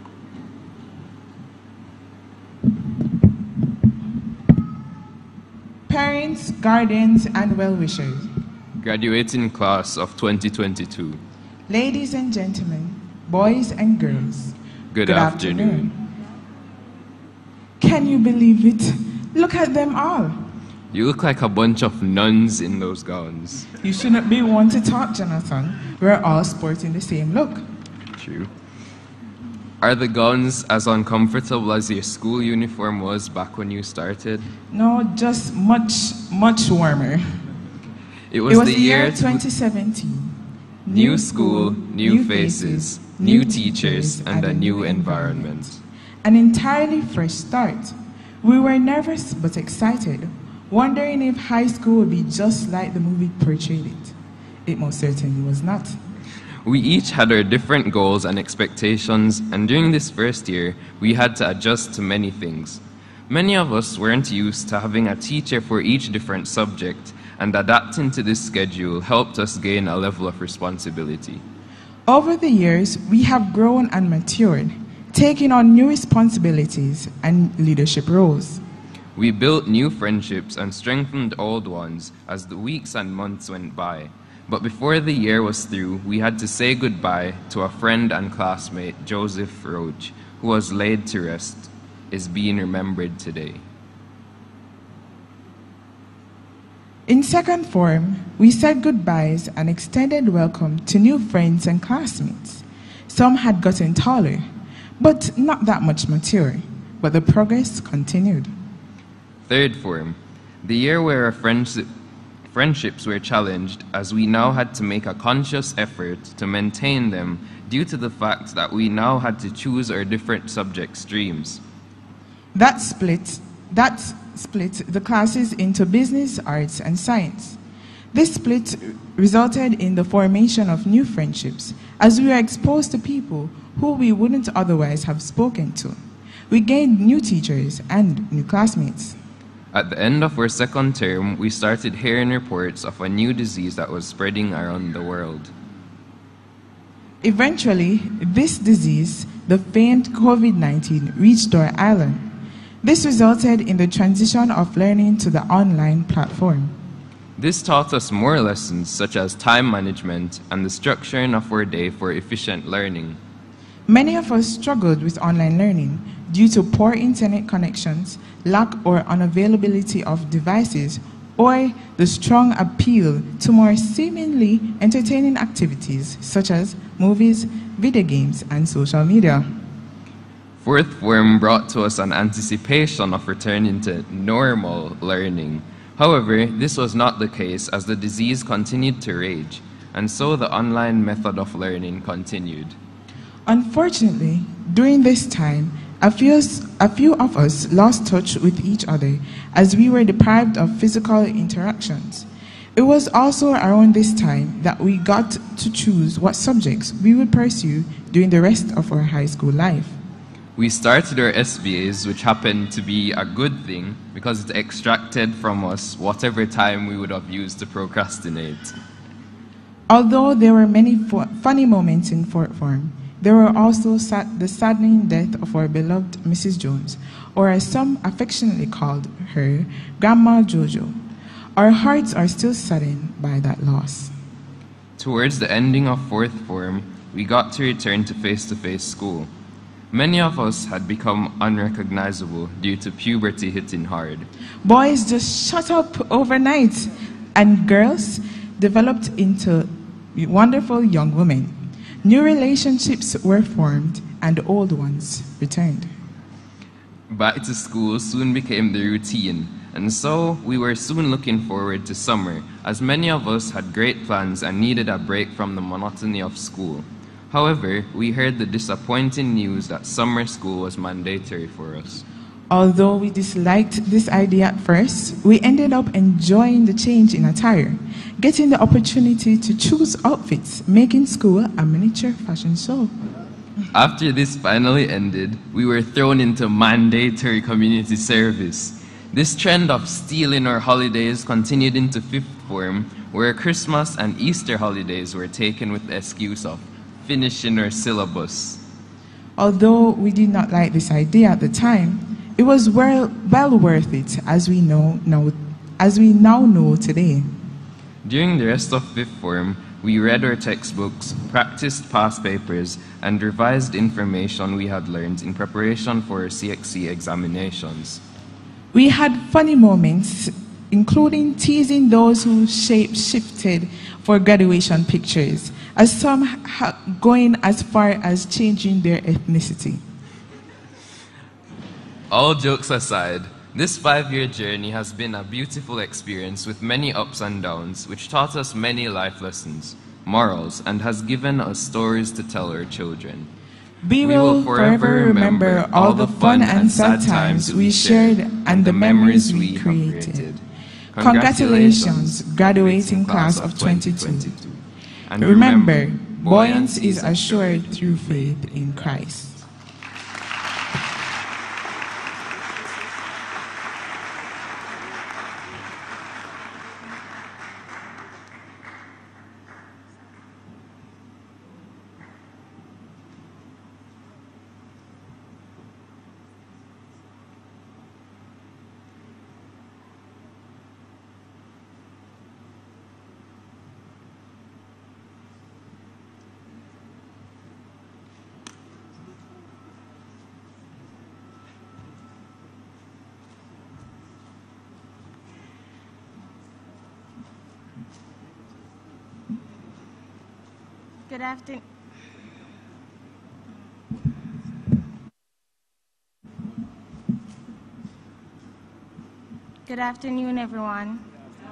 Parents, guardians, and well-wishers. Graduating class of twenty twenty-two. Ladies and gentlemen, boys and girls. Good, Good afternoon. afternoon. Can you believe it? Look at them all. You look like a bunch of nuns in those gowns. You shouldn't be one to talk, Jonathan. We're all sporting the same look. True. Are the gowns as uncomfortable as your school uniform was back when you started? No, just much, much warmer. It was, it was the, the year, year twenty seventeen. New school, new faces, new teachers, and a new environment. An entirely fresh start. We were nervous but excited, wondering if high school would be just like the movie portrayed it. It most certainly was not. We each had our different goals and expectations, and during this first year, we had to adjust to many things. Many of us weren't used to having a teacher for each different subject, and adapting to this schedule helped us gain a level of responsibility. Over the years, we have grown and matured, taking on new responsibilities and leadership roles. We built new friendships and strengthened old ones as the weeks and months went by. But before the year was through, we had to say goodbye to a friend and classmate, Joseph Roach, who was laid to rest, is being remembered today. In second form, we said goodbyes and extended welcome to new friends and classmates. Some had gotten taller, but not that much mature, but the progress continued. Third form, the year where our friendship, friendships were challenged, as we now had to make a conscious effort to maintain them due to the fact that we now had to choose our different subject streams. That split, that split the classes into business, arts, and science. This split resulted in the formation of new friendships, as we were exposed to people who we wouldn't otherwise have spoken to. We gained new teachers and new classmates. At the end of our second term, we started hearing reports of a new disease that was spreading around the world. Eventually, this disease, the famed COVID nineteen, reached our island. This resulted in the transition of learning to the online platform. This taught us more lessons such as time management and the structuring of our day for efficient learning. Many of us struggled with online learning due to poor internet connections, lack or unavailability of devices, or the strong appeal to more seemingly entertaining activities such as movies, video games, and social media. Fourth form brought to us an anticipation of returning to normal learning. However, this was not the case as the disease continued to rage, and so the online method of learning continued. Unfortunately, during this time, a few, a few of us lost touch with each other as we were deprived of physical interactions. It was also around this time that we got to choose what subjects we would pursue during the rest of our high school life. We started our S B As, which happened to be a good thing because it extracted from us whatever time we would have used to procrastinate. Although there were many funny moments in fourth form, there were also sad the saddening death of our beloved Missus Jones, or as some affectionately called her, Grandma Jojo. Our hearts are still saddened by that loss. Towards the ending of fourth form, we got to return to face-to-face school. Many of us had become unrecognizable due to puberty hitting hard. Boys just shut up overnight, and girls developed into wonderful young women. New relationships were formed, and old ones returned. Back to school soon became the routine, and so we were soon looking forward to summer, as many of us had great plans and needed a break from the monotony of school. However, we heard the disappointing news that summer school was mandatory for us. Although we disliked this idea at first, we ended up enjoying the change in attire, getting the opportunity to choose outfits, making school a miniature fashion show. After this finally ended, we were thrown into mandatory community service. This trend of stealing our holidays continued into fifth form, where Christmas and Easter holidays were taken with the excuse of finishing our syllabus. Although we did not like this idea at the time, it was well, well worth it, as we know, know, as we now know today. During the rest of fifth form, we read our textbooks, practiced past papers, and revised information we had learned in preparation for our C X C examinations. We had funny moments, including teasing those who shape-shifted for graduation pictures, as some ha going as far as changing their ethnicity. All jokes aside, this five-year journey has been a beautiful experience with many ups and downs, which taught us many life lessons, morals, and has given us stories to tell our children. We will forever remember all the fun and sad times we shared and the memories we created. Congratulations, graduating class of twenty twenty-two. And remember, buoyancy is assured through faith in Christ. Good afternoon. Good afternoon, everyone.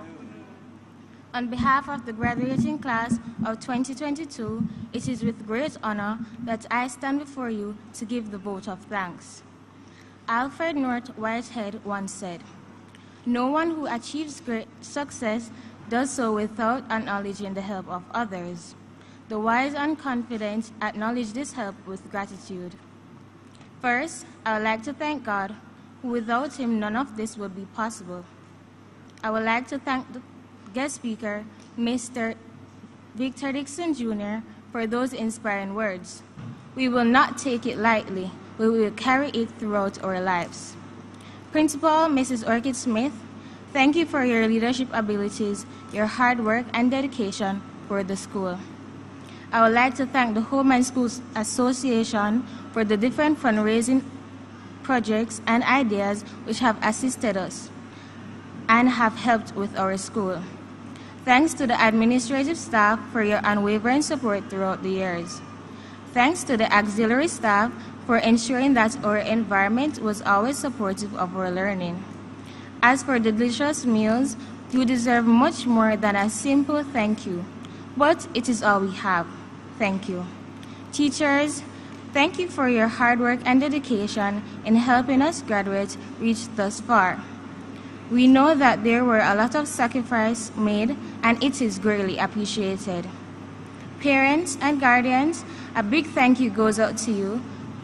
On behalf of the graduating class of twenty twenty-two, it is with great honor that I stand before you to give the vote of thanks. Alfred North Whitehead once said, "No one who achieves great success does so without acknowledging the help of others. The wise and confident acknowledge this help with gratitude. First, I would like to thank God, who without him none of this would be possible. I would like to thank the guest speaker, Mister Victor Dixon Junior, for those inspiring words. We will not take it lightly, but we will carry it throughout our lives. Principal Missus Orchid Smith, thank you for your leadership abilities, your hard work and dedication for the school. I would like to thank the Home and Schools Association for the different fundraising projects and ideas which have assisted us and have helped with our school. Thanks to the administrative staff for your unwavering support throughout the years. Thanks to the auxiliary staff for ensuring that our environment was always supportive of our learning. As for the delicious meals, you deserve much more than a simple thank you, but it is all we have. Thank you. Teachers, thank you for your hard work and dedication in helping us graduates reach thus far. We know that there were a lot of sacrifice made, and it is greatly appreciated. Parents and guardians, a big thank you goes out to you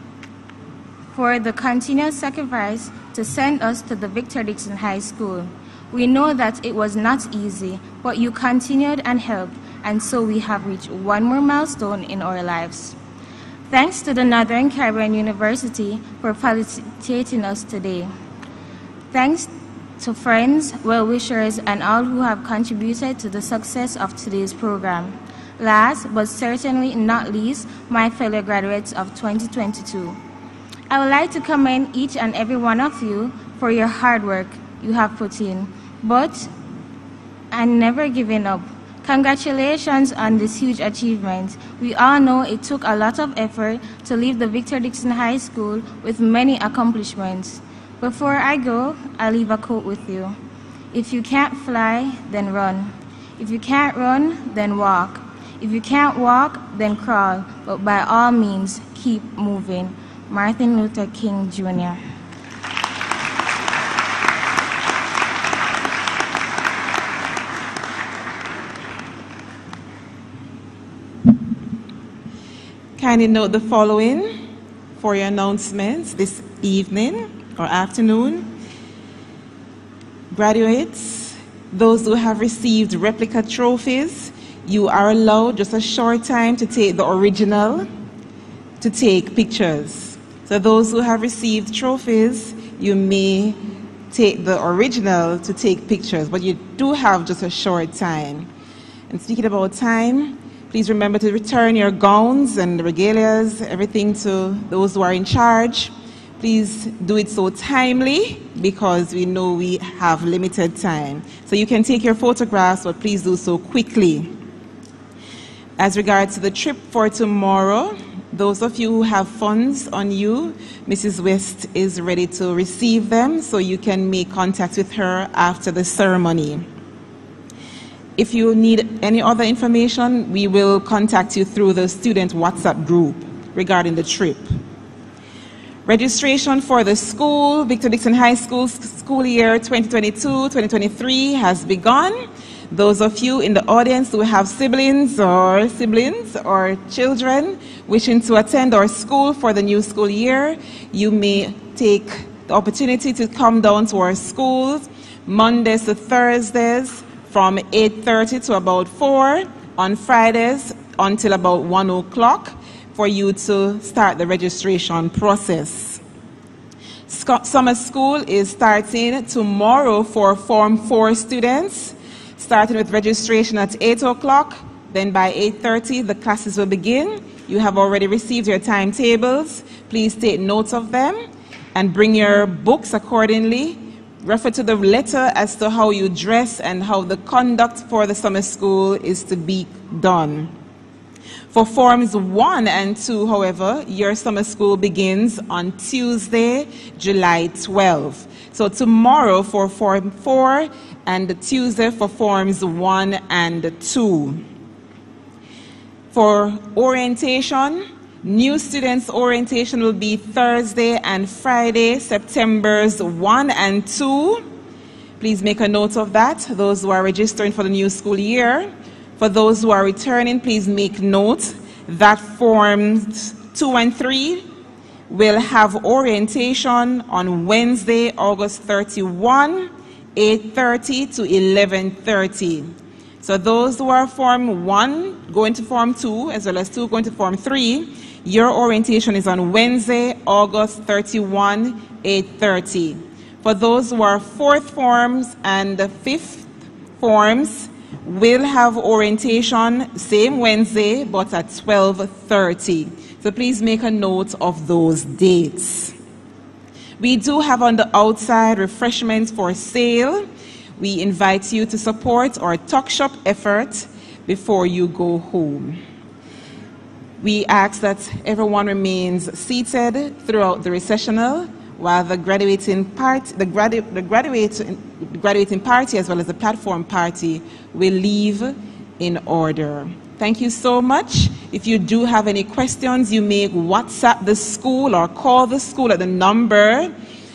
for the continuous sacrifice to send us to the Victor Dixon High School. We know that it was not easy, but you continued and helped, and so we have reached one more milestone in our lives. Thanks to the Northern Caribbean University for facilitating us today. Thanks to friends, well-wishers, and all who have contributed to the success of today's program. Last, but certainly not least, my fellow graduates of twenty twenty-two. I would like to commend each and every one of you for your hard work you have put in, but and never giving up. Congratulations on this huge achievement. We all know it took a lot of effort to leave the Victor Dixon High School with many accomplishments. Before I go, I'll leave a quote with you. If you can't fly, then run. If you can't run, then walk. If you can't walk, then crawl. But by all means, keep moving. Martin Luther King, Junior Kindly note the following for your announcements this evening or afternoon. Graduates, those who have received replica trophies, you are allowed just a short time to take the original to take pictures. So those who have received trophies, you may take the original to take pictures, but you do have just a short time. And speaking about time, please remember to return your gowns and regalias, everything to those who are in charge. Please do it so timely because we know we have limited time. So you can take your photographs, but please do so quickly. As regards to the trip for tomorrow, those of you who have funds on you, Missus West is ready to receive them, so you can make contact with her after the ceremony. If you need any other information, we will contact you through the student WhatsApp group regarding the trip. Registration for the school, Victor Dixon High School, school year twenty twenty-two twenty twenty-three has begun. Those of you in the audience who have siblings or siblings or children wishing to attend our school for the new school year, you may take the opportunity to come down to our schools Mondays to Thursdays from eight thirty to about four, on Fridays until about one o'clock for you to start the registration process. Summer school is starting tomorrow for Form four students, starting with registration at eight o'clock. Then by eight thirty, the classes will begin. You have already received your timetables. Please take notes of them and bring your books accordingly. Refer to the letter as to how you dress and how the conduct for the summer school is to be done. For Forms one and two, however, your summer school begins on Tuesday, July twelfth. So tomorrow for Form four and Tuesday for Forms one and two. For orientation, new students orientation will be Thursday and Friday, September's one and two. Please make a note of that, those who are registering for the new school year. For those who are returning, please make note that Forms two and three will have orientation on Wednesday, August thirty-first, eight thirty to eleven thirty. So those who are Form one going to Form two, as well as two going to Form three, your orientation is on Wednesday, August thirty-first, eight thirty. For those who are fourth forms and the fifth forms, will have orientation same Wednesday, but at twelve thirty. So please make a note of those dates. We do have on the outside refreshments for sale. We invite you to support our Talk Shop effort before you go home. We ask that everyone remains seated throughout the recessional while the graduating part, the, gradu the, graduate, the graduating party as well as the platform party will leave in order. Thank you so much. If you do have any questions, you may WhatsApp the school or call the school at the number.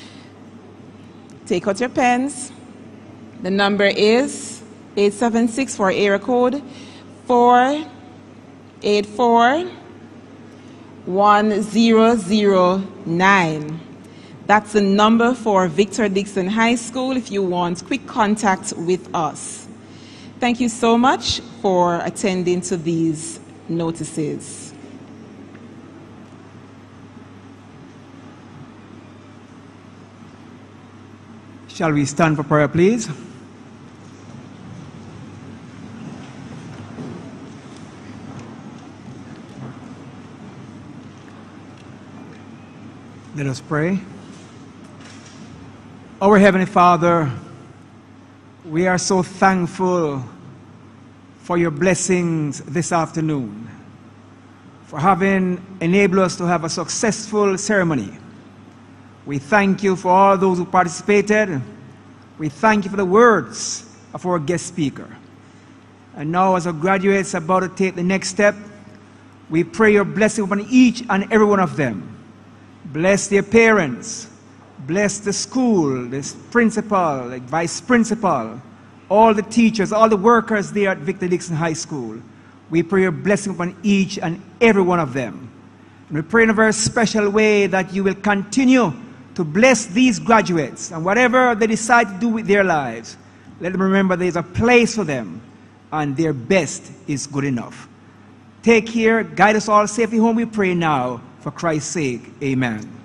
Take out your pens. The number is eight seven six for area code four eight four, one zero zero nine. That's the number for Victor Dixon High School if you want quick contact with us. Thank you so much for attending to these notices. Shall we stand for prayer, please? Let us pray. Our Heavenly Father, we are so thankful for your blessings this afternoon, for having enabled us to have a successful ceremony. We thank you for all those who participated. We thank you for the words of our guest speaker. And now, as our graduates are about to take the next step, we pray your blessing upon each and every one of them. Bless their parents, bless the school, the principal, the vice principal, all the teachers, all the workers there at Victor Dixon High School. We pray your blessing upon each and every one of them. And we pray in a very special way that you will continue to bless these graduates, and whatever they decide to do with their lives, let them remember there is a place for them, and their best is good enough. Take care, guide us all safely home, we pray now. For Christ's sake, amen.